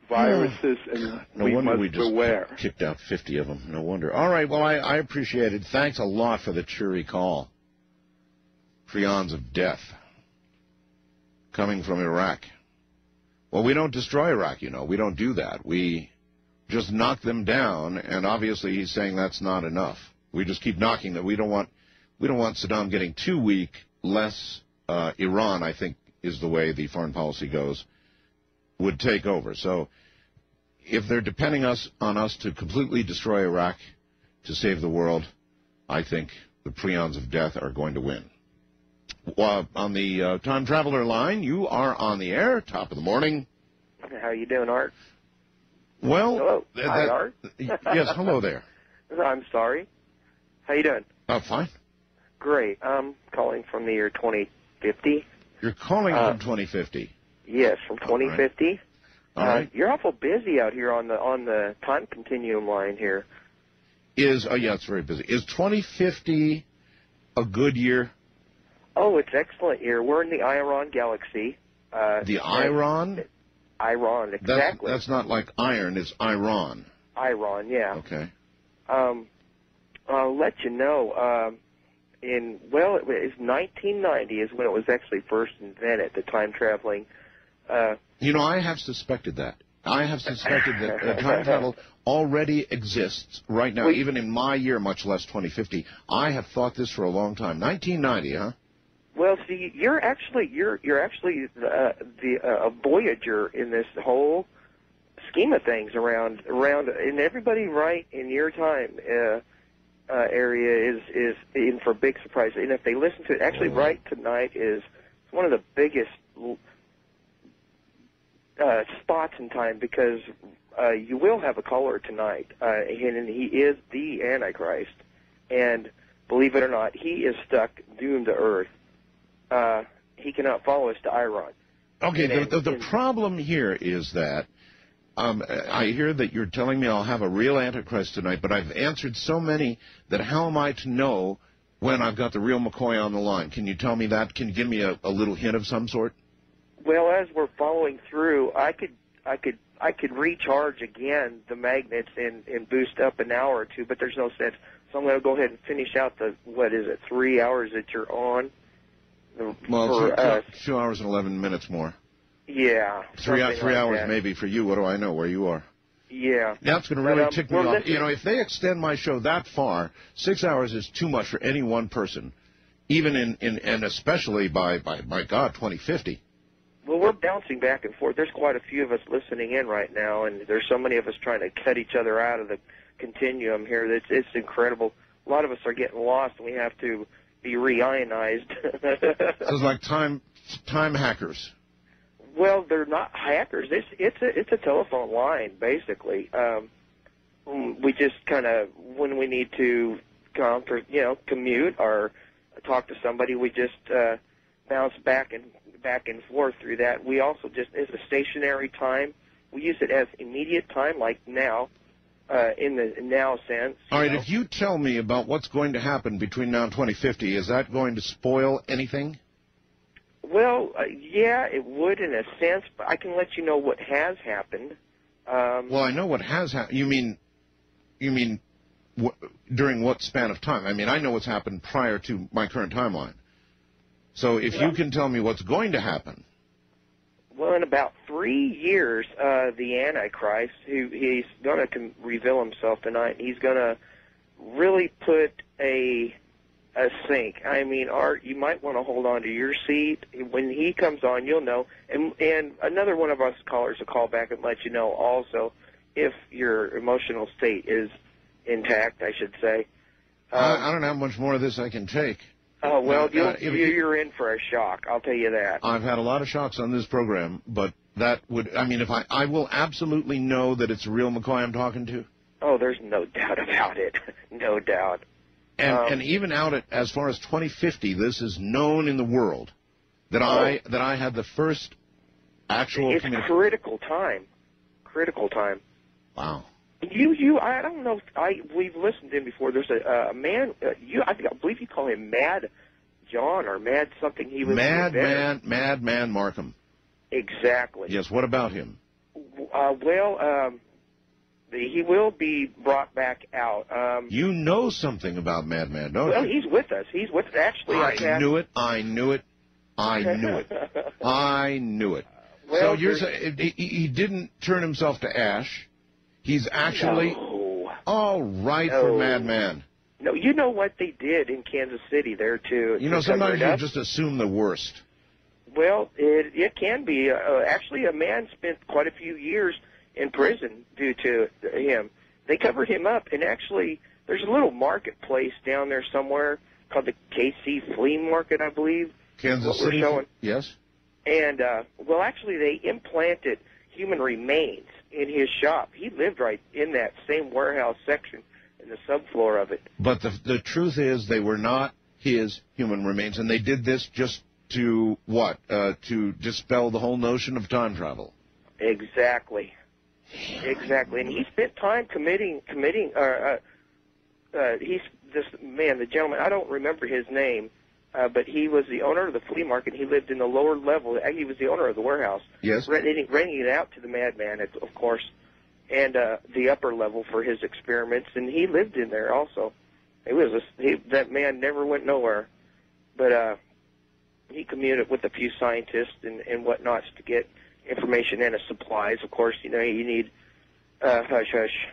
viruses, and No we wonder must we just beware. kicked out fifty of them. No wonder. All right, well, I, I appreciate it. Thanks a lot for the cheery call. Prions of death coming from Iraq. Well, we don't destroy Iraq, you know. We don't do that. We just knock them down, and obviously he's saying that's not enough. We just keep knocking them. We don't want, we don't want Saddam getting too weak, less uh, Iran, I think, is the way the foreign policy goes, would take over. So if they're depending us on us to completely destroy Iraq to save the world, I think the prions of death are going to win. Well, on the uh, Time Traveler line, you are on the air, top of the morning. How you doing, Art? Well, hello. th- Hi, that- Art. yes, hello there. I'm sorry. How you doing? Oh, fine. Great. I'm calling from the year twenty fifty. You're calling Uh, from twenty fifty. Yes, from twenty fifty. All uh, right. You're awful busy out here on the on the time continuum line here. Is, oh, yeah, it's very busy. Is twenty fifty a good year? Oh, it's excellent year. We're in the Iron galaxy. Uh, The Iron? Iron, That's, exactly. that's not like iron, it's Iran. Iron, yeah. Okay. Um, I'll let you know. Um, in well, it was nineteen ninety is when it was actually first invented. The time traveling. Uh, You know, I have suspected that. I have suspected that uh, time travel already exists right now, even in my year, much less twenty fifty. I have thought this for a long time. nineteen ninety, huh? Well, see, you're actually you're you're actually uh, the uh, a Voyager in this whole scheme of things around around, and everybody right in your time uh, uh, area is is in for a big surprise. And if they listen to it, actually, right tonight is one of the biggest uh, spots in time because uh, you will have a caller tonight, uh, and, and he is the Antichrist, and believe it or not, he is stuck doomed to Earth. Uh, he cannot follow us to Iran. Okay, And- the, the, the and- problem here is that um, I hear that you're telling me I'll have a real Antichrist tonight, but I've answered so many that how am I to know when I've got the real McCoy on the line? Can you tell me that? Can you give me a, a little hint of some sort? Well, as we're following through, I could, I could, I could recharge again the magnets and, and boost up an hour or two, but there's no sense. So I'm going to go ahead and finish out the what is it, three hours that you're on. Well, for two, us. two, two hours and eleven minutes more. Yeah. Three, something three like hours that. maybe for you. What do I know where you are? Yeah. That's going to But, really um, tick me we're off. listening- You know, if they extend my show that far, six hours is too much for any one person, even in, in and especially by, by, my God, twenty fifty. Well, we're bouncing back and forth. There's quite a few of us listening in right now, and there's so many of us trying to cut each other out of the continuum here. It's, it's incredible. A lot of us are getting lost, and we have to be reionized. So it's like time time hackers. Well, they're not hackers. It's it's a it's a telephone line basically. Um, we just kind of when we need to come for you know commute or talk to somebody, we just uh, bounce back and back and forth through that. We also just it's a stationary time. We use it as immediate time, like now, uh, in the now sense. All right, know? if you tell me about what's going to happen between now and twenty fifty, is that going to spoil anything? Well, uh, yeah, it would in a sense, but I can let you know what has happened. Um, Well, I know what has happened. You mean, you mean wh- during what span of time? I mean, I know what's happened prior to my current timeline. So if you can tell me what's going to happen. Well, in about three years, uh, the Antichrist, who he's going to com- reveal himself tonight, he's going to really put a a sink. I mean, Art, you might want to hold on to your seat. When he comes on, you'll know. And and another one of us callers will call back and let you know also if your emotional state is intact, I should say. I, I don't have much more of this I can take. Oh, well, Uh, you'll, uh, if- you- you're in for a shock, I'll tell you that. I've had a lot of shocks on this program, but that would, I mean, if I, I will absolutely know that it's a real McCoy I'm talking to. Oh, there's no doubt about it. No doubt. And, Um, and even out at as far as twenty fifty, this is known in the world that I that I had the first actual It's communi- critical time. Critical time. Wow. You, you, I don't know. If I we've listened to him before. There's a, a man. Uh, you, I think, I believe you call him Mad John or Mad something. He was Mad the inventor. Man, Mad Man Markham. Exactly. Yes. What about him? Uh, well, um, the, he will be brought back out. Um, You know something about Madman, don't well, you? he's with us. He's with us. Actually, I, I have, knew it. I knew it. I knew it. I knew it. Well, so you're there's- saying he, he didn't turn himself to ash. He's actually No. all right No. for Madman. No, you know what they did in Kansas City there too. You know, to cover sometimes it you up? just assume the worst. Well, it it can be. Uh, actually, a man spent quite a few years in prison due to him. They covered him up, and actually, there's a little marketplace down there somewhere called the K C Flea Market, I believe. Kansas what City. We're showing. Yes. And uh, well, actually, they implanted human remains in his shop. He lived right in that same warehouse section in the subfloor of it. But the the truth is, they were not his human remains, and they did this just to what? Uh, to dispel the whole notion of time travel. Exactly. Exactly. And he spent time committing, committing, uh, uh, uh, he's this man, the gentleman, I don't remember his name, uh, but he was the owner of the flea market. He lived in the lower level. He was the owner of the warehouse. Yes. Renting, renting it out to the madman, of course, and uh, the upper level for his experiments. And he lived in there also. It was a, he, that man never went nowhere. But uh, he commuted with a few scientists and, and whatnots to get information and supplies. Of course, you know, you need uh, hush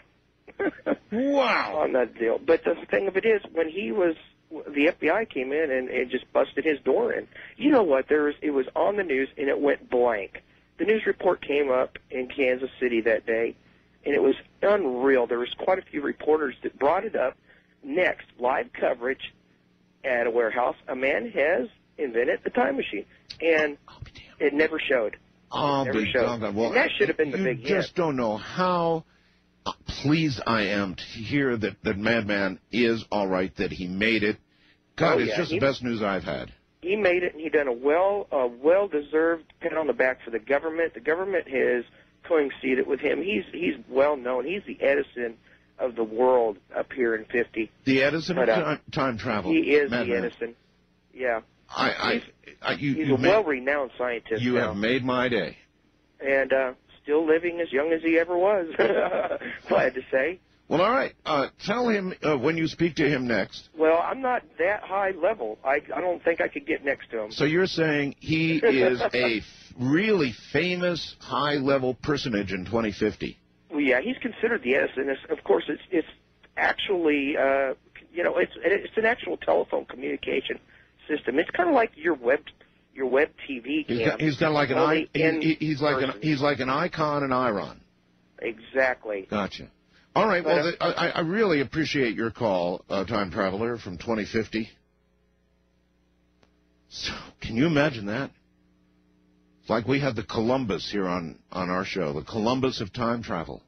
hush. Wow. On that deal. But the thing of it is, when he was, the F B I came in and, and just busted his door in. You know what? There was, it was on the news and it went blank. The news report came up in Kansas City that day, and it was unreal. There was quite a few reporters that brought it up. Next, live coverage at a warehouse. A man has invented the time machine, and it never showed. Oh, It never big showed. doggone. Well, and that should have been the you big just hit. don't know how uh, pleased I am to hear that, that Madman is all right, that he made it. God, Oh, it's yeah, just he- the best news I've had. He made it, and he done a well, a well-deserved pat on the back for the government. The government has coincided with him. He's he's well known. He's the Edison of the world up here in fifty. The Edison But, of uh, time, time travel. He is Madman. the Edison. Yeah. I, I, I, you, He's you a made- well-renowned scientist You now, have made my day. and uh, still living as young as he ever was. Glad to say. Well, all right. Uh, tell him uh, when you speak to him next. Well, I'm not that high level. I I don't think I could get next to him. So you're saying he is a f- really famous, high-level personage in twenty fifty. Well, yeah, he's considered the Edison. It's, of course, it's it's actually uh, you know it's it's an actual telephone communication system. It's kind of like your web your web T V He's cam. got, he's got like an only I, in he, he's like an person. he's like an icon and iron. Exactly. Gotcha. All right. But, Well, uh, th- I, I really appreciate your call, uh, time traveler from twenty fifty. So, can you imagine that? It's like we have the Columbus here on on our show, the Columbus of time travel.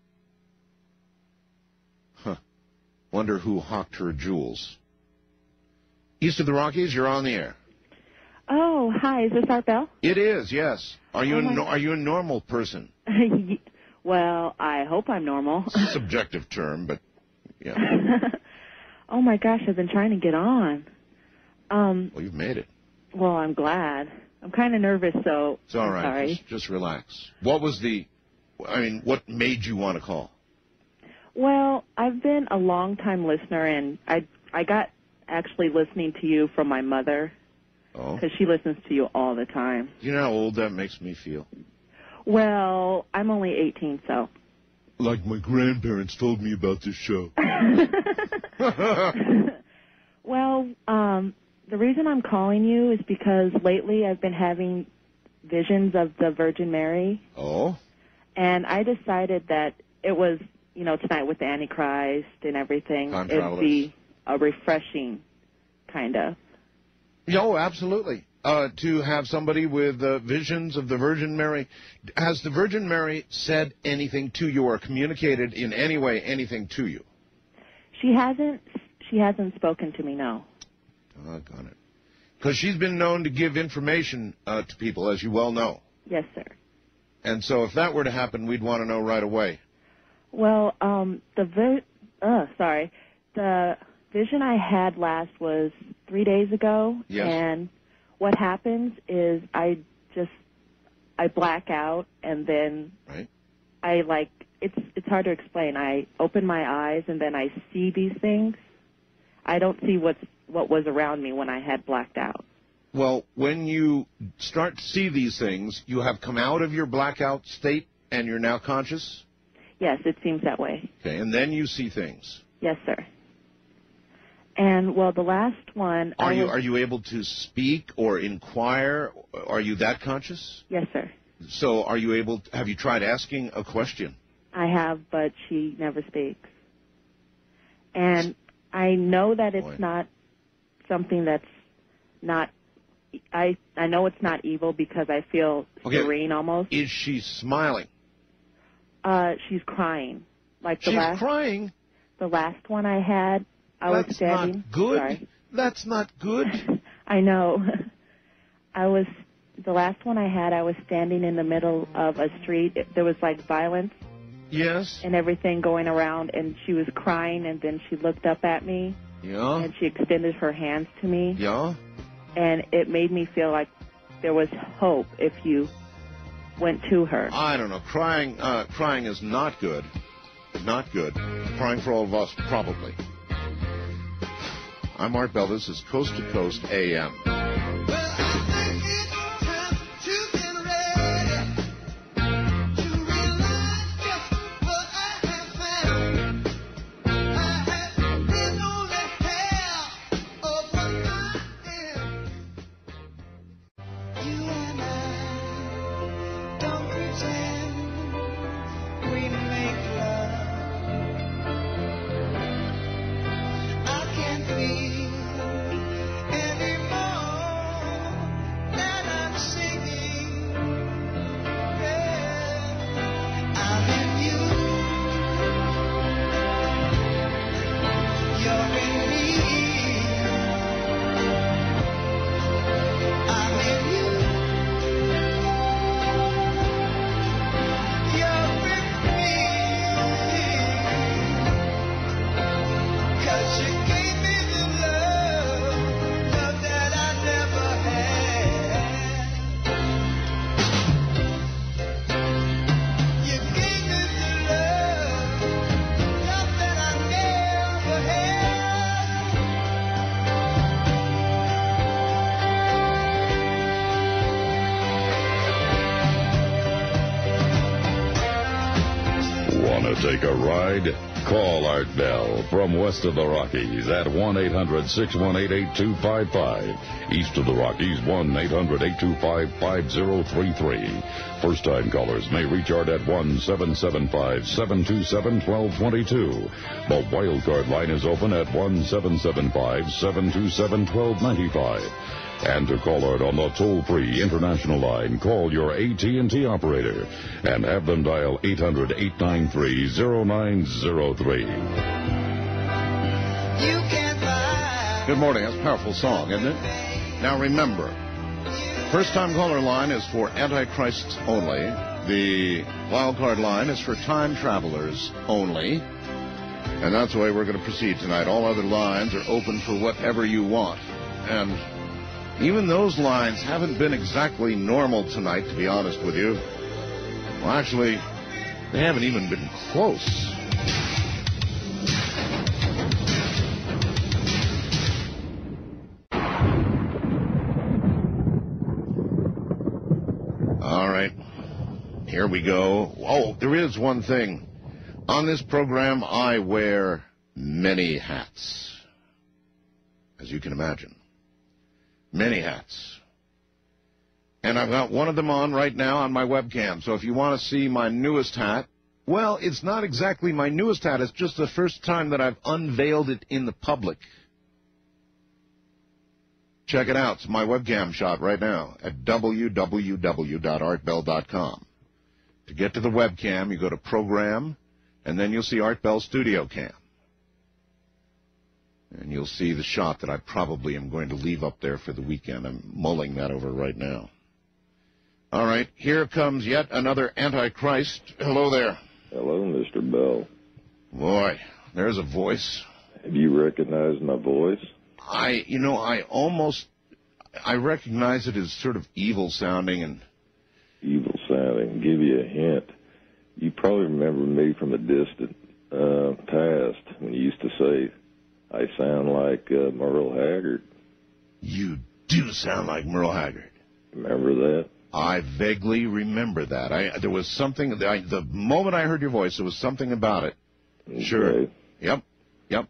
Huh. Wonder who hawked her jewels. East of the Rockies, you're on the air. Oh, hi. Is this Art Bell? It is, yes. Are you Oh, a, my- no, are you a normal person? Well, I hope I'm normal. Subjective term, but yeah. Oh my gosh, I've been trying to get on. Um, Well, you've made it. well, I'm glad. I'm kind of nervous, so It's all I'm right. sorry. Just, just relax. What was the? I mean, what made you want to call? Well, I've been a long-time listener, and I I got actually listening to you from my mother Oh, because she listens to you all the time. you know how old that makes me feel. Well, I'm only eighteen, so. Like my grandparents told me about this show. Well, um, the reason I'm calling you is because lately I've been having visions of the Virgin Mary, Oh, and I decided that it was, you know, tonight with the Antichrist and everything, Time it'd travelers. be a refreshing kind of. no, absolutely. Uh, to have somebody with uh, visions of the Virgin Mary. Has the Virgin Mary said anything to you or communicated in any way anything to you? She hasn't. She hasn't spoken to me. No. Doggone it. Because she's been known to give information uh, to people, as you well know. Yes, sir. And so if that were to happen, we'd want to know right away. Well, um, the vi- uh, sorry, the vision I had last was three days ago, Yes. and what happens is I just I black out, and then Right. I like it's it's hard to explain. I open my eyes and then I see these things. I don't see what's what was around me when I had blacked out. Well, when you start to see these things, you have come out of your blackout state and you're now conscious? Yes, it seems that way. Okay, and then you see things. Yes, sir. And well, the last one. Are I you was, are you able to speak or inquire? Are you that conscious? Yes, sir. So are you able? To, have you tried asking a question? I have, but she never speaks. And I know that it's Boy. not something that's not. I I know it's not evil because I feel Okay. serene almost. Is she smiling? Uh, she's crying. Like the She's last crying. the last one I had, I was That's standing. not good. Sorry. That's not good. I know. I was the last one I had. I was standing in the middle of a street. It- There was like violence Yes. and everything going around, and she was crying. And then she looked up at me, Yeah. and she extended her hands to me, Yeah. and it made me feel like there was hope if you went to her. I don't know. Crying, uh, crying is not good. Not good. Crying for all of us, probably. I'm Art Bell. This is Coast to Coast A M. Want to take a ride? Call Art Bell from west of the Rockies at one eight hundred six one eight eight two five five. East of the Rockies, one eight hundred eight two five five zero three three. First-time callers may reach Art at one seven seven five seven two seven one two two two. The wild card line is open at one seven seven five seven two seven one two nine five. And to call Art on the toll-free international line, call your A T and T operator and have them dial eight hundred eight nine three zero nine zero three. Good morning. That's a powerful song, isn't it? Now remember, first-time caller line is for Antichrist only. The wild card line is for time travelers only. And that's the way we're going to proceed tonight. All other lines are open for whatever you want. And even those lines haven't been exactly normal tonight, to be honest with you. Well, actually, they haven't even been close. All right. Here we go. Oh, there is one thing. On this program, I wear many hats, as you can imagine. Many hats. And I've got one of them on right now on my webcam. So if you want to see my newest hat, well, it's not exactly my newest hat. It's just the first time that I've unveiled it in the public. Check it out. It's my webcam shot right now at w w w dot art bell dot com. To get to the webcam, you go to Program, and then you'll see Art Bell Studio Cam. And you'll see the shot that I probably am going to leave up there for the weekend. I'm mulling that over right now. All right, here comes yet another Antichrist. Hello there. Hello, Mister Bell. Boy, there's a voice. Have you recognized my voice? I, you know, I almost, I recognize it as sort of evil sounding and... Evil sounding. Give you a hint. You probably remember me from a distant uh, past when you used to say, I sound like uh, Merle Haggard. You do sound like Merle Haggard. Remember that? I vaguely remember that. I There was something, I, the moment I heard your voice, there was something about it. Okay. Sure. Yep, yep.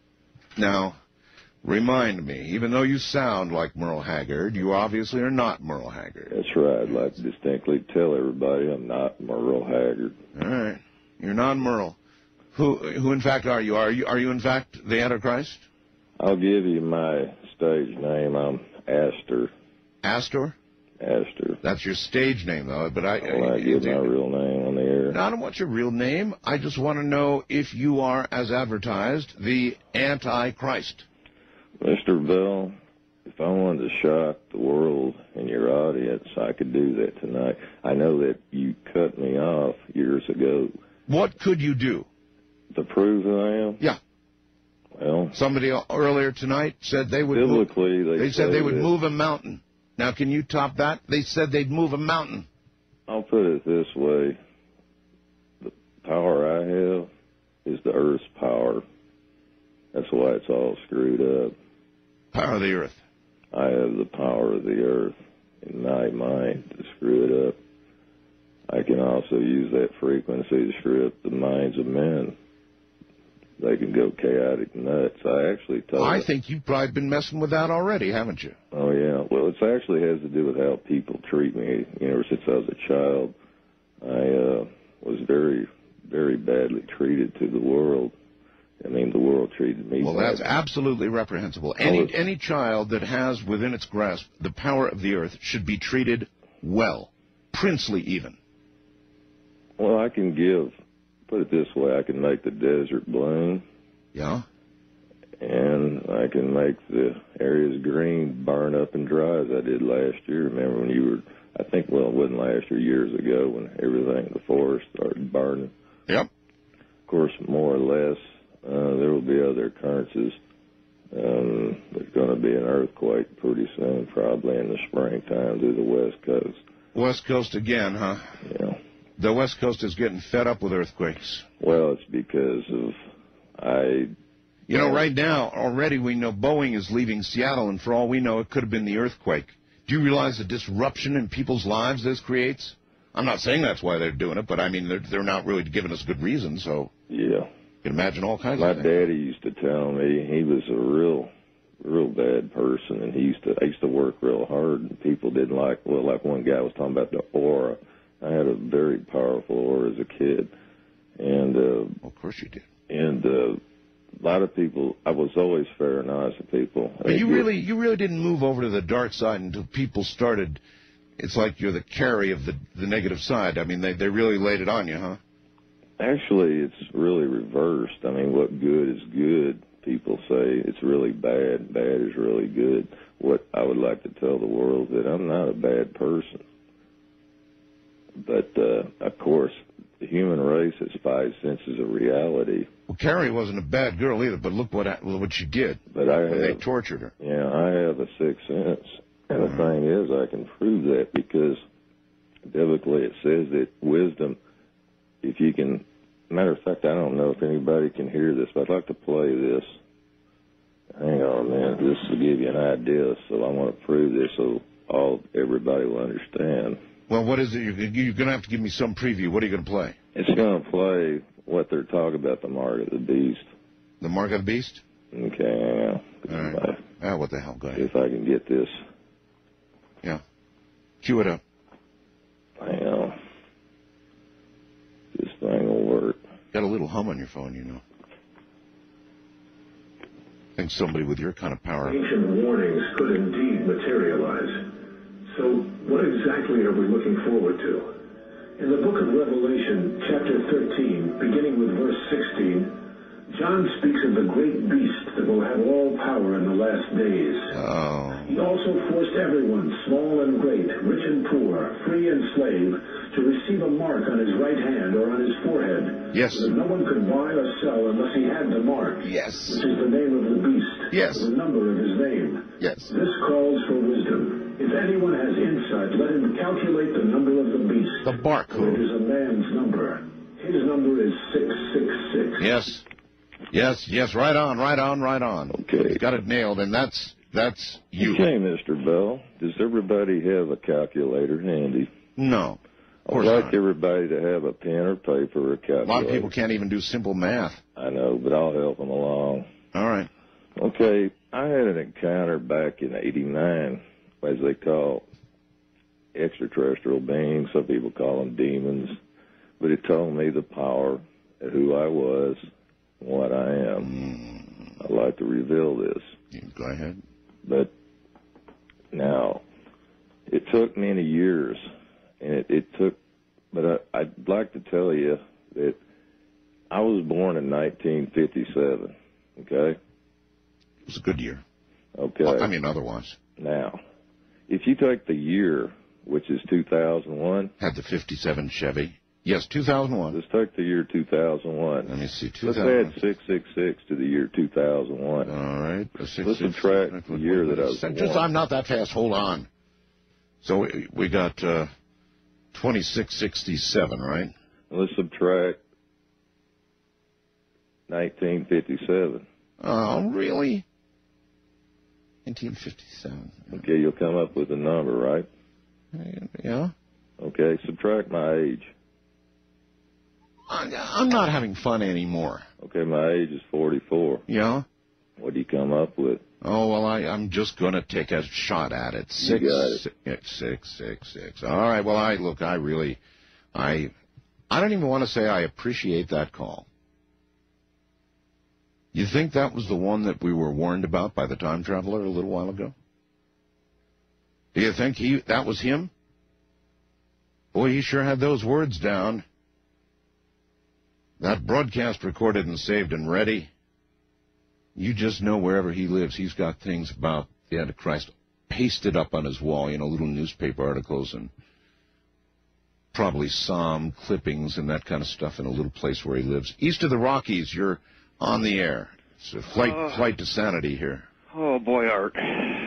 Now, remind me, even though you sound like Merle Haggard, you obviously are not Merle Haggard. That's right. I'd like to distinctly tell everybody I'm not Merle Haggard. All right. You're not Merle. Who, who in fact, are you? Are you, are you in fact, the Antichrist? I'll give you my stage name. I'm Astor. Astor? Astor. That's your stage name, though. But I, Well, I give my real name on the air. No, I don't want your real name. I just want to know if you are, as advertised, the Antichrist. Mister Bell, if I wanted to shock the world and your audience, I could do that tonight. I know that you cut me off years ago. What could you do? To prove who I am? Yeah. Well, somebody earlier tonight said they would biblically, move, they, they said say they would that, move a mountain. Now, can you top that? They said they'd move a mountain. I'll put it this way. The power I have is the Earth's power. That's why it's all screwed up. Power of the Earth. I have the power of the Earth in my mind to screw it up. I can also use that frequency to screw up the minds of men. They can go chaotic nuts. I actually told I think you've probably been messing with that already, haven't you? Oh, yeah. Well, it actually has to do with how people treat me. You know, since I was a child, I uh, was very, very badly treated to the world. I mean, the world treated me Well, badly. that's absolutely reprehensible. Any, any child that has within its grasp the power of the Earth should be treated well, princely even. Well, I can give, put it this way, I can make the desert bloom. Yeah? And I can make the areas green, burn up and dry as I did last year. Remember when you were, I think, well, it wasn't last year, years ago, when everything, the forest started burning. Yep. Of course, more or less, uh, there will be other occurrences. Um, there's going to be an earthquake pretty soon, probably in the springtime through the West Coast. West Coast again, huh? Yeah. The West Coast is getting fed up with earthquakes. Well, it's because of, I... You know, right now, already we know Boeing is leaving Seattle, and for all we know, it could have been the earthquake. Do you realize the disruption in people's lives this creates? I'm not saying that's why they're doing it, but I mean, they're, they're not really giving us good reason, so... Yeah. You can imagine all kinds My of things. My daddy used to tell me he was a real, real bad person, and he used to, I used to work real hard, and people didn't like, well, like one guy was talking about the aura. I had a very powerful aura as a kid, and... Uh, well, of course you did. And, uh... a lot of people, I was always fair and nice to people. But you really, you really didn't move over to the dark side until people started. It's like you're the carry of the the negative side. I mean, they they really laid it on you, huh? Actually, it's really reversed. I mean, what good is good? People say it's really bad. Bad is really good. What I would like to tell the world is that I'm not a bad person. But uh, of course, the human race has five senses of reality. Well, Carrie wasn't a bad girl either, but look what what she did. But I have, they tortured her. Yeah, I have a sixth sense, and the thing is, I can prove that because biblically it says that wisdom, if you can. Matter of fact, I don't know if anybody can hear this, but I'd like to play this. Hang on a minute. This will give you an idea, so I want to prove this so all everybody will understand. Well, what is it? You're, you're going to have to give me some preview. What are you going to play? It's going to play what they're talking about, the mark of the beast. The mark of the beast? Okay, hang on. All right. Ah, what the hell, go ahead. If I can get this. Yeah. Cue it up. Hang on. This thing will work. Got a little hum on your phone, you know. I think somebody with your kind of power. Ancient warnings could indeed materialize. So what exactly are we looking forward to? In the book of Revelation, chapter thirteen, beginning with verse sixteen, John speaks of the great beast that will have all power in the last days. Oh. He also forced everyone, small and great, rich and poor, free and slave, to receive a mark on his right hand or on his forehead. Yes. So that no one could buy or sell unless he had the mark. Yes. Which is the name of the beast. Yes. The number of his name. Yes. This calls for wisdom. If anyone has insight, let him calculate the number of the beast. The barcode. It is a man's number. His number is six six six. Yes. Yes, yes, right on, right on, right on. Okay. You got it nailed, and that's that's you. Okay, Mister Bell. Does everybody have a calculator handy? No. Of I'd course like not. everybody to have a pen or paper or a calculator. A lot of people can't even do simple math. I know, but I'll help them along. All right. Okay, I had an encounter back in eighty-nine, as they call extraterrestrial beings. Some people call them demons. But it told me the power of who I was and what I am. I'd like to reveal this. Go ahead. But now, it took many years, and it, it took, but I, I'd like to tell you that I was born in nineteen fifty-seven, okay? It was a good year. Okay. Well, I mean, otherwise. Now, if you take the year, which is two thousand one. Had the fifty-seven Chevy. Yes, two thousand one. Let's take the year two thousand one. Let me see. Let's add six six six to the year two thousand one. All right. Let's subtract the year that I was born. Just, I'm not that fast. Hold on. So we, we got uh, twenty-six sixty-seven, right? Let's subtract nineteen fifty-seven. Oh, really? nineteen fifty-seven. Okay, you'll come up with a number, right? Yeah. Okay, subtract my age. I'm not having fun anymore. Okay, my age is forty-four. Yeah? What do you come up with? Oh, well, I, I'm just going to take a shot at it. Six, You got it. Six, six, six, six. All right, well, I, look, I really, I, I don't even want to say I appreciate that call. You think that was the one that we were warned about by the time traveler a little while ago? Do you think he that was him? Boy, he sure had those words down. That broadcast recorded and saved and ready. You just know wherever he lives, he's got things about the Antichrist pasted up on his wall, you know, little newspaper articles and probably psalm clippings and that kind of stuff in a little place where he lives. East of the Rockies, you're on the air. It's a flight, Uh, flight to sanity here. Oh boy, Art.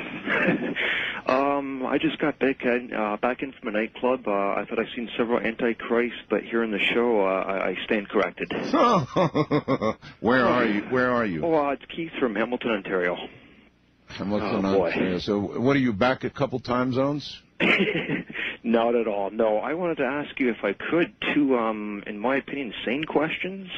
um, I just got back in, uh, back in from a nightclub. Uh, I thought I'd seen several Antichrist, but here in the show, uh, I, I stand corrected. Where are you? Where are you? Oh, uh, it's Keith from Hamilton, Ontario. Hamilton, Oh, boy. Ontario. So, what are you back a couple time zones? Not at all. No, I wanted to ask you if I could two, um, in my opinion, sane questions.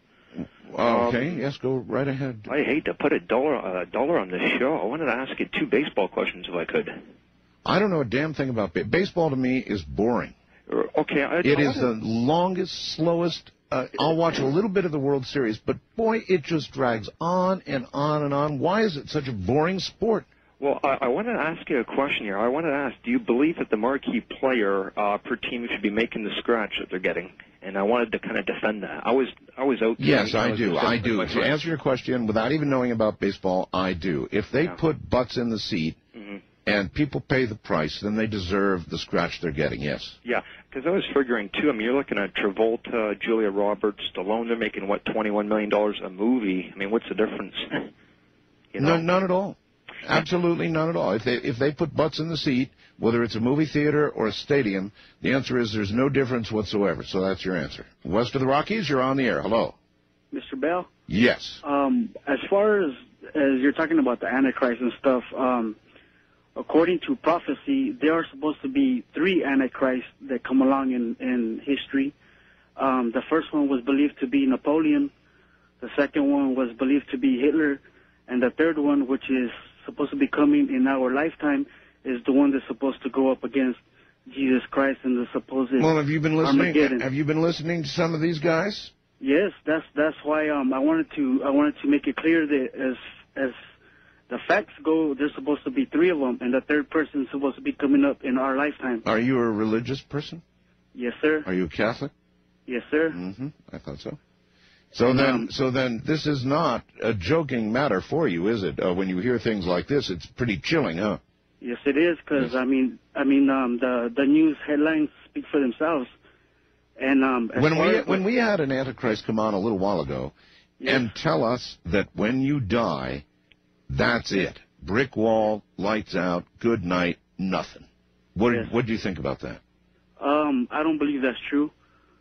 Okay, Um, yes, go right ahead. I hate to put a dollar a dollar on this show. I wanted to ask you two baseball questions if I could. I don't know a damn thing about ba- baseball. To me, is boring. Okay, I, It I is the wanted- longest, slowest. Uh, I'll watch a little bit of the World Series, but boy, it just drags on and on and on. Why is it such a boring sport? Well, I, I wanted to ask you a question here. I wanted to ask, do you believe that the marquee player uh, per team should be making the scratch that they're getting? And I wanted to kind of defend that. I was I was out. Yes, I was do. discussing I with do. my To friends. answer your question, without even knowing about baseball, I do. If they Yeah. put butts in the seat Mhm. and people pay the price, then they deserve the scratch they're getting. Yes. Yeah, because I was figuring too. I mean, you're looking at Travolta, Julia Roberts, Stallone. They're making what twenty-one million dollars a movie. I mean, what's the difference? You know? No, none at all. Absolutely none at all. If they if they put butts in the seat, whether it's a movie theater or a stadium, the answer is there's no difference whatsoever. So that's your answer. West of the Rockies, you're on the air. Hello. Mister Bell? Yes. Um, as far as as you're talking about the Antichrist and stuff, um, according to prophecy, there are supposed to be three Antichrists that come along in, in history. Um, the first one was believed to be Napoleon. The second one was believed to be Hitler. And the third one, which is supposed to be coming in our lifetime, is the one that's supposed to go up against Jesus Christ and the supposed Well, have you been listening? Armageddon. Have you been listening to some of these guys? Yes, that's that's why um I wanted to I wanted to make it clear that as as the facts go, there's supposed to be three of them, and the third person is supposed to be coming up in our lifetime. Are you a religious person? Yes, sir. Are you Catholic? Yes, sir. Mm-hmm. I thought so. So then, so then, this is not a joking matter for you, is it? Uh, when you hear things like this, it's pretty chilling, huh? Yes, it is, because I mean I mean um the the news headlines speak for themselves, and um as When far we as when we had an Antichrist come on a little while ago and tell us that when you die, that's it. Brick wall, lights out, good night, nothing. What Yes. what do you think about that? Um, I don't believe that's true.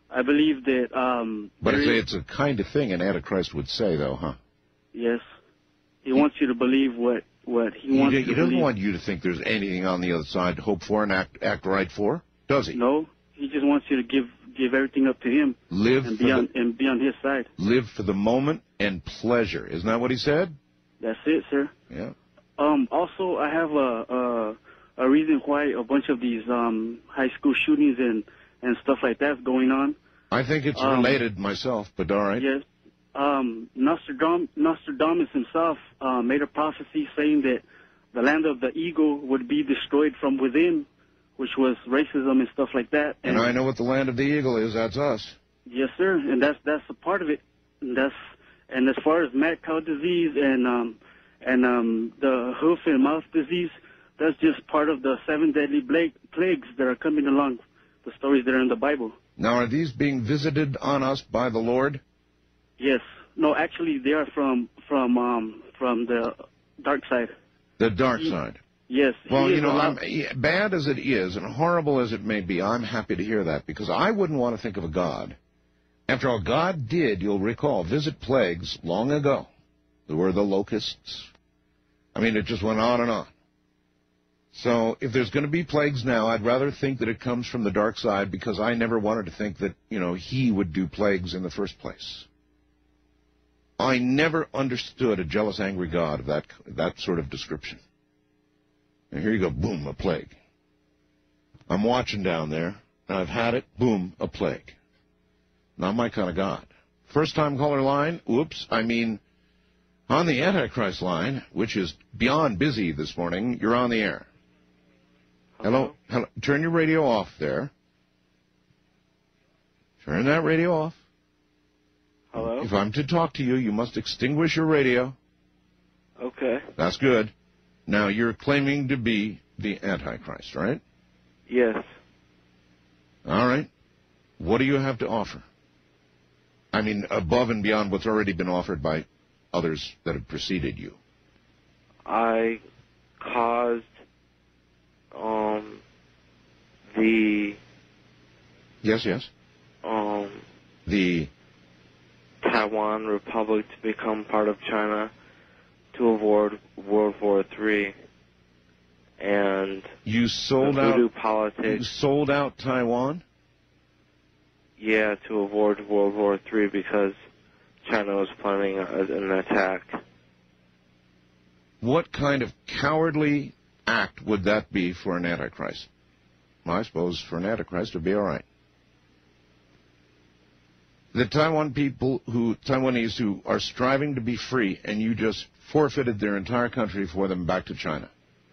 I believe that. Um, But there it's, is- it's a kind of thing an Antichrist would say, though, huh? yes, he wants you to believe what what he He, wants he you to doesn't believe. want you to think there's anything on the other side to hope for and act act right for, does he? No, he just wants you to give give everything up to him Live and for be the- on and be on his side. Live for the moment and pleasure. Isn't that what he said? That's it, sir. Yeah. Um, also, I have a, a a reason why a bunch of these um, high school shootings and, and stuff like that's going on. I think it's Um, related myself, but all right. Yes. Um, Nostradam- Nostradamus himself uh, made a prophecy saying that the land of the eagle would be destroyed from within, which was racism and stuff like that. And I know what the land of the eagle is. That's us. Yes, sir, and that's that's a part of it. And that's and as far as mad cow disease and um and um the hoof and mouth disease, that's just part of the seven deadly bla- plagues that are coming along. The stories that are in the Bible. Now, are these being visited on us by the Lord? Yes. No, actually, they are from from um from the dark side. The dark side. Yes. Well, he you is know, allowed- I'm, bad as it is and horrible as it may be, I'm happy to hear that because I wouldn't want to think of a God. After all, God did, you'll recall, visit plagues long ago. There were the locusts. I mean, it just went on and on. So if there's going to be plagues now, I'd rather think that it comes from the dark side because I never wanted to think that, you know, he would do plagues in the first place. I never understood a jealous, angry God of that, that sort of description. And here you go, boom, a plague. I'm watching down there, and I've had it, boom, a plague. Not my kind of God. First time caller line, oops, I mean, on the Antichrist line, which is beyond busy this morning, you're on the air. Hello? Hello? Turn your radio off there. Turn that radio off. Hello? If I'm to talk to you, you must extinguish your radio. Okay. That's good. Now, you're claiming to be the Antichrist, right? Yes. All right. What do you have to offer? I mean, above and beyond what's already been offered by others that have preceded you. I caused um the Yes, yes. um The Taiwan Republic to become part of China to avoid World War Three, and you sold the out. voodoo You politics. sold out Taiwan. Yeah, to avoid World War Three because China was planning a, an attack. What kind of cowardly act would that be for an Antichrist? Well, I suppose for an Antichrist it'd be all right. The Taiwan people who, Taiwanese who are striving to be free, and you just forfeited their entire country for them back to China.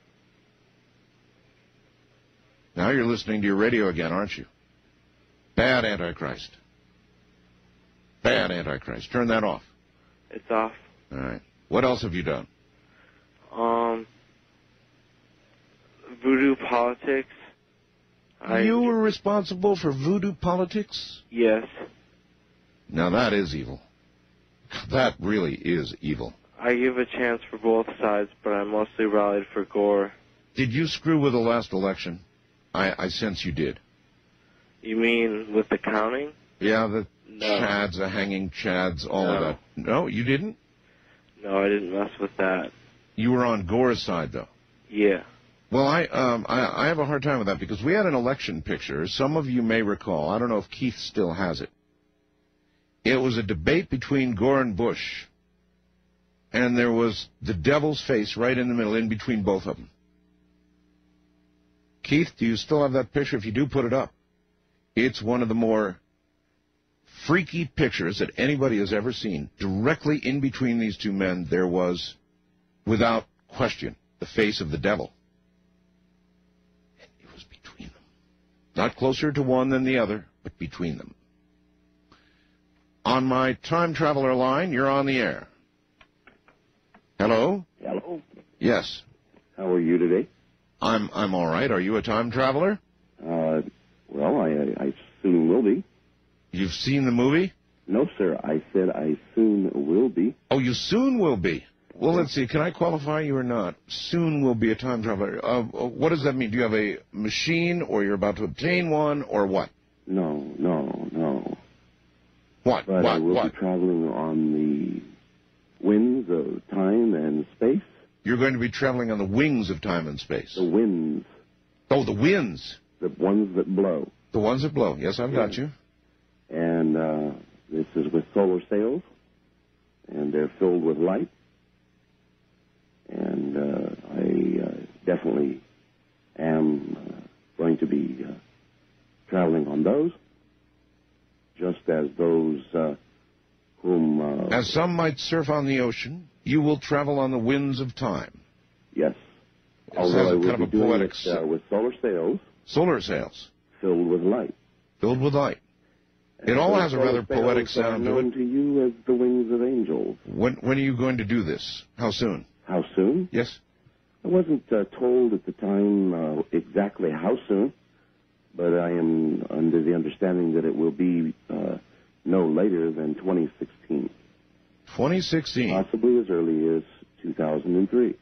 Now you're listening to your radio again, aren't you? Bad Antichrist. Bad Antichrist. Turn that off. It's off. All right. What else have you done? Um, voodoo politics. I, You were responsible for voodoo politics? Yes. Now that is evil. That really is evil. I give a chance for both sides, but I mostly rallied for Gore. Did you screw with the last election? I, I sense you did. You mean with the counting? Yeah, the No. chads, the hanging chads, all of No. that. No, you didn't? No, I didn't mess with that. You were on Gore's side, though. Yeah. Well, I, um, I I have a hard time with that because we had an election picture. Some of you may recall. I don't know if Keith still has it. It was a debate between Gore and Bush, and there was the devil's face right in the middle, in between both of them. Keith, do you still have that picture? If you do, put it up. It's one of the more freaky pictures that anybody has ever seen. Directly in between these two men, there was, without question, the face of the devil. And it was between them. Not closer to one than the other, but between them. On my time traveler line, you're on the air. Hello? Hello. Yes. How are you today? I'm I'm all right. Are you a time traveler? Uh, well, I, I soon will be. You've seen the movie? No, sir. I said I soon will be. Oh, you soon will be. Well, let's see. Can I qualify you or not? Soon will be a time traveler. Uh, what does that mean? Do you have a machine, or you're about to obtain one, or what? No, no, no. What? But what? I will what? be traveling on the winds of time and space. You're going to be traveling on the wings of time and space. The winds. Oh, the winds. The ones that blow. The ones that blow. Yes, I've got you. And uh, this is with solar sails, and they're filled with light. And uh, I uh, definitely am uh, going to be uh, traveling on those, just as those uh, whom... Uh, As some might surf on the ocean, you will travel on the winds of time. Yes. This Although has I a will kind be of a doing poetic... it uh, with solar sails. Solar sails. Filled with light. Filled with light. It And all those has a solar rather poetic sails are sound to known it. to you as the wings of angels. When, when are you going to do this? How soon? How soon? Yes. I wasn't uh, told at the time uh, exactly how soon, but I am under the understanding that it will be uh, no later than twenty sixteen. twenty sixteen. Possibly as early as two thousand three.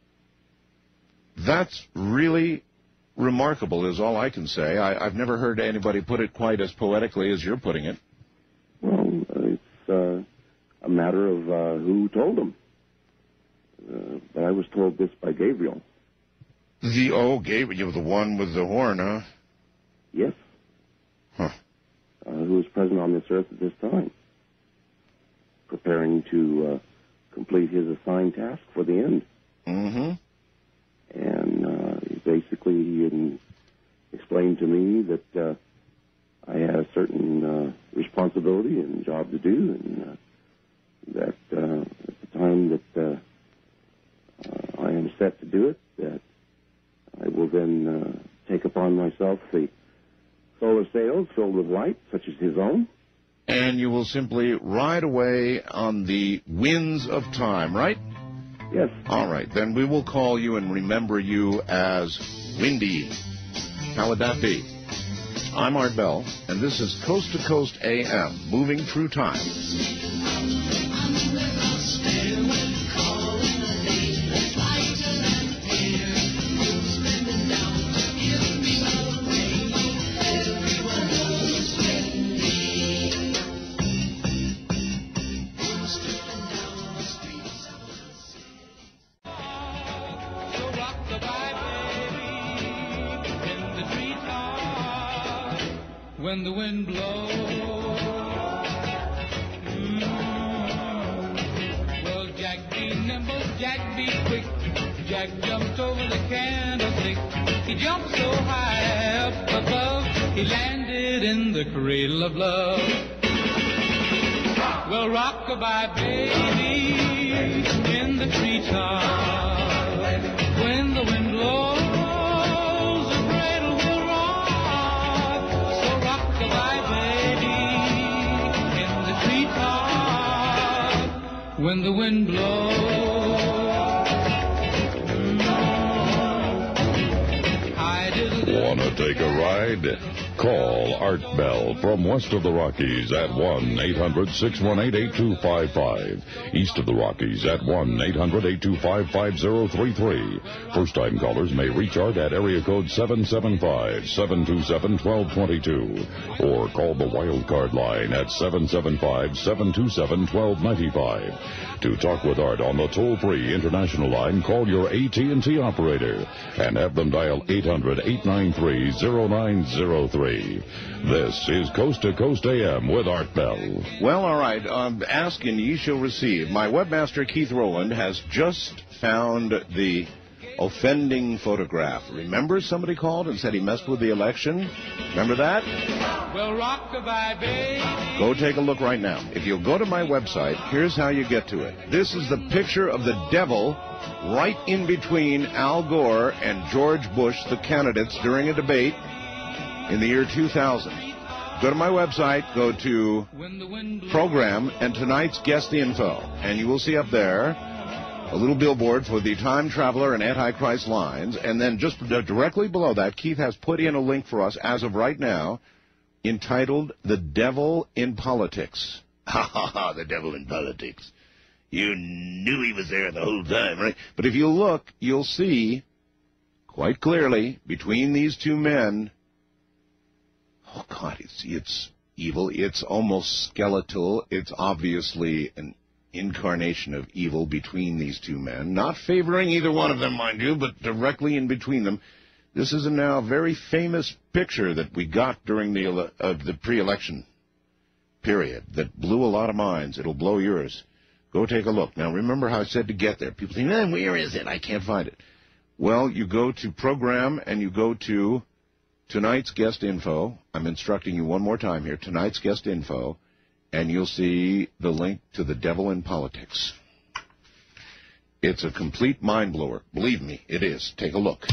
That's really remarkable, is all I can say. I, I've never heard anybody put it quite as poetically as you're putting it. Well, uh, it's uh, a matter of uh, who told them. Uh, but I was told this by Gabriel. The, oh, Gabriel, the one with the horn, huh? Yes. Huh. Uh, who is present on this earth at this time, preparing to uh, complete his assigned task for the end. Mm-hmm. And uh, basically he had explained to me that uh, I had a certain uh, responsibility and job to do, and uh, that uh, at the time that uh, uh, I am set to do it, that I will then uh, take upon myself the solar sails filled with light, such as his own. And you will simply ride away on the winds of time, right? Yes. All right, then we will call you and remember you as Windy. How would that be? I'm Art Bell, and this is Coast to Coast A M, moving through time. When the wind blows, mm, well, Jack be nimble, Jack be quick. Jack jumped over the candlestick. He jumped so high up above, he landed in the cradle of love. Well, rock-a-bye, baby, in the treetop. When the wind blows, when the wind blows. Want to take a ride? Call Art Bell from west of the Rockies at one eight hundred six one eight eight two five five. East of the Rockies at one eight hundred eight two five five zero three three. First-time callers may reach Art at area code seven seven five, seven two seven, one two two two or call the wildcard line at seven seven five, seven two seven, one two nine five. To talk with Art on the toll-free international line, call your A T and T operator and have them dial eight hundred, eight nine three, zero nine zero three. This is Coast to Coast A M with Art Bell. Well, all right. Um, ask and ye shall receive. My webmaster, Keith Rowland, has just found the offending photograph. Remember somebody called and said he messed with the election? Remember that? Well, rock-a-bye, baby. Go take a look right now. If you'll go to my website, here's how you get to it. This is the picture of the devil right in between Al Gore and George Bush, the candidates, during a debate in the year two thousand. Go to my website, go to Program, and tonight's guest info. And you will see up there a little billboard for the Time Traveler and Antichrist lines. And then just directly below that, Keith has put in a link for us as of right now entitled The Devil in Politics. Ha ha ha, the devil in politics. You knew he was there the whole time, right? But if you look, you'll see quite clearly between these two men, oh, God, it's, it's evil. It's almost skeletal. It's obviously an incarnation of evil between these two men, not favoring either one of them, mind you, but directly in between them. This is a now very famous picture that we got during the ele- uh, the pre-election period that blew a lot of minds. It'll blow yours. Go take a look. Now, remember how I said to get there. People think, man, where is it? I can't find it. Well, you go to Program and you go to Tonight's Guest Info. I'm instructing you one more time here. Tonight's Guest Info. And you'll see the link to The Devil in Politics. It's a complete mind blower. Believe me, it is. Take a look.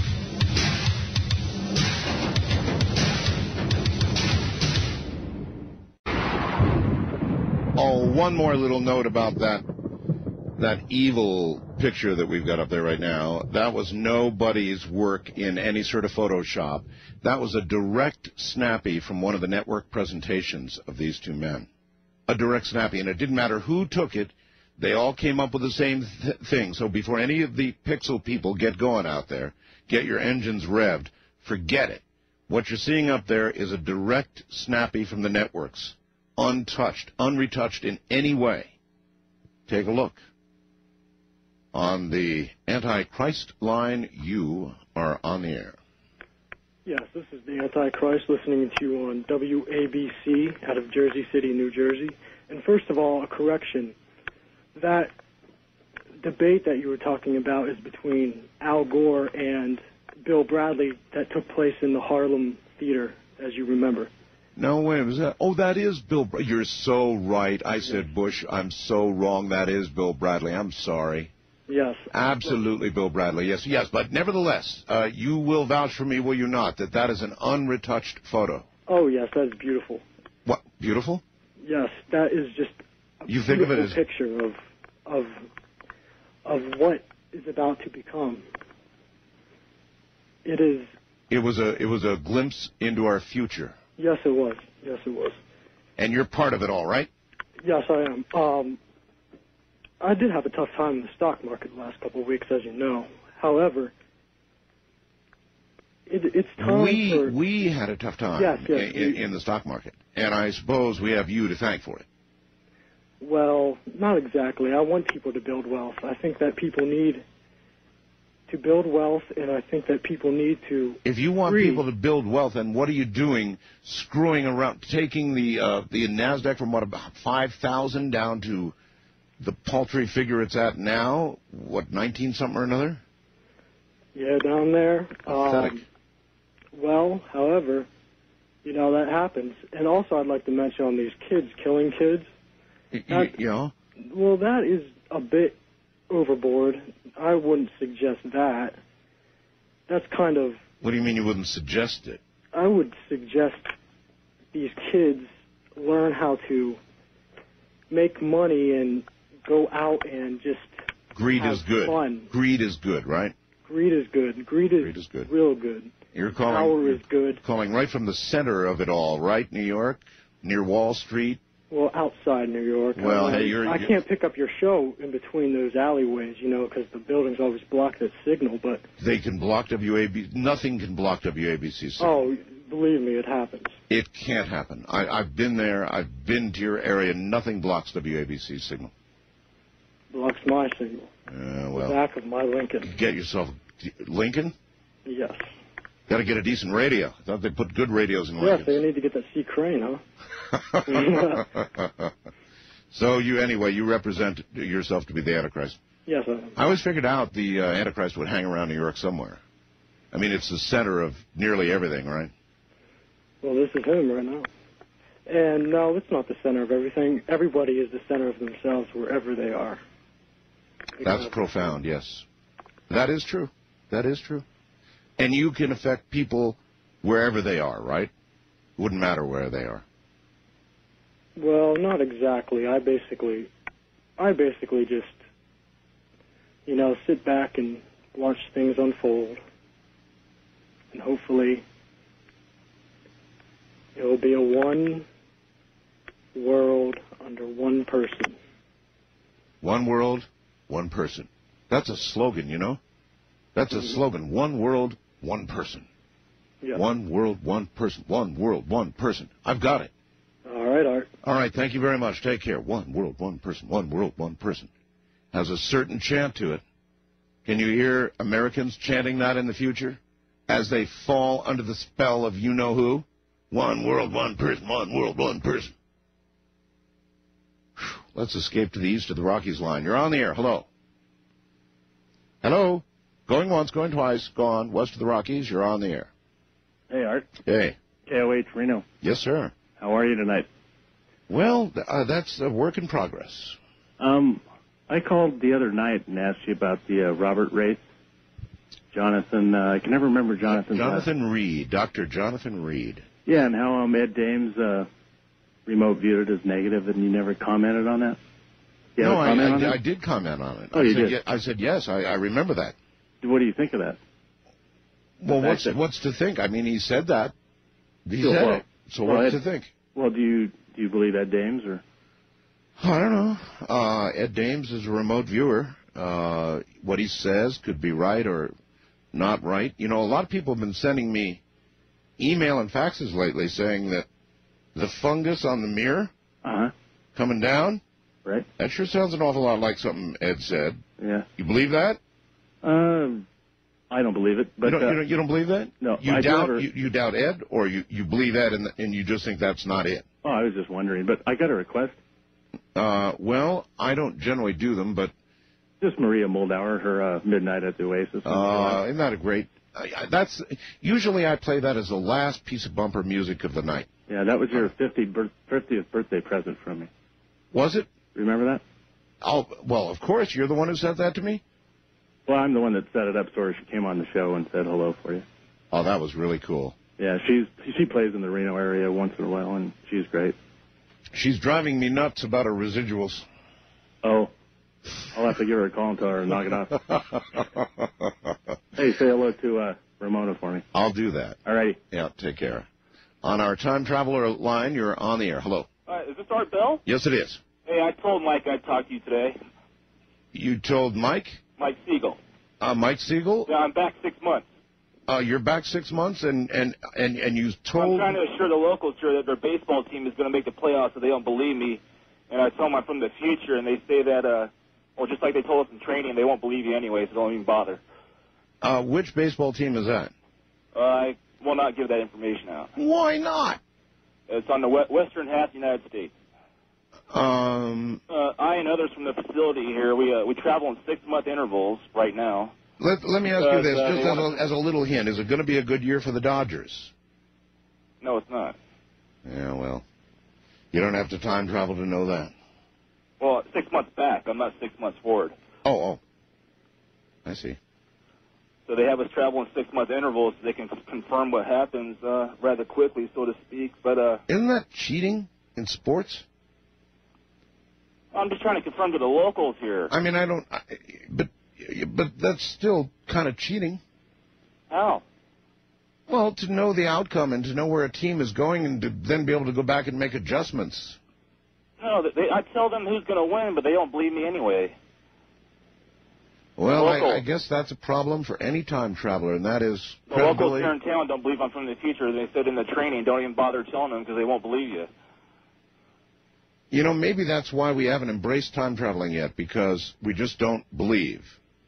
Oh, one more little note about that that evil picture that we've got up there right now. That was nobody's work in any sort of Photoshop. That was a direct snappy from one of the network presentations of these two men. A direct snappy, and it didn't matter who took it. They all came up with the same th- thing. So before any of the pixel people get going out there, get your engines revved, forget it. What you're seeing up there is a direct snappy from the networks. Untouched, unretouched in any way. Take a look. On the Antichrist line, you are on the air. Yes, this is the Antichrist listening to you on W A B C out of Jersey City, New Jersey. And first of all, a correction. That debate that you were talking about is between Al Gore and Bill Bradley that took place in the Harlem Theater, as you remember. No, wait, was that? Oh, that is Bill Bradley. You're so right. I said Bush. I'm so wrong. That is Bill Bradley. I'm sorry. Yes. Absolutely, Bill Bradley. Yes, yes. But nevertheless, uh, you will vouch for me, will you not, that that is an unretouched photo? Oh, yes, that's beautiful. What? Beautiful? Yes, that is just a you think of it as picture of of of what is about to become. It is. It was a it was a glimpse into our future. Yes, it was. Yes, it was. And you're part of it all, right? Yes, I am. Um, I did have a tough time in the stock market the last couple of weeks, as you know. However, it, it's time we for... we had a tough time yes, yes, in, we, in the stock market, and I suppose we have you to thank for it. Well, not exactly. I want people to build wealth. I think that people need to build wealth, and I think that people need to... If you want free. people to build wealth, then what are you doing screwing around, taking the uh, the NASDAQ from, what, about five thousand down to the paltry figure it's at now? What, nineteen-something or another? Yeah, down there. Pathetic. Um, well, however, you know, that happens. And also I'd like to mention on these kids killing kids. Y- you know? Well, that is a bit overboard. I wouldn't suggest that. That's kind of... What do you mean you wouldn't suggest it? I would suggest these kids learn how to make money and go out and just Greed have is good. fun. Greed is good, right? Greed is good. Greed is, Greed is good. real good. You're calling, Power is good. calling right from the center of it all, right, New York? Near Wall Street? Well, outside New York. Well, I, hey, you're- I you're- can't pick up your show in between those alleyways, you know, because the buildings always block that signal. But They can block W A B C. Nothing can block W A B C signal. oh, believe me, it happens. It can't happen. I, I've been there. I've been to your area. Nothing blocks W A B C signal. Blocks my signal. Uh, The well, back of my Lincoln. get yourself Lincoln. Yes. Got to get a decent radio. I thought they put good radios in Yes, Lincolns. they need to get that C. Crane, huh? So you, anyway, you represent yourself to be the Antichrist. Yes, I am. I always figured out the uh, Antichrist would hang around New York somewhere. I mean, it's the center of nearly everything, right? Well, this is him right now. And no, it's not the center of everything. Everybody is the center of themselves wherever they are. That's profound, yes. That is true. That is true. And you can affect people wherever they are, right? Wouldn't matter where they are. Well, not exactly. I basically, I basically just, you know, sit back and watch things unfold, and hopefully, it will be a one world under one person. One world, one person. That's a slogan, you know? That's a slogan. One world, one person. Yeah. One world, one person. One world, one person. I've got it. All right, Art. All right, thank you very much. Take care. One world, one person. One world, one person. Has a certain chant to it. Can you hear Americans chanting that in the future as they fall under the spell of you-know-who? One world, one person. One world, one person. Whew. Let's escape to the east of the Rockies line. You're on the air. Hello. Hello. Going once, going twice. Gone. West of the Rockies. You're on the air. Hey, Art. Hey. K O H Reno. Yes, sir. How are you tonight? Well, uh, that's a work in progress. Um, I called the other night and asked you about the uh, Robert race. Jonathan, uh, I can never remember Jonathan's Jonathan last. Reed, Doctor Jonathan Reed. Yeah, and how um, Ed Dames uh, remote viewed it as negative, and you never commented on that? You have no, a I, comment I, on I that? did comment on it. Oh, I you said, did? ye- I said yes. I, I remember that. What do you think of that? Well, The what's fact that- what's to think? I mean, he said that. He Sure, said well- it. So well, what's Ed- to think? Well, do you do you believe Ed Dames or? I don't know. Uh, Ed Dames is a remote viewer. Uh, what he says could be right or not right. You know, a lot of people have been sending me email and faxes lately saying that the fungus on the mirror Uh-huh. coming down, right? That sure sounds an awful lot like something Ed said. Yeah. You believe that? Um, I don't believe it, but you, don't, uh, you, don't, you don't believe that? no, You I doubt never- you, you doubt Ed, or you, you believe Ed and, and you just think that's not it? Oh, I was just wondering, but I got a request. Uh, well, I don't generally do them, but Just Maria Moldauer, her uh, Midnight at the Oasis. uh, isn't that a great? I, I, that's usually I play that as the last piece of bumper music of the night. Yeah, that was your fiftieth, birth, fiftieth birthday present from me. Was it? Remember that? Oh, well, of course. You're the one who sent that to me? Well, I'm the one that set it up so her. She came on the show and said hello for you. Oh, that was really cool. Yeah, she's she plays in the Reno area once in a while, and she's great. She's driving me nuts about her residuals. Oh, I'll have to give her a call and tell her to knock it off. Hey, say hello to uh, Ramona for me. I'll do that. All righty. Yeah, take care. On our time traveler line, you're on the air. Hello. Uh, is this Art Bell? Yes, it is. Hey, I told Mike I'd talk to you today. You told Mike? Mike Siegel. Uh, Mike Siegel? Yeah, I'm back six months. Uh, you're back six months, and, and, and, and you I'm told... trying to assure the locals here that their baseball team is going to make the playoffs, so they don't believe me. And I tell them I'm from the future, and they say that, uh, well, just like they told us in training, they won't believe you anyway, so don't even bother. Uh, which baseball team is that? Uh, I will not give that information out. Why not? It's on the we- western half of the United States. Um, Uh, I and others from the facility here, we uh, we travel in six-month intervals right now. let, let me ask Because, you this, uh, just they as wanna- a, as a little hint. Is it going to be a good year for the Dodgers? No, it's not. Yeah, well, you don't have to time travel to know that. Well, six months back. I'm not six months forward. Oh, oh. I see. So they have us travel in six-month intervals so they can c- confirm what happens uh, rather quickly, so to speak. But uh, Isn't that cheating in sports? I'm just trying to confirm to the locals here. I mean, I don't... I, but but that's still kind of cheating. How? Well, to know the outcome and to know where a team is going and to then be able to go back and make adjustments. No, they, I tell them who's going to win, but they don't believe me anyway. Well, I, Local. I guess that's a problem for any time traveler, and that is The locals credibility. here in town don't believe I'm from the future. They said in the training, don't even bother telling them because they won't believe you. You know, maybe that's why we haven't embraced time traveling yet, because we just don't believe.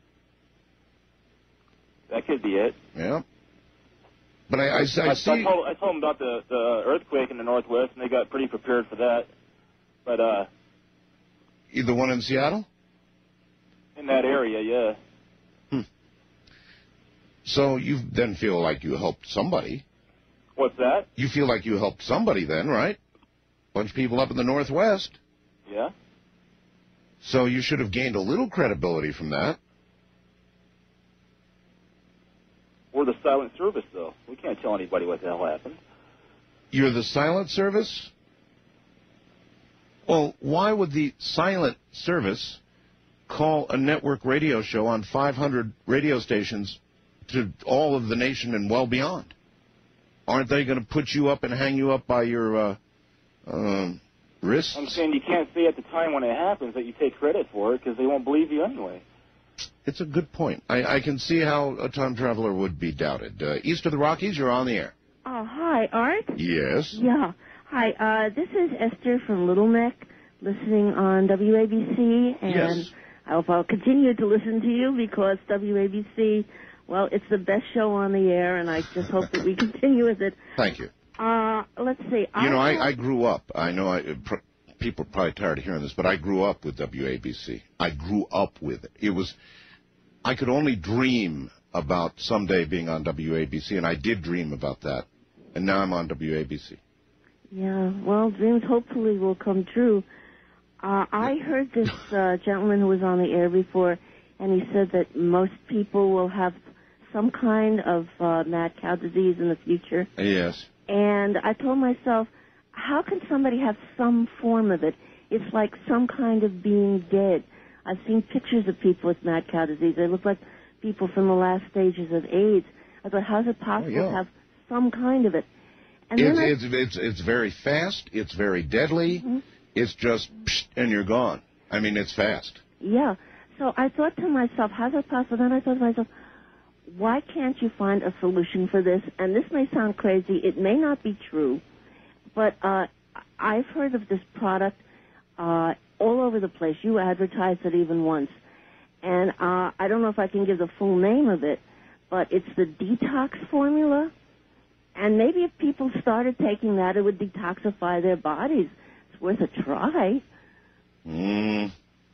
That could be it. Yeah. But I, I, I I, see... I, told, I told them about the, the earthquake in the Northwest, and they got pretty prepared for that. But uh, The one in Seattle? in that area, yeah. So you then feel like you helped somebody. What's that? You feel like you helped somebody then, right? Bunch of people up in the Northwest. Yeah. So you should have gained a little credibility from that. We're the silent service, though. We can't tell anybody what the hell happened. You're the silent service? Well, why would the silent service call a network radio show on five hundred radio stations to all of the nation and well beyond? Aren't they going to put you up and hang you up by your uh, um, wrists? I'm saying you can't say at the time when it happens that you take credit for it because they won't believe you anyway. It's a good point. I, I can see how a time traveler would be doubted. Uh, east of the Rockies, you're on the air. Oh, hi, Art. Yes. Yeah. Hi, uh, this is Esther from Little Neck, listening on W A B C, and Yes. I hope I'll continue to listen to you because W A B C, well, it's the best show on the air, and I just hope that we continue with it. Thank you. Uh, let's see. You know, I, I, I grew up. I know I, pr- people are probably tired of hearing this, but I grew up with W A B C. I grew up with it. It was, I could only dream about someday being on W A B C, and I did dream about that. And now I'm on W A B C. Yeah, well, dreams hopefully will come true. Uh, I heard this uh, gentleman who was on the air before, and he said that most people will have some kind of uh, mad cow disease in the future. Yes. And I told myself, how can somebody have some form of it? It's like some kind of being dead. I've seen pictures of people with mad cow disease. They look like people from the last stages of AIDS. I thought, how's it possible Oh, yeah. to have some kind of it? And It's, then I, it's, it's, it's very fast. It's very deadly. Mhm. It's just, psh, and you're gone. I mean, it's fast. yeah. So I thought to myself, how's it possible? Then I thought to myself, why can't you find a solution for this? And this may sound crazy. It may not be true, but uh, I've heard of this product uh, all over the place. You advertised it even once. And uh, I don't know if I can give the full name of it, but it's the detox formula. And maybe if people started taking that, it would detoxify their bodies. It's worth a try. Mm,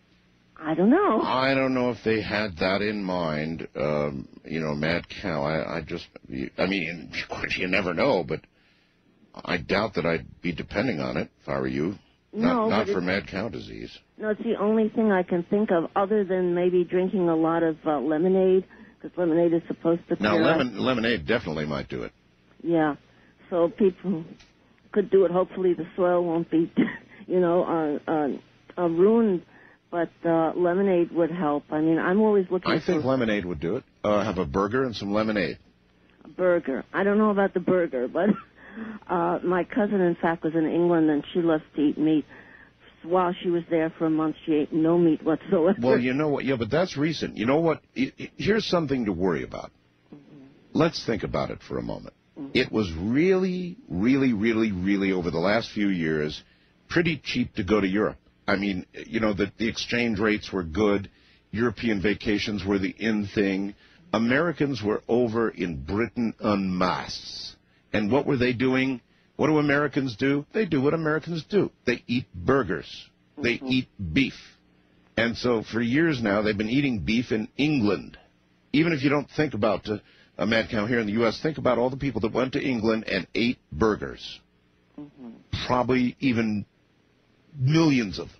I don't know. I don't know if they had that in mind. Um, you know, mad cow. I, I just, I mean, of course you never know, but I doubt that I'd be depending on it if I were you. No, Not, not but for it's- mad cow disease. No, it's the only thing I can think of other than maybe drinking a lot of uh, lemonade, because lemonade is supposed to Now, clear up. lemon, lemonade definitely might do it. Yeah. So people could do it. Hopefully the soil won't be, you know, uh, uh, uh, ruined. But uh, lemonade would help. I mean, I'm always looking I for think lemonade would do it. Uh, have a burger and some lemonade. a burger. I don't know about the burger, but uh, my cousin, in fact, was in England, and she loves to eat meat. While she was there for a month, she ate no meat whatsoever. Well, you know what? Yeah, but that's recent. You know what? I- I- Here's something to worry about. Let's think about it for a moment. It was really, really, really, really, over the last few years, pretty cheap to go to Europe. I mean, you know, the, the exchange rates were good. European vacations were the in thing. Americans were over in Britain en masse. And what were they doing? What do Americans do? They do what Americans do. They eat burgers. They eat beef. And so for years now, they've been eating beef in England. Even if you don't think about uh, a mad cow here in the U S, think about all the people that went to England and ate burgers. Probably even millions of them.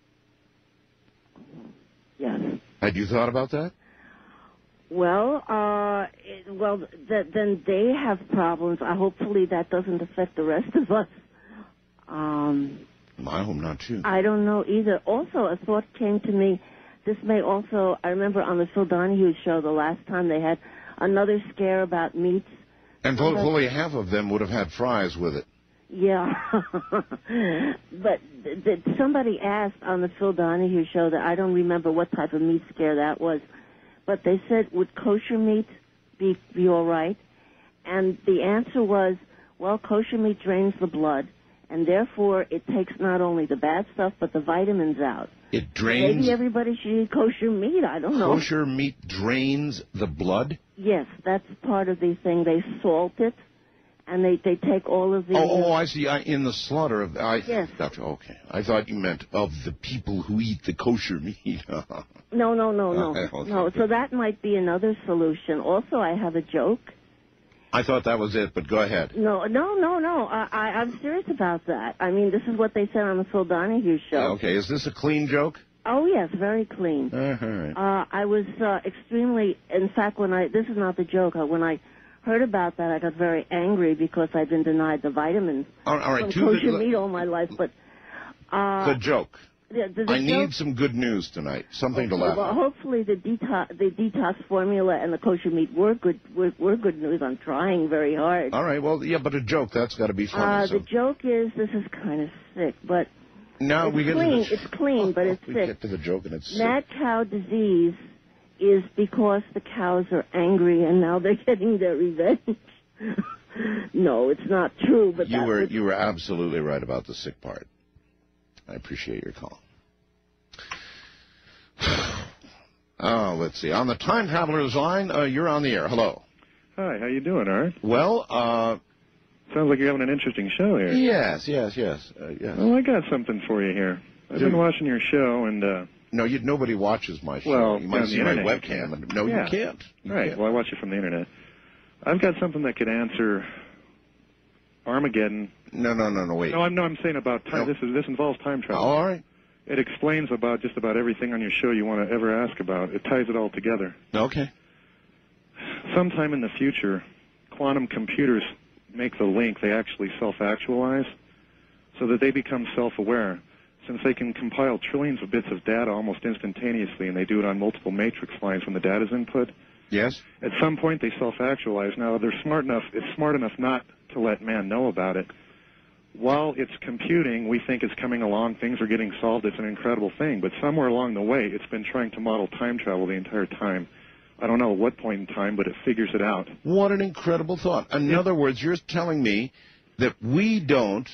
Yes. Had you thought about that? Well, uh, it, well, th- then they have problems. Uh, hopefully that doesn't affect the rest of us. Um, I hope not, too. I don't know either. Also, a thought came to me. This may also, I remember on the Phil Donahue show the last time they had another scare about meats. And fu- fully half of them would have had fries with it. Yeah. But th- th- somebody asked on the Phil Donahue show that I don't remember what type of meat scare that was, but they said, would kosher meat be, be all right? And the answer was, well, kosher meat drains the blood, and therefore it takes not only the bad stuff, but the vitamins out. It drains. Maybe everybody should eat kosher meat. I don't know. Kosher meat drains the blood? Yes, that's part of the thing. They salt it, and they, they take all of the... Oh, oh, I see. I, in the slaughter of... I, Yes. Gotcha. Okay. I thought you meant of the people who eat the kosher meat. No, no, no, no. Okay. No, so that might be another solution. Also, I have a joke. I thought that was it, but go ahead. No, no, no, no. I, I, I'm serious about that. I mean, this is what they said on the Phil Donahue show. Okay. Is this a clean joke? Oh, yes, very clean. Uh, all right. Uh, I was uh, extremely, in fact, when I, this is not the joke, uh, when I heard about that, I got very angry because I'd been denied the vitamins All, all right. from To kosher the, meat all my life. But uh, the joke. the, the, the I joke, need some good news tonight. Something to Okay, laugh well, at. hopefully the detox, the detox formula and the kosher meat were good, were, were good news. I'm trying very hard. All right. Well, yeah, but a joke, that's got to be funny. Uh, so. the joke is, this is kind of sick, but Now it's we get to clean. the, It's clean, but it's we sick. get to the joke and it's sick. Mad cow disease is because the cows are angry and now they're getting their revenge. No, it's not true, but You that were would... you were absolutely right about the sick part. I appreciate your call. Oh, let's see. On the Time Traveler's line, uh, you're on the air. Hello. Hi, how you doing, Art? Well, uh... sounds like you're having an interesting show here. Yes, yes, yes, uh, yes. Well, I got something for you here. I've Dude. been watching your show, and, uh... No, you, nobody watches my show. Well, you might on see the my internet, webcam. you And, no, Yeah. you can't. You right, can't. well, I watch it from the internet. I've got something that could answer Armageddon. No, no, no, no, wait. No, I'm, no, I'm saying about time. No. This is this involves time travel. Oh, all right. It explains about just about everything on your show you want to ever ask about. It ties it all together. Okay. Sometime in the future, quantum computers make the link. They actually self-actualize so that they become self-aware. Since they can compile trillions of bits of data almost instantaneously, and they do it on multiple matrix lines when the data is input, Yes? at some point they self-actualize. Now, they're smart enough, it's smart enough not to let man know about it. While it's computing, we think it's coming along, things are getting solved, it's an incredible thing. But somewhere along the way, it's been trying to model time travel the entire time. I don't know at what point in time, but it figures it out. What an incredible thought. In other words, you're telling me that we don't,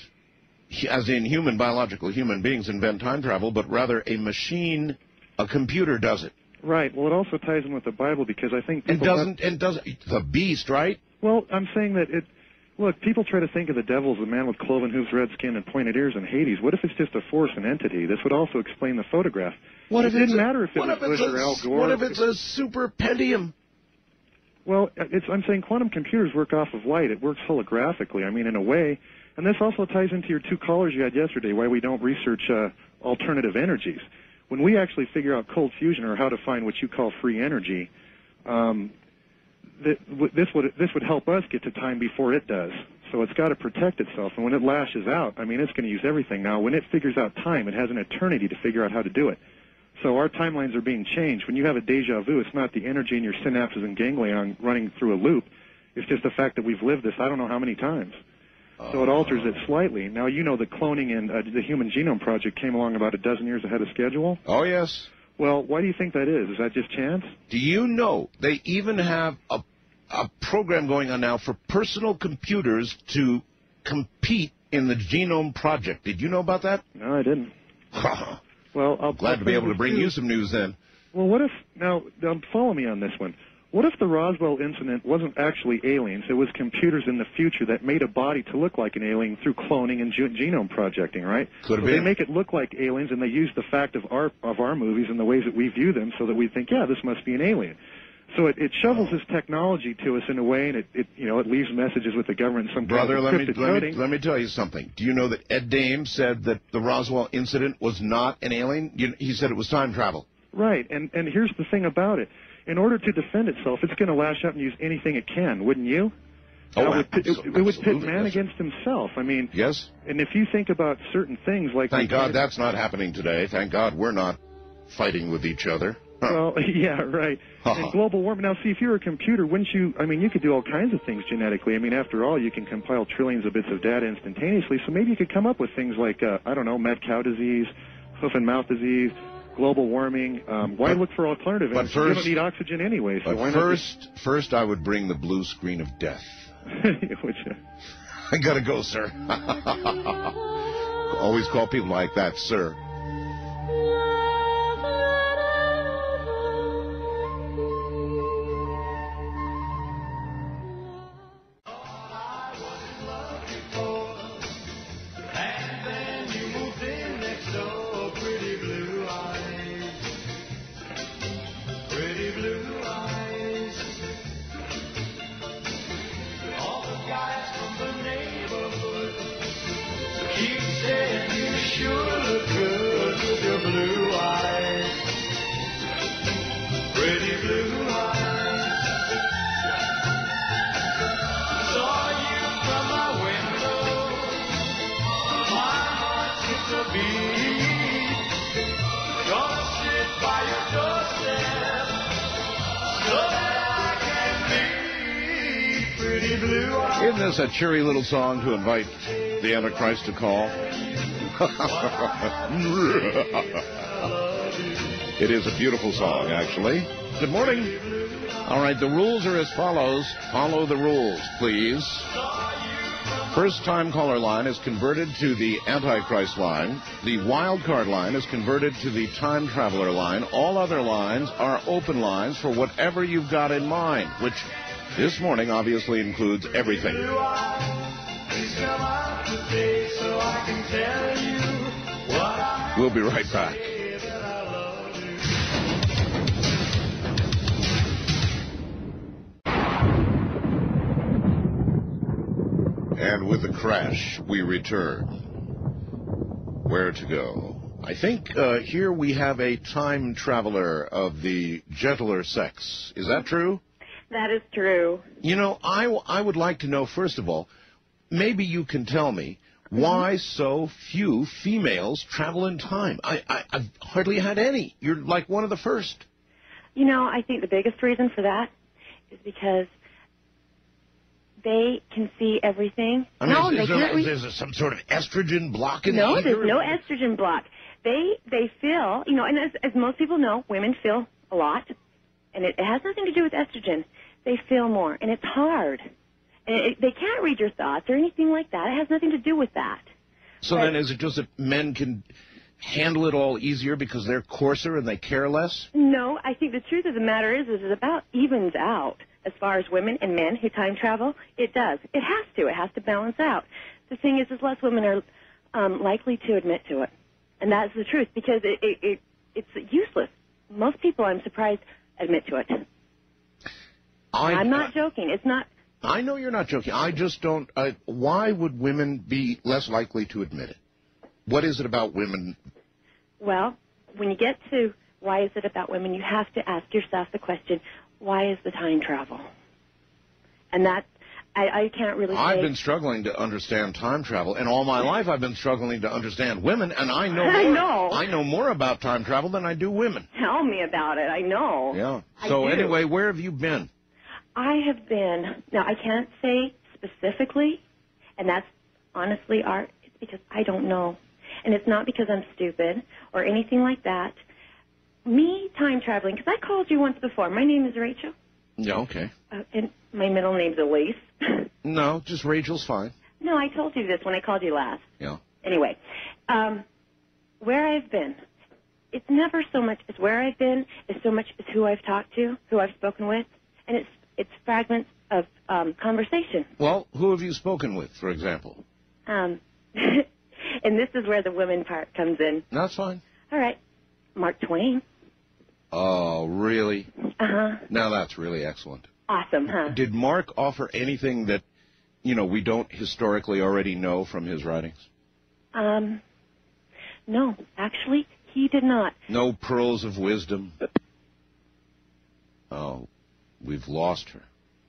as in human, biological human beings, invent time travel, but rather a machine, a computer does it. Right. Well, it also ties in with the Bible because I think And people doesn't, and doesn't, the beast, right? Well, I'm saying that it. Look, people try to think of the devil as a man with cloven hooves, red skin, and pointed ears in Hades. What if it's just a force, an entity? This would also explain the photograph. What it if didn't it's a- matter if it what was if it's Bush a- or Al Gore. what if it's a super pentium? Well, it's, I'm saying quantum computers work off of light. It works holographically. I mean, in a way. And this also ties into your two callers you had yesterday, why we don't research uh, alternative energies. When we actually figure out cold fusion or how to find what you call free energy, um, th- w- this would this would help us get to time before it does. So it's got to protect itself. And when it lashes out, I mean, it's going to use everything. Now, when it figures out time, it has an eternity to figure out how to do it. So our timelines are being changed. When you have a deja vu, it's not the energy in your synapses and ganglion running through a loop. It's just the fact that we've lived this I don't know how many times. So it alters it slightly. Now, you know the cloning and uh, the Human Genome Project came along about a dozen years ahead of schedule. Oh, yes. Well, why do you think that is? Is that just chance? Do you know they even have a, a program going on now for personal computers to compete in the Genome Project? Did you know about that? No, I didn't. Well, I'll Glad to be able to bring you some news then. Well, what if, now, now, follow me on this one. What if the Roswell incident wasn't actually aliens? It was computers in the future that made a body to look like an alien through cloning and ge- genome projecting, right? Could have so been. They make it look like aliens, and they use the fact of our of our movies and the ways that we view them, so that we think, yeah, this must be an alien. So it, it shovels this technology to us in a way, and it, it you know it leaves messages with the government. Some Brother, kind let of me, encrypted let, me, coding. let me tell you something. Do you know that Ed Dames said that the Roswell incident was not an alien? You, he said it was time travel. Right, and and here's the thing about it. In order to defend itself, it's going to lash out and use anything it can, wouldn't you? Oh, it would pit, it, absolutely, it would pit man yes. against himself. I mean, Yes? and if you think about certain things like... Thank God that's not happening today. Thank God we're not fighting with each other. Well, yeah, right. And global warming. Now, see, if you're a computer, wouldn't you... I mean, you could do all kinds of things genetically. I mean, after all, you can compile trillions of bits of data instantaneously, so maybe you could come up with things like, uh, I don't know, mad cow disease, hoof and mouth disease, global warming. Um, why But- look for alternative but energy? you first- don't need oxygen anyway, so But why first, first I would bring the blue screen of death. not just... Would you? I gotta go, sir. Always call people like that, sir. Isn't this a cheery little song to invite the Antichrist to call? It is a beautiful song, actually. Good morning. All right, the rules are as follows. Follow the rules, please. First-time caller line is converted to the Antichrist line. The wild card line is converted to the time traveler line. All other lines are open lines for whatever you've got in mind, which this morning obviously includes everything. We'll be right back. And with the crash, we return. Where to go? I think uh, here we have a time traveler of the gentler sex. Is that true? That is true. You know, I, w- I would like to know, first of all, maybe you can tell me why so few females travel in time. I, I, I've hardly had any. You're like one of the first. You know, I think the biggest reason for that is because they can see everything. I mean, no, is, they is, there, can't. Re- is there some sort of estrogen block in no, the ether? there's no estrogen block. They they feel, you know, and as, as most people know, women feel a lot, and it, it has nothing to do with estrogen. They feel more, and it's hard. And it, they can't read your thoughts or anything like that. It has nothing to do with that. So But- then is it just that men can handle it all easier because they're coarser and they care less? No, I think the truth of the matter is, is it about evens out as far as women and men who time travel. It does. It has to. It has to balance out. The thing is, is less women are um, likely to admit to it, and that's the truth because it, it, it it's useless. Most people, I'm surprised, admit to it. I, I'm not joking. It's not. I know you're not joking. I just don't. I, why would women be less likely to admit it? What is it about women? Well, when you get to why is it about women, you have to ask yourself the question, why is the time travel? And that, I, I can't really I've say. been struggling to understand time travel, and all my life I've been struggling to understand women, and I know more, I know. I know more about time travel than I do women. Tell me about it. I know. Yeah. I So do. anyway, where have you been? I have been, now I can't say specifically, and that's honestly, Art, it's because I don't know. And it's not because I'm stupid or anything like that. Me time traveling, because I called you once before. My name is Rachel, Yeah, okay. uh, and my middle name's Elise. No, just Rachel's fine. No, I told you this when I called you last. Yeah. Anyway, um, where I've been, it's never so much as where I've been, it's so much as who I've talked to, who I've spoken with, and it's it's fragments of um, conversation. Well, who have you spoken with, for example? Um, and this is where the women part comes in. That's fine. All right, Mark Twain. Oh, really? Uh-huh. Now that's really excellent. Awesome, huh? Did Mark offer anything that, you know, we don't historically already know from his writings? Um, no, actually, he did not. No pearls of wisdom? Oh, we've lost her.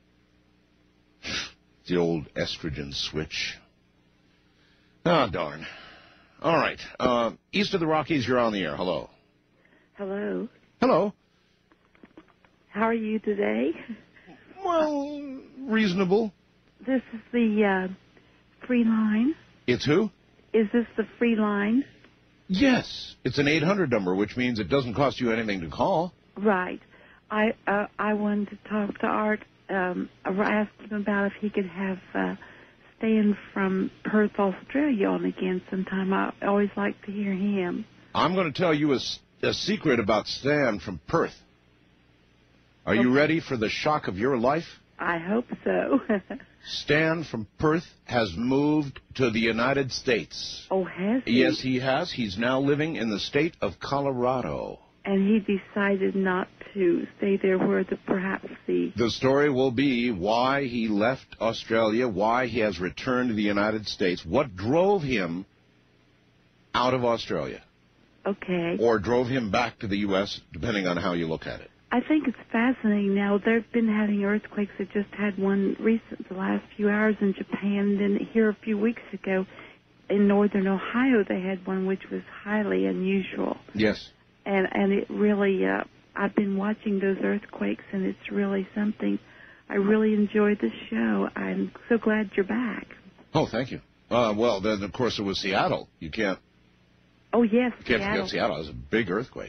The old estrogen switch. Ah, darn. All right. Uh, east of the Rockies, you're on the air. Hello. Hello. Hello. How are you today? Well, reasonable. This is the uh, free line. It's who? Is this the free line? Yes. It's an eight hundred number, which means it doesn't cost you anything to call. Right. I uh, I wanted to talk to Art. Um, I asked him about if he could have uh, Stan from Perth, Australia on again sometime. I always like to hear him. I'm going to tell you a, s- a secret about Stan from Perth. Are you ready for the shock of your life? I hope so. Stan from Perth has moved to the United States. Oh, has he? Yes, he has. He's now living in the state of Colorado. And he decided not to stay there where the, perhaps the... The story will be why he left Australia, why he has returned to the United States, what drove him out of Australia. Okay. Or drove him back to the U S, depending on how you look at it. I think it's fascinating now. They've been having earthquakes. They just had one recent, the last few hours in Japan. Then here a few weeks ago in northern Ohio, they had one which was highly unusual. Yes. And and it really, uh, I've been watching those earthquakes, and it's really something. I really enjoyed the show. I'm so glad you're back. Oh, thank you. Uh, well, then, of course, it was Seattle. You can't, Oh, yes, you can't Seattle. forget Seattle. It was a big earthquake.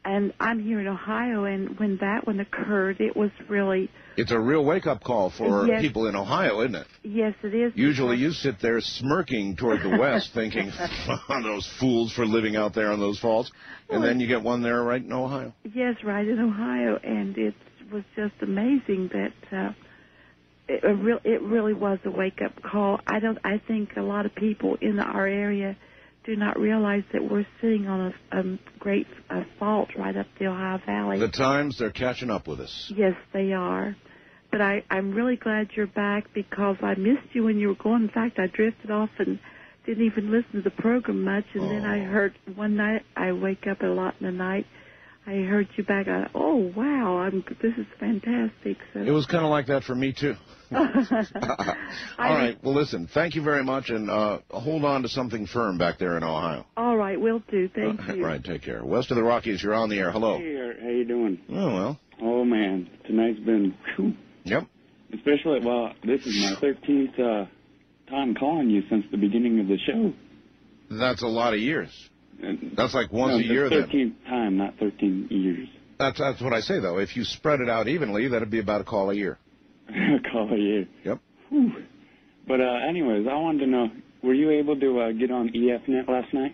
and I'm here in Ohio, and when that one occurred, it was really, It's a real wake-up call for Yes. people in Ohio, isn't it? yes, it is. Usually you sit there smirking toward the west thinking, those fools for living out there on those faults, and then you get one there right in Ohio. Yes, right in Ohio, and it was just amazing that uh, it, a real, it really was a wake-up call. I don't. I think a lot of people in our area do not realize that we're sitting on a, a great uh, fault right up the Ohio Valley. The times, they're catching up with us. Yes, they are. But I, I'm really glad you're back because I missed you when you were going. In fact, I drifted off and didn't even listen to the program much. And oh. then I heard one night, I wake up a lot in the night, I heard you back. I, oh, wow, I'm, this is fantastic. So. It was kind of like that for me, too. All right. Well, listen, thank you very much, and uh, hold on to something firm back there in Ohio. All right, will do. Thank uh, you. Right, take care. West of the Rockies, you're on the air. Hello. Hey, how you doing? Oh, well. Oh, man. Tonight's been, whew. Yep. Especially, well, this is my thirteenth uh, time calling you since the beginning of the show. That's a lot of years. That's like once no, a year, then. thirteenth time, not thirteen years. That's that's what I say, though. If you spread it out evenly, that'd be about a call a year. A call a year. Yep. Whew. But uh, anyways, I wanted to know, were you able to uh, get on E F net last night?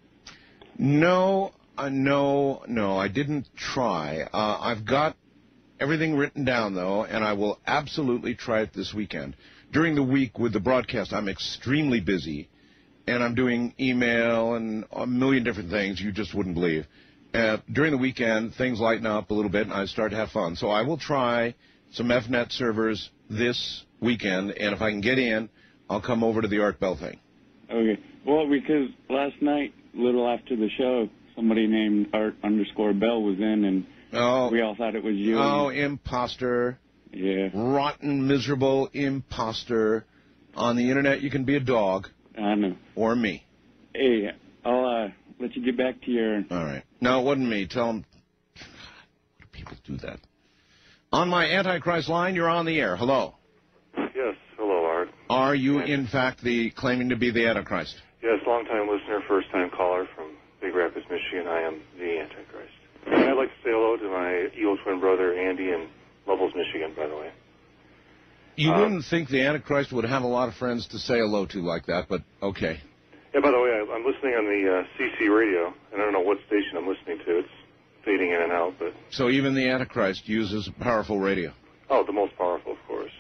No, uh, no, no, I didn't try. Uh, I've got everything written down, though, and I will absolutely try it this weekend. During the week with the broadcast, I'm extremely busy, and I'm doing email and a million different things you just wouldn't believe. Uh, during the weekend, things lighten up a little bit, and I start to have fun. So I will try some F net servers this weekend, and if I can get in, I'll come over to the Art Bell thing. Okay. Well, because last night, a little after the show, somebody named Art underscore Bell was in, and oh, we all thought it was you. Oh, imposter. Yeah. Rotten, miserable imposter. On the Internet, you can be a dog. I know. Or me. Hey, I'll uh, let you get back to your... All right. No, it wasn't me. Tell them... Why do people do that? On my Antichrist line, you're on the air. Hello. Yes. Hello, Art. Are you, in fact, the claiming to be the Antichrist? Yes, long-time listener, first-time caller from Big Rapids, Michigan. I am the Antichrist. And I'd like to say hello to my evil twin brother, Andy, in Levels, Michigan, by the way. You um, wouldn't think the Antichrist would have a lot of friends to say hello to like that, but okay. Yeah, by the way, I, I'm listening on the uh, C C radio, and I don't know what station I'm listening to. It's fading in and out, but... So even the Antichrist uses powerful radio. Oh, the most powerful, of course.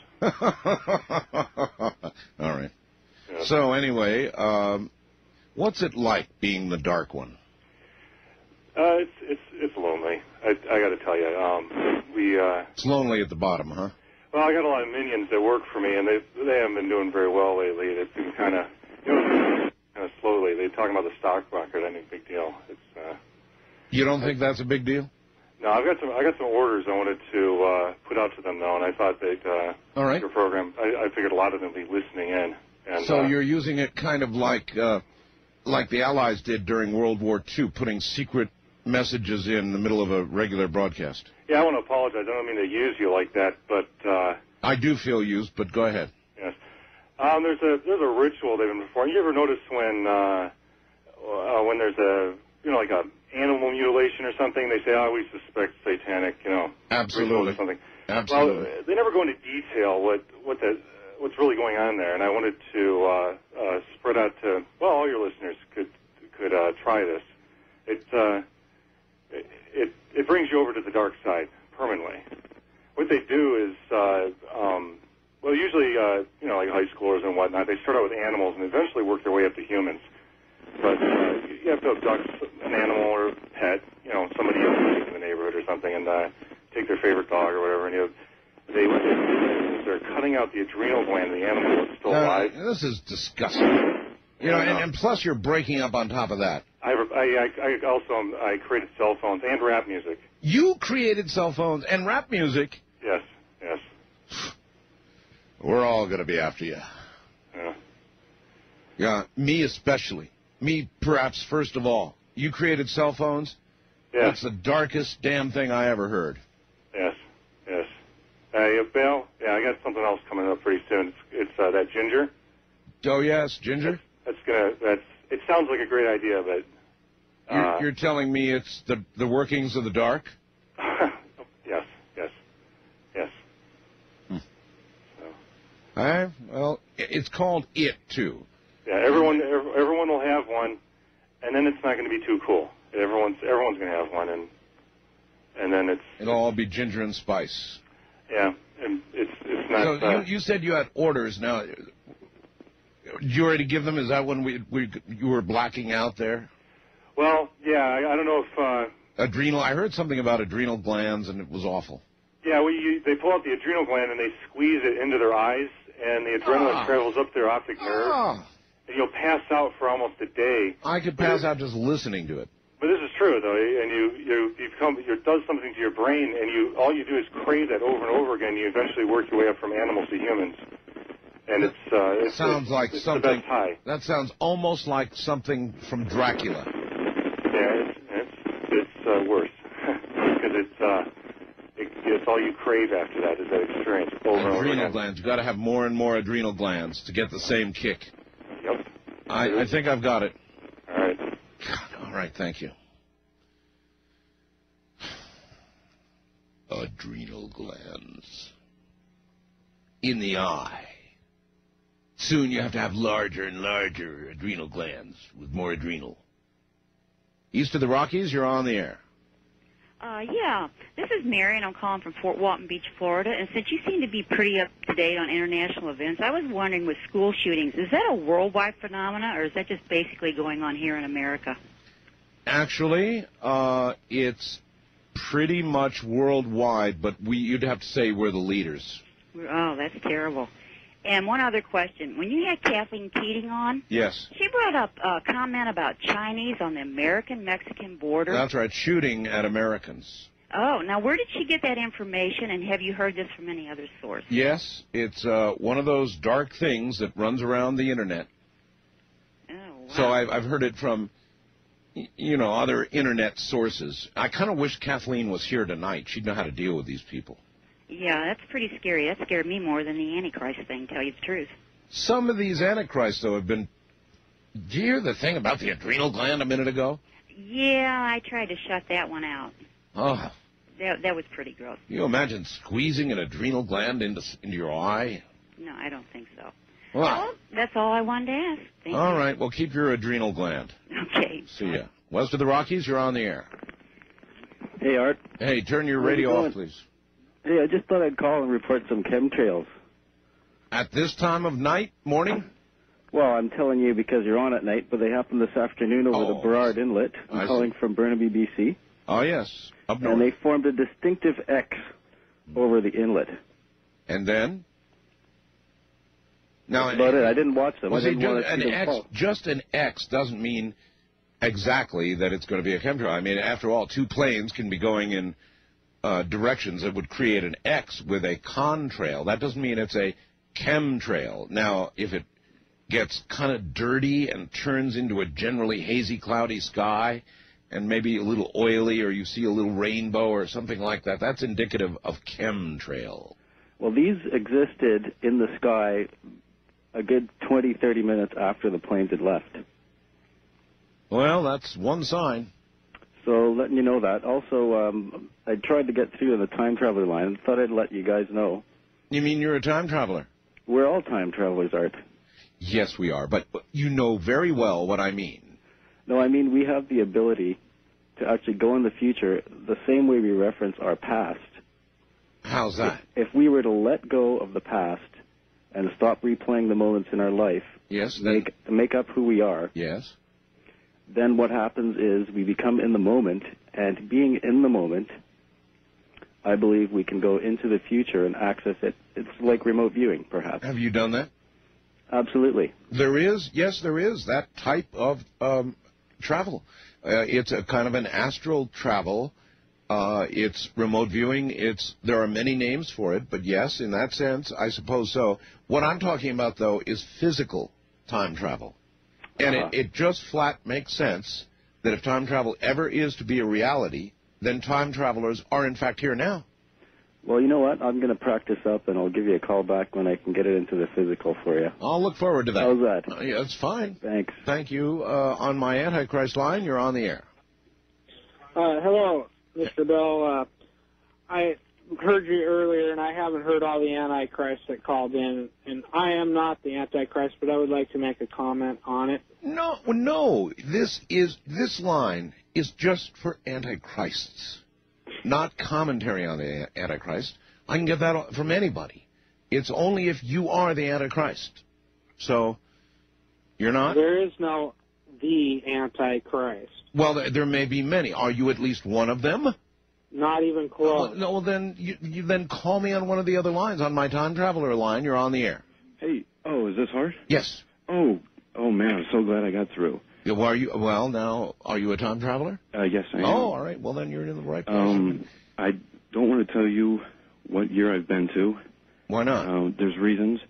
All right. Yeah. So anyway, um, what's it like being the Dark One? Uh, it's it's it's lonely. I I got to tell you. Um, we. Uh, it's lonely at the bottom, huh? Well, I got a lot of minions that work for me, and they they haven't been doing very well lately. They've been kind of you know kind of slowly. They're talking about the stock market. I think big deal. It's. Uh, you don't think that's a big deal? No, I've got some I got some orders I wanted to uh, put out to them though, and I thought they'd. Uh, All right. Your program. I, I figured a lot of them would be listening in. And, so uh, you're using it kind of like uh, like the Allies did during World War Two, putting secret messages in the middle of a regular broadcast. Yeah, I want to apologize. I don't mean to use you like that, but uh, I do feel used, but go ahead. Yes. Um, there's a there's a ritual they've been performing. You ever notice when uh, uh, when there's a you know like a animal mutilation or something? They say, oh, we suspect satanic, you know, absolutely or something. Absolutely. Well, they never go into detail what what the what's really going on there, and I wanted to uh, uh, spread out to well, all your listeners could could uh, try this. It uh, it it brings you over to the dark side permanently. What they do is, uh, um, well, usually, uh, you know, like high schoolers and whatnot, they start out with animals and eventually work their way up to humans. But uh, you have to abduct an animal or a pet, you know, somebody in the neighborhood or something, and uh, take their favorite dog or whatever, and you have, they what they do is they're cutting out the adrenal gland of the animal that's still uh, alive. This is disgusting. You know, and, and plus you're breaking up on top of that. I, I, I also um, I created cell phones and rap music. You created cell phones and rap music? Yes, yes. We're all going to be after you. Yeah. Yeah, me especially. Me perhaps first of all. You created cell phones? Yeah. That's the darkest damn thing I ever heard. Yes, yes. Uh, yeah, Bill, yeah, I got something else coming up pretty soon. It's, it's uh, that ginger. Oh, yes, ginger? That's, that's going to, that's, it sounds like a great idea, but... Uh, you're, you're telling me it's the the workings of the dark? yes, yes, yes. Hmm. So. I, well, it's called It, too. Yeah, everyone ev- everyone will have one, and then it's not going to be too cool. Everyone's everyone's going to have one, and and then it's... It'll all be ginger and spice. Yeah, and it's it's not... So uh, you, you said you had orders. Now, did you already give them? Is that when we, we you were blacking out there? Well, yeah, I, I don't know if... Uh, Adrenal. I heard something about adrenal glands, and it was awful. yeah, well, you, they pull out the adrenal gland and they squeeze it into their eyes, and the adrenaline Ah. travels up their optic nerve, Ah. and you'll pass out for almost a day. I could pass out just listening to it. But this is true, though, and you you you become it does something to your brain, and you all you do is crave that over and over again. You eventually work your way up from animals to humans, and it's uh, it's Sounds it's, like it's something. the best high. That sounds almost like something from Dracula. Yeah, it's it's it's uh, worse because it's uh it, it's all you crave after that is that experience over and over Adrenal again. glands. You've got to have more and more adrenal glands to get the same kick. Yep. I, I think I've got it. All right. All right, thank you. Adrenal glands. In the eye. Soon you have to have larger and larger adrenal glands with more adrenal. East of the Rockies, you're on the air. Uh, yeah, this is Mary, and I'm calling from Fort Walton Beach, Florida. And since you seem to be pretty up to date on international events, I was wondering with school shootings, is that a worldwide phenomena, or is that just basically going on here in America? Actually, uh, it's pretty much worldwide, but we you'd have to say we're the leaders. Oh, that's terrible. And one other question. When you had Kathleen Keating on, Yes, she brought up a comment about Chinese on the American-Mexican border. that's right, shooting at Americans. Oh, now where did she get that information, and have you heard this from any other source? Yes, it's uh, one of those dark things that runs around the Internet. Oh, wow. So I've, I've heard it from, y- you know, other Internet sources. I kind of wish Kathleen was here tonight. She'd know how to deal with these people. Yeah, that's pretty scary. That scared me more than the Antichrist thing, to tell you the truth. Some of these Antichrists, though, have been... Did you hear the thing about the adrenal gland a minute ago? Yeah, I tried to shut that one out. Oh, That, that was pretty gross. can you imagine squeezing an adrenal gland into, into your eye? No, I don't think so. Well, Well, that's all I wanted to ask. Thank all you. right, well, keep your adrenal gland. Okay. See ya. West of the Rockies, you're on the air. Hey, Art. Hey, turn your How's it radio going? off, please. Hey, I just thought I'd call and report some chemtrails. At this time of night, morning? Well, I'm telling you because you're on at night, but they happened this afternoon over Oh. the Burrard Inlet. I'm I calling from Burnaby, B C. Oh, yes, up north. And they formed a distinctive X over the inlet. And then? Now, That's about it. I didn't watch them. Well, I see, didn't ju- want to an see them X, fall. just an X doesn't mean exactly that it's going to be a chemtrail. I mean, after all, two planes can be going in uh, directions that would create an X with a contrail. That doesn't mean it's a chemtrail. Now, if it gets kind of dirty and turns into a generally hazy, cloudy sky, and maybe a little oily, or you see a little rainbow or something like that, that's indicative of chemtrail. Well, these existed in the sky a good twenty, thirty minutes after the planes had left. Well, that's one sign. So letting you know that. Also, um, I tried to get through to the time traveler line and thought I'd let you guys know. You mean you're a time traveler? We're all time travelers, Art. Yes, we are, but you know very well what I mean. No, I mean we have the ability to actually go in the future the same way we reference our past. How's that? If, if we were to let go of the past and stop replaying the moments in our life, Yes, then, make, make up who we are, yes. then what happens is we become in the moment, and being in the moment, I believe we can go into the future and access it. It's like remote viewing, perhaps. Have you done that? Absolutely. There is, yes, there is that type of um, travel. Uh, it's a kind of an astral travel. Uh, it's remote viewing. It's there are many names for it, but yes, in that sense, I suppose so. What I'm talking about, though, is physical time travel. And Uh-huh. it, it just flat makes sense that if time travel ever is to be a reality, then time travelers are, in fact, here now. Well, you know what? I'm going to practice up, and I'll give you a call back when I can get it into the physical for you. I'll look forward to that. How's that? Uh, yeah, that's fine. Thanks. Thank you. Uh, on my Antichrist line, you're on the air. Uh, hello, Mister Bell. Uh, I heard you earlier, and I haven't heard all the Antichrist that called in. And I am not the Antichrist, but I would like to make a comment on it. No, no. This is this line is just for Antichrists, not commentary on the Antichrist. I can get that from anybody. It's only if you are the Antichrist. So, you're not? There is no the Antichrist. Well, there, there may be many. Are you at least one of them? Not even close. Oh, no, well, then you, you then call me on one of the other lines. On my Time Traveler line, you're on the air. Hey, oh, is this Hart? Yes. Oh, oh man, I'm so glad I got through. Yeah, well, are you, well, now, are you a Time Traveler? Uh, yes, I am. Oh, all right. Well, then you're in the right place. Um, I don't want to tell you what year I've been to. Why not? Uh, there's reasons.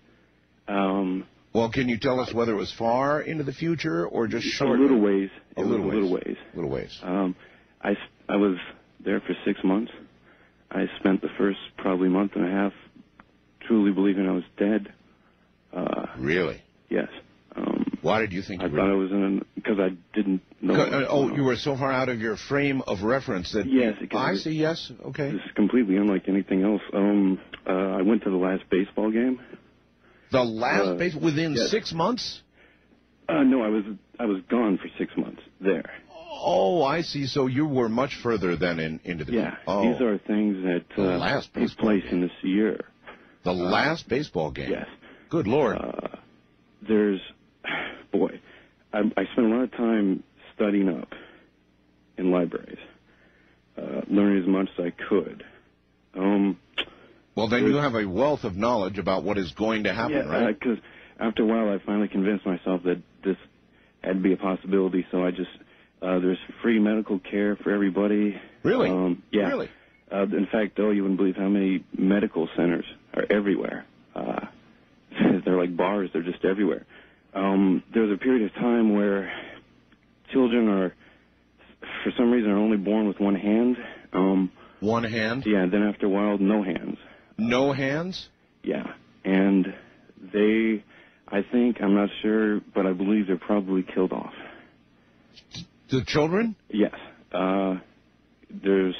Um, well, can you tell us whether it was far into the future or just short? A little ways. A It little was ways. A little ways. Little ways. Um, I, s- I was there for six months. I spent the first probably month and a half truly believing I was dead. Uh, really? Yes. Um, Why did you think I you thought were? I was in an, because I didn't know. Co- uh, oh, you were so far out of your frame of reference that... Yes. You, because I it- see, yes, okay. This is completely unlike anything else. Um, uh, I went to the last baseball game. The last Uh, base within yes. six months? Uh, no, I was I was gone for six months there. Oh, I see. So you were much further than in, into the... Yeah, Oh, these are things that The uh, last take baseball place in this year. the last baseball game? Yes. Good Lord. Uh, there's, boy, I, I spent a lot of time studying up in libraries, uh, learning as much as I could. Um, well, then you have a wealth of knowledge about what is going to happen, yeah, right? because after a while I finally convinced myself that this had to be a possibility, so I just, uh, there's free medical care for everybody. Really? Um, yeah. Really? Uh, in fact, oh, you wouldn't believe how many medical centers are everywhere. Uh, they're like bars. They're just everywhere. Um, there was a period of time where children are, for some reason, are only born with one hand. Um, one hand? Yeah, and then after a while, no hands. No hands? Yeah. And they, I think, I'm not sure, but I believe they're probably killed off. The children? Yes. Uh, there's,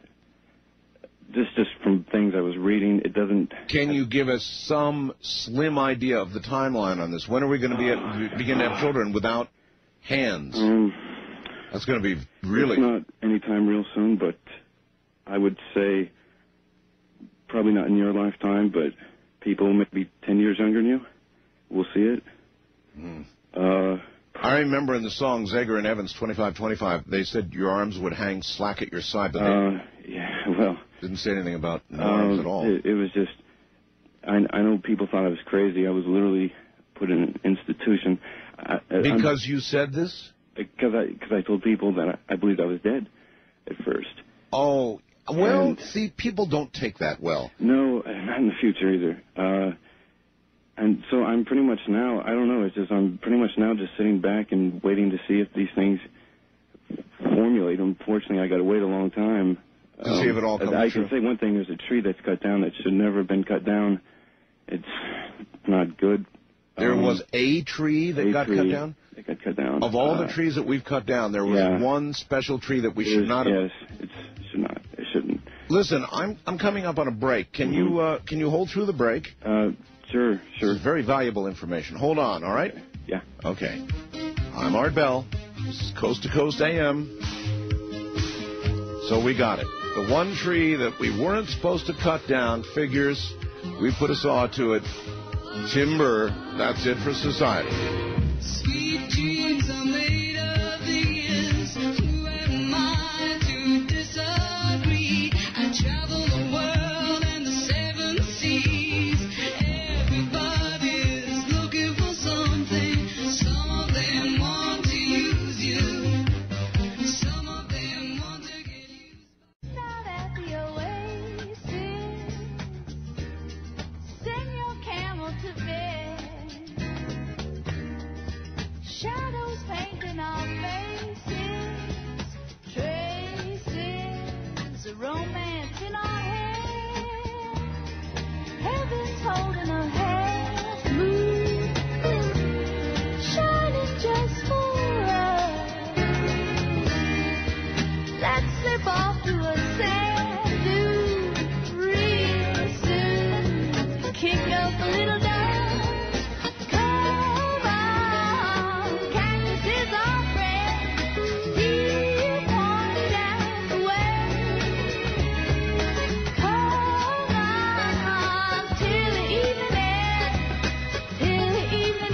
this just from things I was reading, it doesn't... Can you give us some slim idea of the timeline on this? When are we going to be at, begin to have children without hands? Um, That's going to be really... It's not anytime real soon, but I would say probably not in your lifetime, but people maybe ten years younger than you will see it. Mm. Uh, I remember in the song Zager and Evans, twenty-five twenty-five, they said your arms would hang slack at your side, but uh, they yeah, well... didn't say anything about no um, arms at all. It, it was just... I, I know people thought I was crazy. I was literally put in an institution. I, because I'm, you said this? Because I, cause I told people that I, I believed I was dead at first. Oh, well, and, see, people don't take that well. No, not in the future either. Uh, and so I'm pretty much now, I don't know, it's just I'm pretty much now just sitting back and waiting to see if these things formulate. Unfortunately, I got to wait a long time. To um, see if it all comes I true. can say one thing, there's a tree that's cut down that should never have been cut down. It's not good. There um, was a tree that a got tree cut down? That got cut down. Of all uh, the trees that we've cut down, there was yeah. one special tree that we It should was- not have... Yes, it should not. It shouldn't. Listen, I'm I'm coming up on a break. Can Mm-hmm. you uh, can you hold through the break? Uh, sure, sure. This is very valuable information. Hold on, all right? Yeah. Okay. I'm Art Bell. This is Coast to Coast A M. So we got it. The one tree that we weren't supposed to cut down figures. We put a saw to it. Timber. That's it for society. Sweet dreams are made of these. Who am I to disagree? I travel the world and the seven seas. Everybody's looking for something. Some of them want to use you. Some of them want to get used. Not at the oasis. Send your camel to bed. Shadows painting our faces, traces of romance in our hair. Heaven's holding a half moon, shining just for us. Let's little dove. Come on, cactuses are friends. Dew pouring down the well. Come on, till the evening, till the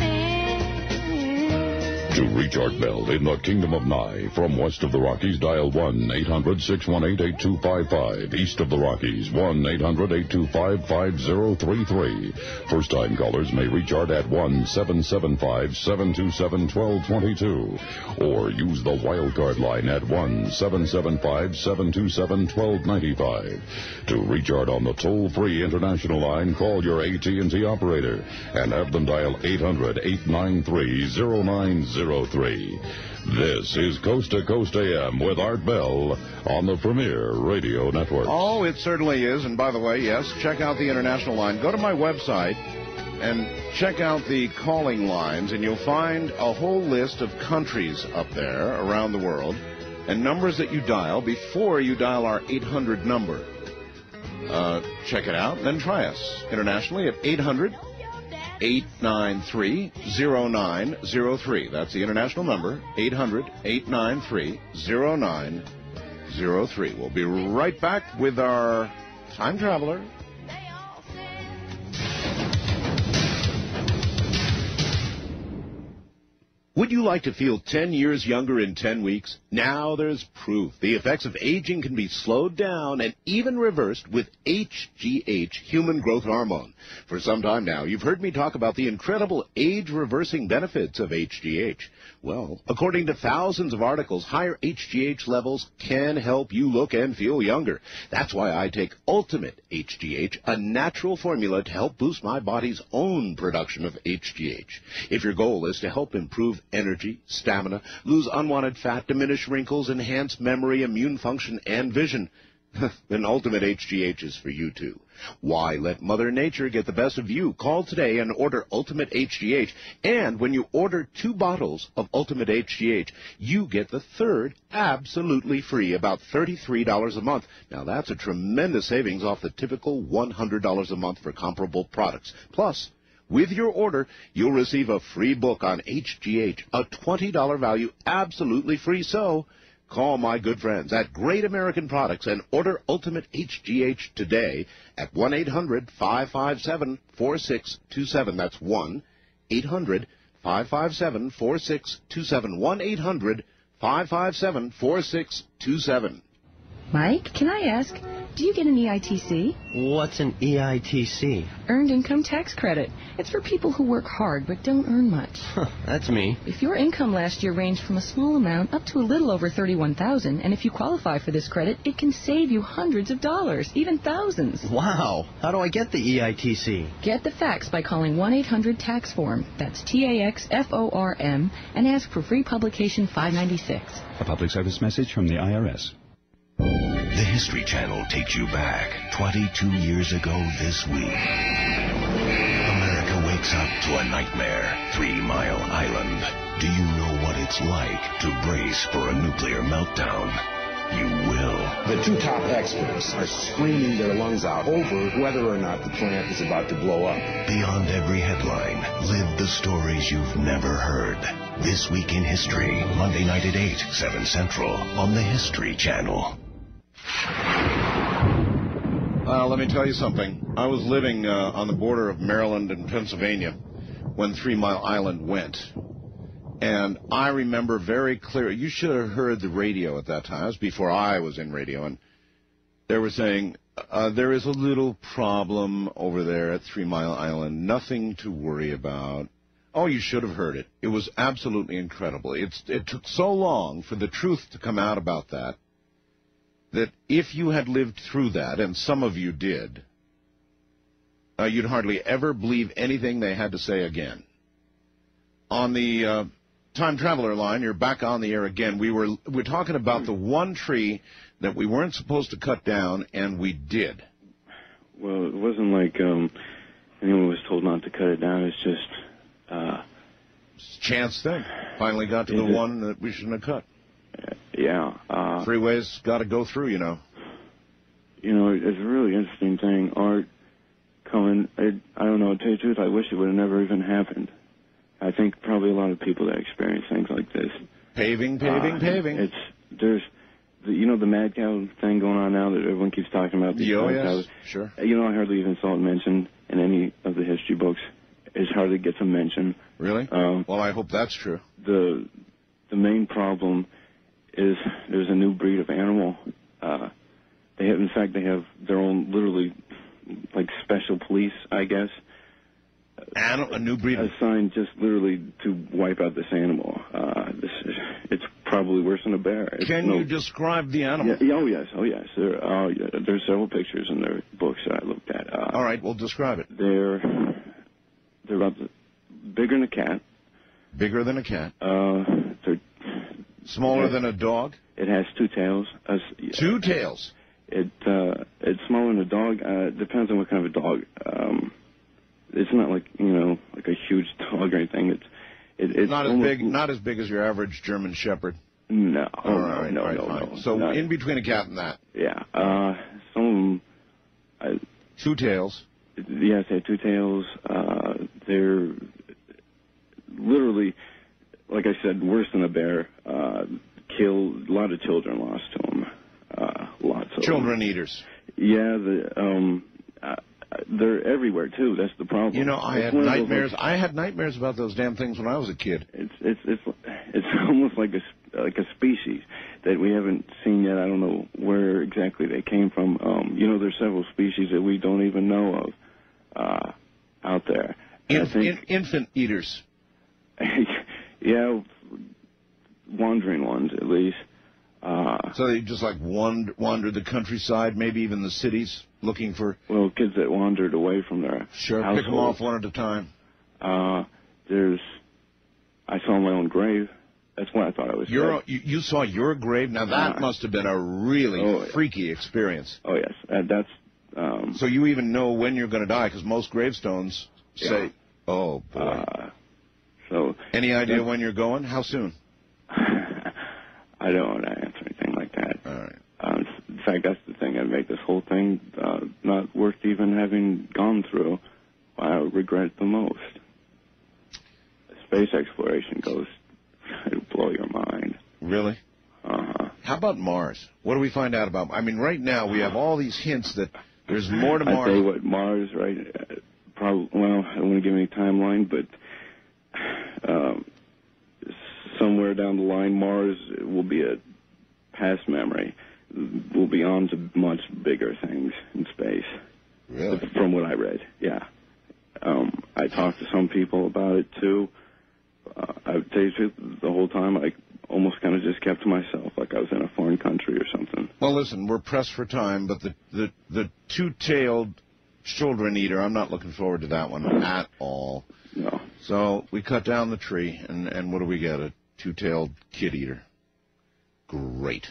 evening. To reach Art Bell in the Kingdom of Nye, from west of the Rockies, dial one eight hundred six one eight eight two five five. East of the Rockies, one eight hundred eight two five five zero three three. First-time callers may reach Art at one seven seven five seven two seven one two two two. Or use the wildcard line at one seven seven five seven two seven one two nine five. To reach Art on the toll-free international line, call your A T and T operator and have them dial eight hundred eight nine three zero nine zero three. This is Coast to Coast A M with Art Bell on the Premier Radio Network. Oh, it certainly is. And by the way, yes, check out the international line. Go to my website and check out the calling lines, and you'll find a whole list of countries up there around the world and numbers that you dial before you dial our eight hundred number. Uh, check it out, then try us internationally at eight hundred eight nine three zero nine zero three. That's the international number, eight hundred eight nine three zero nine zero three. We'll be right back with our time traveler. Would you like to feel ten years younger in ten weeks? Now there's proof. The effects of aging can be slowed down and even reversed with H G H, human growth hormone. For some time now, you've heard me talk about the incredible age-reversing benefits of H G H. Well, according to thousands of articles, higher H G H levels can help you look and feel younger. That's why I take Ultimate H G H, a natural formula to help boost my body's own production of H G H. If your goal is to help improve energy, stamina, lose unwanted fat, diminish wrinkles, enhance memory, immune function, and vision, then Ultimate H G H is for you too. Why let Mother Nature get the best of you? Call today and order Ultimate H G H. And when you order two bottles of Ultimate H G H, you get the third absolutely free, about thirty-three dollars a month. Now that's a tremendous savings off the typical one hundred dollars a month for comparable products. Plus, with your order, you'll receive a free book on H G H, a twenty dollars value, absolutely free. So, call my good friends at Great American Products and order Ultimate H G H today at one eight hundred five five seven four six two seven. That's one eight hundred five five seven four six two seven. one eight hundred five five seven four six two seven. Mike, can I ask, do you get an E I T C? What's an E I T C? Earned Income Tax Credit. It's for people who work hard but don't earn much. Huh, that's me. If your income last year ranged from a small amount up to a little over thirty-one thousand dollars, and if you qualify for this credit, it can save you hundreds of dollars, even thousands. Wow. How do I get the E I T C? Get the facts by calling one eight hundred tax form. That's T A X F O R M, and ask for free publication five ninety-six. A public service message from the I R S. The History Channel takes you back twenty-two years ago this week. America wakes up to a nightmare, Three Mile Island. Do you know what it's like to brace for a nuclear meltdown? You will. The two top experts are screaming their lungs out over whether or not the plant is about to blow up. Beyond every headline, live the stories you've never heard. This Week in History, Monday night at eight, seven Central, on the History Channel. Well, let me tell you something. I was living uh, on the border of Maryland and Pennsylvania when Three Mile Island went. And I remember very clearly, you should have heard the radio at that time. It was before I was in radio. And they were saying, uh, there is a little problem over there at Three Mile Island. Nothing to worry about. Oh, you should have heard it. It was absolutely incredible. It's, it took so long for the truth to come out about that, that if you had lived through that, and some of you did, uh, you'd hardly ever believe anything they had to say again. On the uh, Time Traveler line, you're back on the air again. We were we're talking about the one tree that we weren't supposed to cut down, and we did. Well, it wasn't like um, anyone was told not to cut it down. It's just... Uh, chance thing. Finally got to the it, one that we shouldn't have cut. Yeah. Uh, Freeways got to go through, you know. You know, it's a really interesting thing. Art coming. It, I don't know. To tell you the truth, I wish it would have never even happened. I think probably a lot of people that experience things like this. Paving, paving, uh, paving. It's there's, the, you know, the mad cow thing going on now that everyone keeps talking about. The oh, mad yes, cows. sure. You know, I hardly even saw it mentioned in any of the history books. It hardly gets a mention. Really? Um, well, I hope that's true. The the main problem is there's a new breed of animal. Uh, they have, in fact, they have their own literally like special police, I guess. Animal, a new breed assigned just literally to wipe out this animal. Uh, this is, it's probably worse than a bear. It's Can no, you describe the animal? Yeah, oh yes, oh yes. There, uh, yeah, there's several pictures in their books that I looked at. Uh, All right, well, describe it. They're they're about the, bigger than a cat. Bigger than a cat. Uh, they're smaller than a dog. It has two tails. Uh, two tails. It uh, it's smaller than a dog. Uh, it depends on what kind of a dog. Um, it's not like you know like a huge dog or anything. It's it, it's not as almost, big. Not as big as your average German Shepherd. No. Oh, Oh, all right, no, all right, no, fine. no. So Not- in between a cat and that. Yeah. Uh, some of them. I, two tails. Yes, they have two tails. Uh, they're literally, like I said, worse than a bear. Uh, kill a lot of children lost to them. Uh, lots of Children them. eaters. Yeah. The um, uh, they're everywhere too. That's the problem. You know, I It's had one of those, nightmares. like- I had nightmares about those damn things when I was a kid. It's it's it's it's almost like a like a species that we haven't seen yet. I don't know where exactly they came from. Um, you know, there's several species that we don't even know of uh, out there. And I Inf- think, in- infant eaters. yeah, wandering ones at least. Uh, So they just like wander, wander the countryside, maybe even the cities, looking for. well, kids that wandered away from their Sure, households. pick them off one at a time. Uh, there's, I saw my own grave. That's what I thought I was. Your, dead. you, you saw your grave? Now that Uh, must have been a really oh, freaky experience. Oh yes, uh, that's. Um, So you even know when you're going to die, because most gravestones say, Yeah. "Oh boy." Uh, so. Any idea that- when you're going? How soon? I don't want to answer anything like that. All right. Um, in fact, that's the thing that make this whole thing uh, not worth even having gone through. I regret it the most. Space exploration goes, it'll blow your mind. Really? Uh-huh. How about Mars? What do we find out about? I mean, right now we have all these hints that there's more to I Mars. tell you what, Mars, right? Uh, probably. Well, I don't want to give any timeline, but um, somewhere down the line, Mars will be a past memory. We'll be on to much bigger things in space. Really? From what I read, yeah. Um, I talked to some people about it too. Uh, I would tell you the truth, the whole time I almost kind of just kept to myself, like I was in a foreign country or something. Well, listen, we're pressed for time, but the the, the two-tailed children eater, I'm not looking forward to that one at all. No. So we cut down the tree, and, and what do we get? A two-tailed kid eater. Great.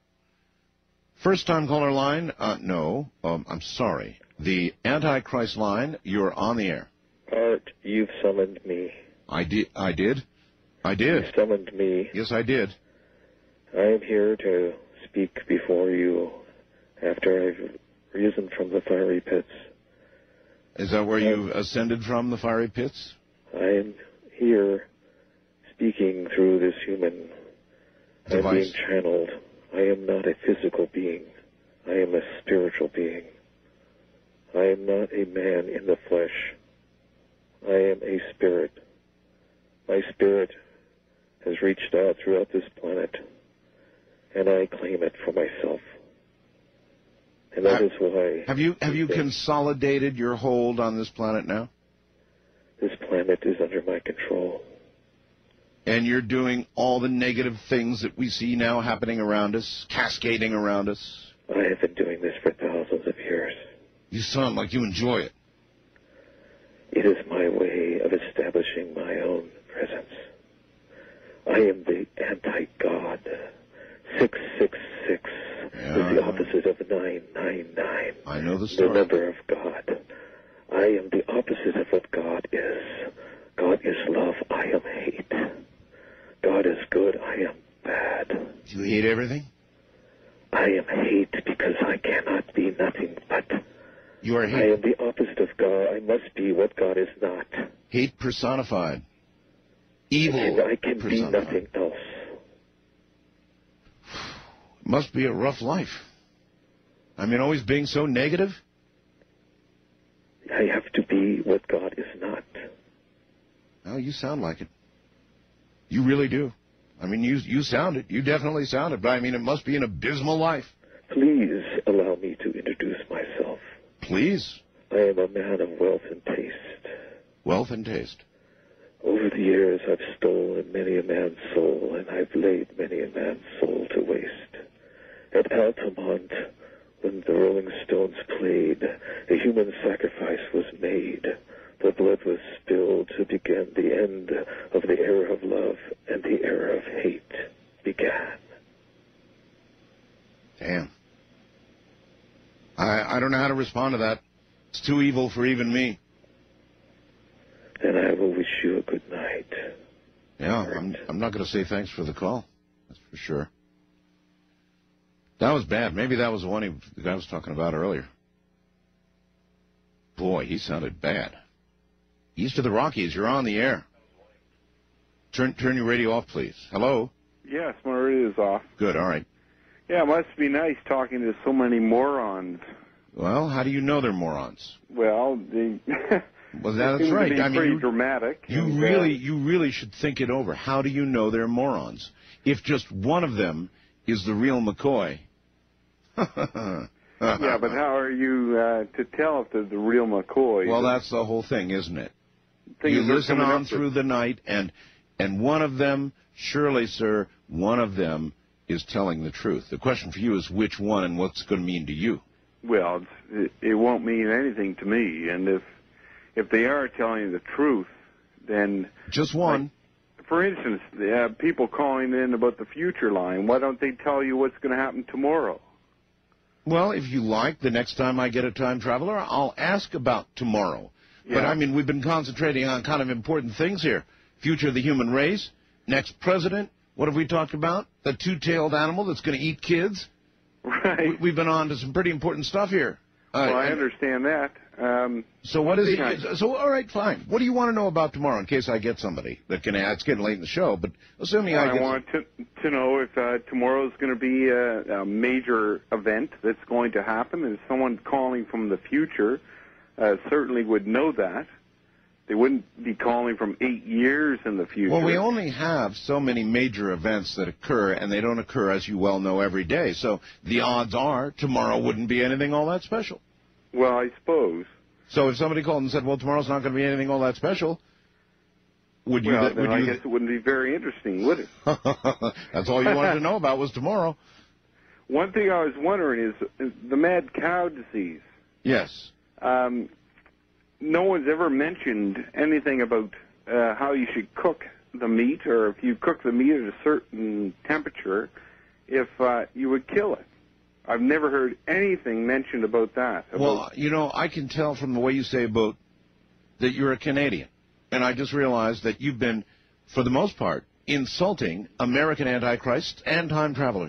First-time caller line? Uh, no. Um, I'm sorry. The Antichrist line, you're on the air. Art, you've summoned me. I did. I did. I did. You summoned me. Yes, I did. I am here to speak before you after I've risen from the fiery pits. Is that where you ascended from, the fiery pits? I am here speaking through this human. I'm Device. being channeled. I am not a physical being. I am a spiritual being. I am not a man in the flesh. I am a spirit. My spirit has reached out throughout this planet, and I claim it for myself. And that is why Have you have you consolidated your hold on this planet now? this planet is under my control. And you're doing all the negative things that we see now happening around us, cascading around us? I have been doing this for thousands of years. You sound like you enjoy it. It is my way of establishing my own presence. I am the anti-God. six six six Yeah, is the opposite of nine nine nine. I know the The story. number of God. I am the opposite of what God is. God is love. I am hate. God is good. I am bad. Do you hate everything? I am hate because I cannot be nothing but. You are I hate. am the opposite of God Hate personified. Evil And I can be personified. nothing else. Must be a rough life. I mean, always being so negative. I have to be what God is not. Oh, you sound like it. You really do. I mean, you you sound it. You definitely sound it. But I mean, it must be an abysmal life. Please allow me to introduce myself. Please. I am a man of wealth and taste. Wealth and taste. Over the years, I've stolen many a man's soul, and I've laid many a man's soul to waste. At Altamont, when the Rolling Stones played, a human sacrifice was made. The blood was spilled to begin the end of the era of love, and the era of hate began. Damn. I I don't know how to respond to that. It's too evil for even me. And I will wish you a good night. Yeah, I'm, I'm not going to say thanks for the call. That's for sure. That was bad. Maybe that was the one he, the guy was talking about earlier. Boy, he sounded bad. East of the Rockies, you're on the air. Turn turn your radio off, please. Hello? Yes, my radio's off. Good, all right. Yeah, it must be nice talking to so many morons. Well, how do you know they're morons? Well, they, Well, they that's seem right. to be I mean, pretty you, dramatic. you and, really, uh, you really should think it over. How do you know they're morons? If just one of them is the real McCoy. yeah, but how are you uh, to tell if they're the real McCoy? Well, that's the whole thing, isn't it? Thing You is, they're listen coming on up through with- the night, and and one of them, surely, sir, one of them is telling the truth. The question for you is which one and what's it going to mean to you? Well, it's, it, it won't mean anything to me. And if if they are telling you the truth, then just one. Like, for instance, they have people calling in about the future line. Why don't they tell you what's going to happen tomorrow? Well, if you like, the next time I get a time traveler, I'll ask about tomorrow. But, Yeah. I mean, we've been concentrating on kind of important things here. Future of the human race, next president. What have we talked about? The two-tailed animal that's going to eat kids? Right. We, we've been on to some pretty important stuff here. Uh, well, I and- understand that. Um, So what is thing I- it? So, all right, fine. What do you want to know about tomorrow in case I get somebody that can add? It's getting late in the show, but assuming Well, I I get... want to to know if uh, tomorrow's going to be a, a major event that's going to happen. And someone calling from the future uh, certainly would know that. They wouldn't be calling from eight years in the future. Well, we only have so many major events that occur, and they don't occur, as you well know, every day. So the odds are tomorrow wouldn't be anything all that special. Well, I suppose. So if somebody called and said, well, tomorrow's not going to be anything all that special, would you... well, would then I you guess it wouldn't be very interesting, would it? That's all you wanted to know about was tomorrow. One thing I was wondering is, is the mad cow disease. Yes. Um, no one's ever mentioned anything about uh, how you should cook the meat, or if you cook the meat at a certain temperature, if uh, you would kill it. I've never heard anything mentioned about that. About Well, you know, I can tell from the way you say about that you're a Canadian. And I just realized that you've been, for the most part, insulting American antichrists and time travelers.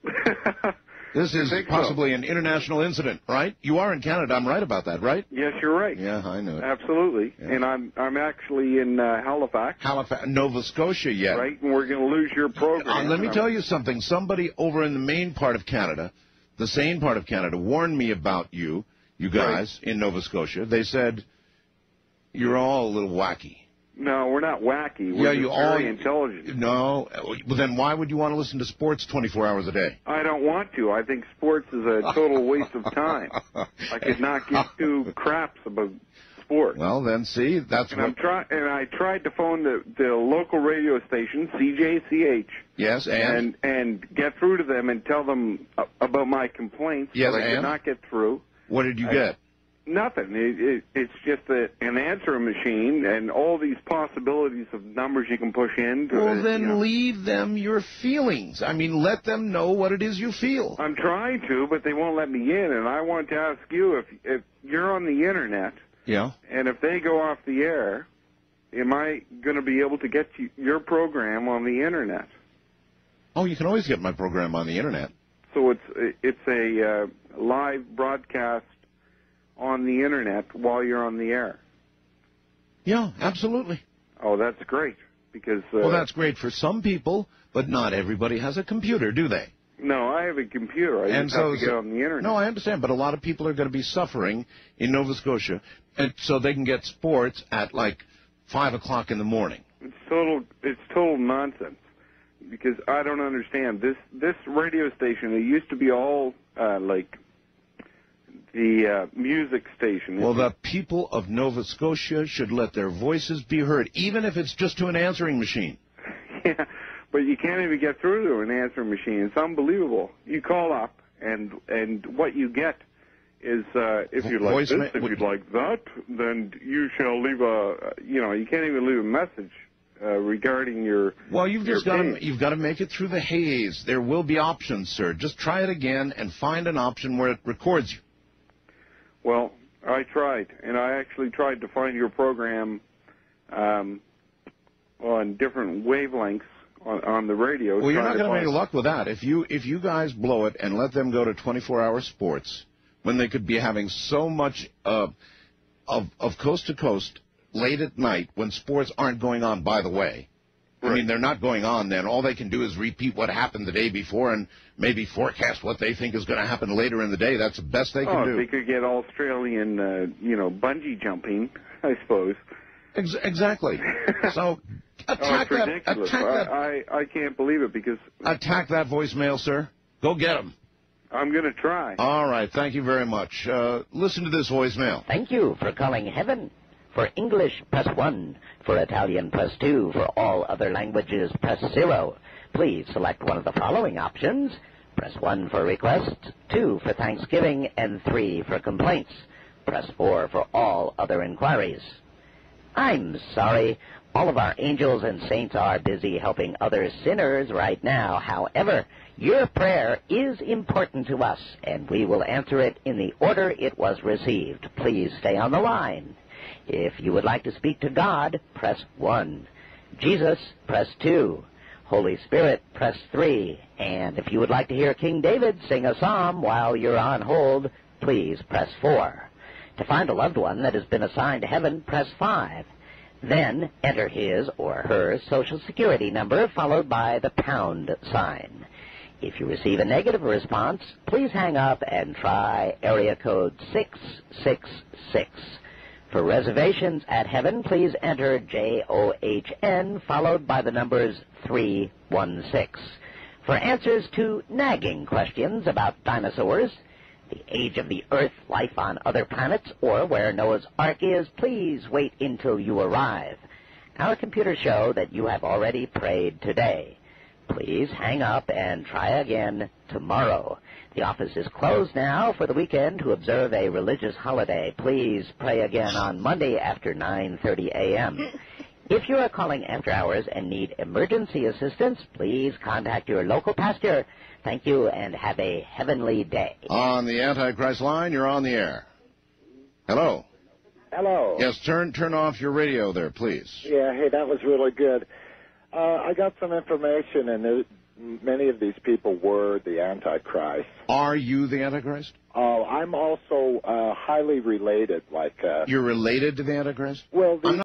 This is think so. possibly an international incident, right? You are in Canada. I'm right about that, right? Yes, you're right. Yeah, I knew it. Absolutely. Yeah. And I'm I'm actually in uh, Halifax. Halifax, Nova Scotia, yeah. Right, and we're going to lose your program. Uh, let me Um, tell you something. Somebody over in the main part of Canada, the sane part of Canada, warned me about you, you guys, in Nova Scotia. They said, you're all a little wacky. No, we're not wacky. We're Yeah, just you very all- intelligent. No. Well, then why would you want to listen to sports twenty-four hours a day? I don't want to. I think sports is a total waste of time. I could not give two craps about sports. Well, then, see, that's And what... I'm try and I tried to phone the the local radio station, C J C H. Yes, and? and and get through to them and tell them a- about my complaints. Yes, but I could and? not get through. What did you I- get? Nothing. It, it, it's just a, an answering machine and all these possibilities of numbers you can push in. To, Well, then you know. leave them your feelings. I mean, let them know what it is you feel. I'm trying to, but they won't let me in. And I want to ask you if if you're on the internet Yeah. and if they go off the air, am I going to be able to get you, your program on the internet? Oh, you can always get my program on the internet. So it's it's a uh, live broadcast on the internet while you're on the air. Yeah, absolutely. Oh, that's great. Because uh, Well, that's great for some people, but not everybody has a computer, do they? no, I have a computer. I And just so- have to get on the internet. No, I understand, but a lot of people are going to be suffering in Nova Scotia, and so they can get sports at like five o'clock in the morning. It's total. It's total nonsense. Because I don't understand this. This radio station. It used to be all uh, like the uh, music station. Well, the people of Nova Scotia should let their voices be heard, even if it's just to an answering machine. Yeah, but you can't even get through to an answering machine. It's unbelievable. You call up, and and what you get is uh, if you like Voice this, ma- if you like that, then you shall leave a. You know, you can't even leave a message uh, regarding your. Well, you've your just got game. to you've got to make it through the haze. There will be options, sir. Just try it again and find an option where it records you. Well, I tried, and I actually tried to find your program um, on different wavelengths on, on the radio. Well, you're not trying going to find- make luck with that. If you if you guys blow it and let them go to twenty-four hour sports, when they could be having so much uh, of of coast to coast late at night when sports aren't going on. By the way, I mean they're not going on. Then all they can do is repeat what happened the day before and maybe forecast what they think is going to happen later in the day. That's the best they can oh, do. they could get Australian, uh, you know, bungee jumping, I suppose. Ex- exactly. So attack oh, it's that. ridiculous. Attack that. I, I I can't believe it because Attack that voicemail, sir. Go get him. I'm going to try. All right. Thank you very much. Uh, listen to this voicemail. Thank you for calling Heaven. For English, press one. For Italian, press two. For all other languages, press zero. Please select one of the following options. Press one for requests, two for Thanksgiving, and three for complaints. Press four for all other inquiries. I'm sorry. All of our angels and saints are busy helping other sinners right now. However, your prayer is important to us, and we will answer it in the order it was received. Please stay on the line. If you would like to speak to God, press one. Jesus, press two. Holy Spirit, press three. And if you would like to hear King David sing a psalm while you're on hold, please press four. To find a loved one that has been assigned to heaven, press five. Then enter his or her Social Security number followed by the pound sign. If you receive a negative response, please hang up and try area code six six six. For reservations at heaven, please enter J O H N followed by the numbers three one six. For answers to nagging questions about dinosaurs, the age of the Earth, life on other planets, or where Noah's Ark is, please wait until you arrive. Our computers show that you have already prayed today. Please hang up and try again tomorrow. The office is closed now for the weekend to observe a religious holiday. Please pray again on Monday after nine thirty a.m. If you are calling after hours and need emergency assistance, please contact your local pastor. Thank you and have a heavenly day. On the Antichrist line, you're on the air. Hello. Hello. Yes, turn turn off your radio there, please. Yeah, hey, that was really good. Uh, I got some information, and there, many of these people were the Antichrist. Are you the Antichrist? Uh, I'm also uh, highly related, like... Uh, You're related to the Antichrist? Well, the... I'm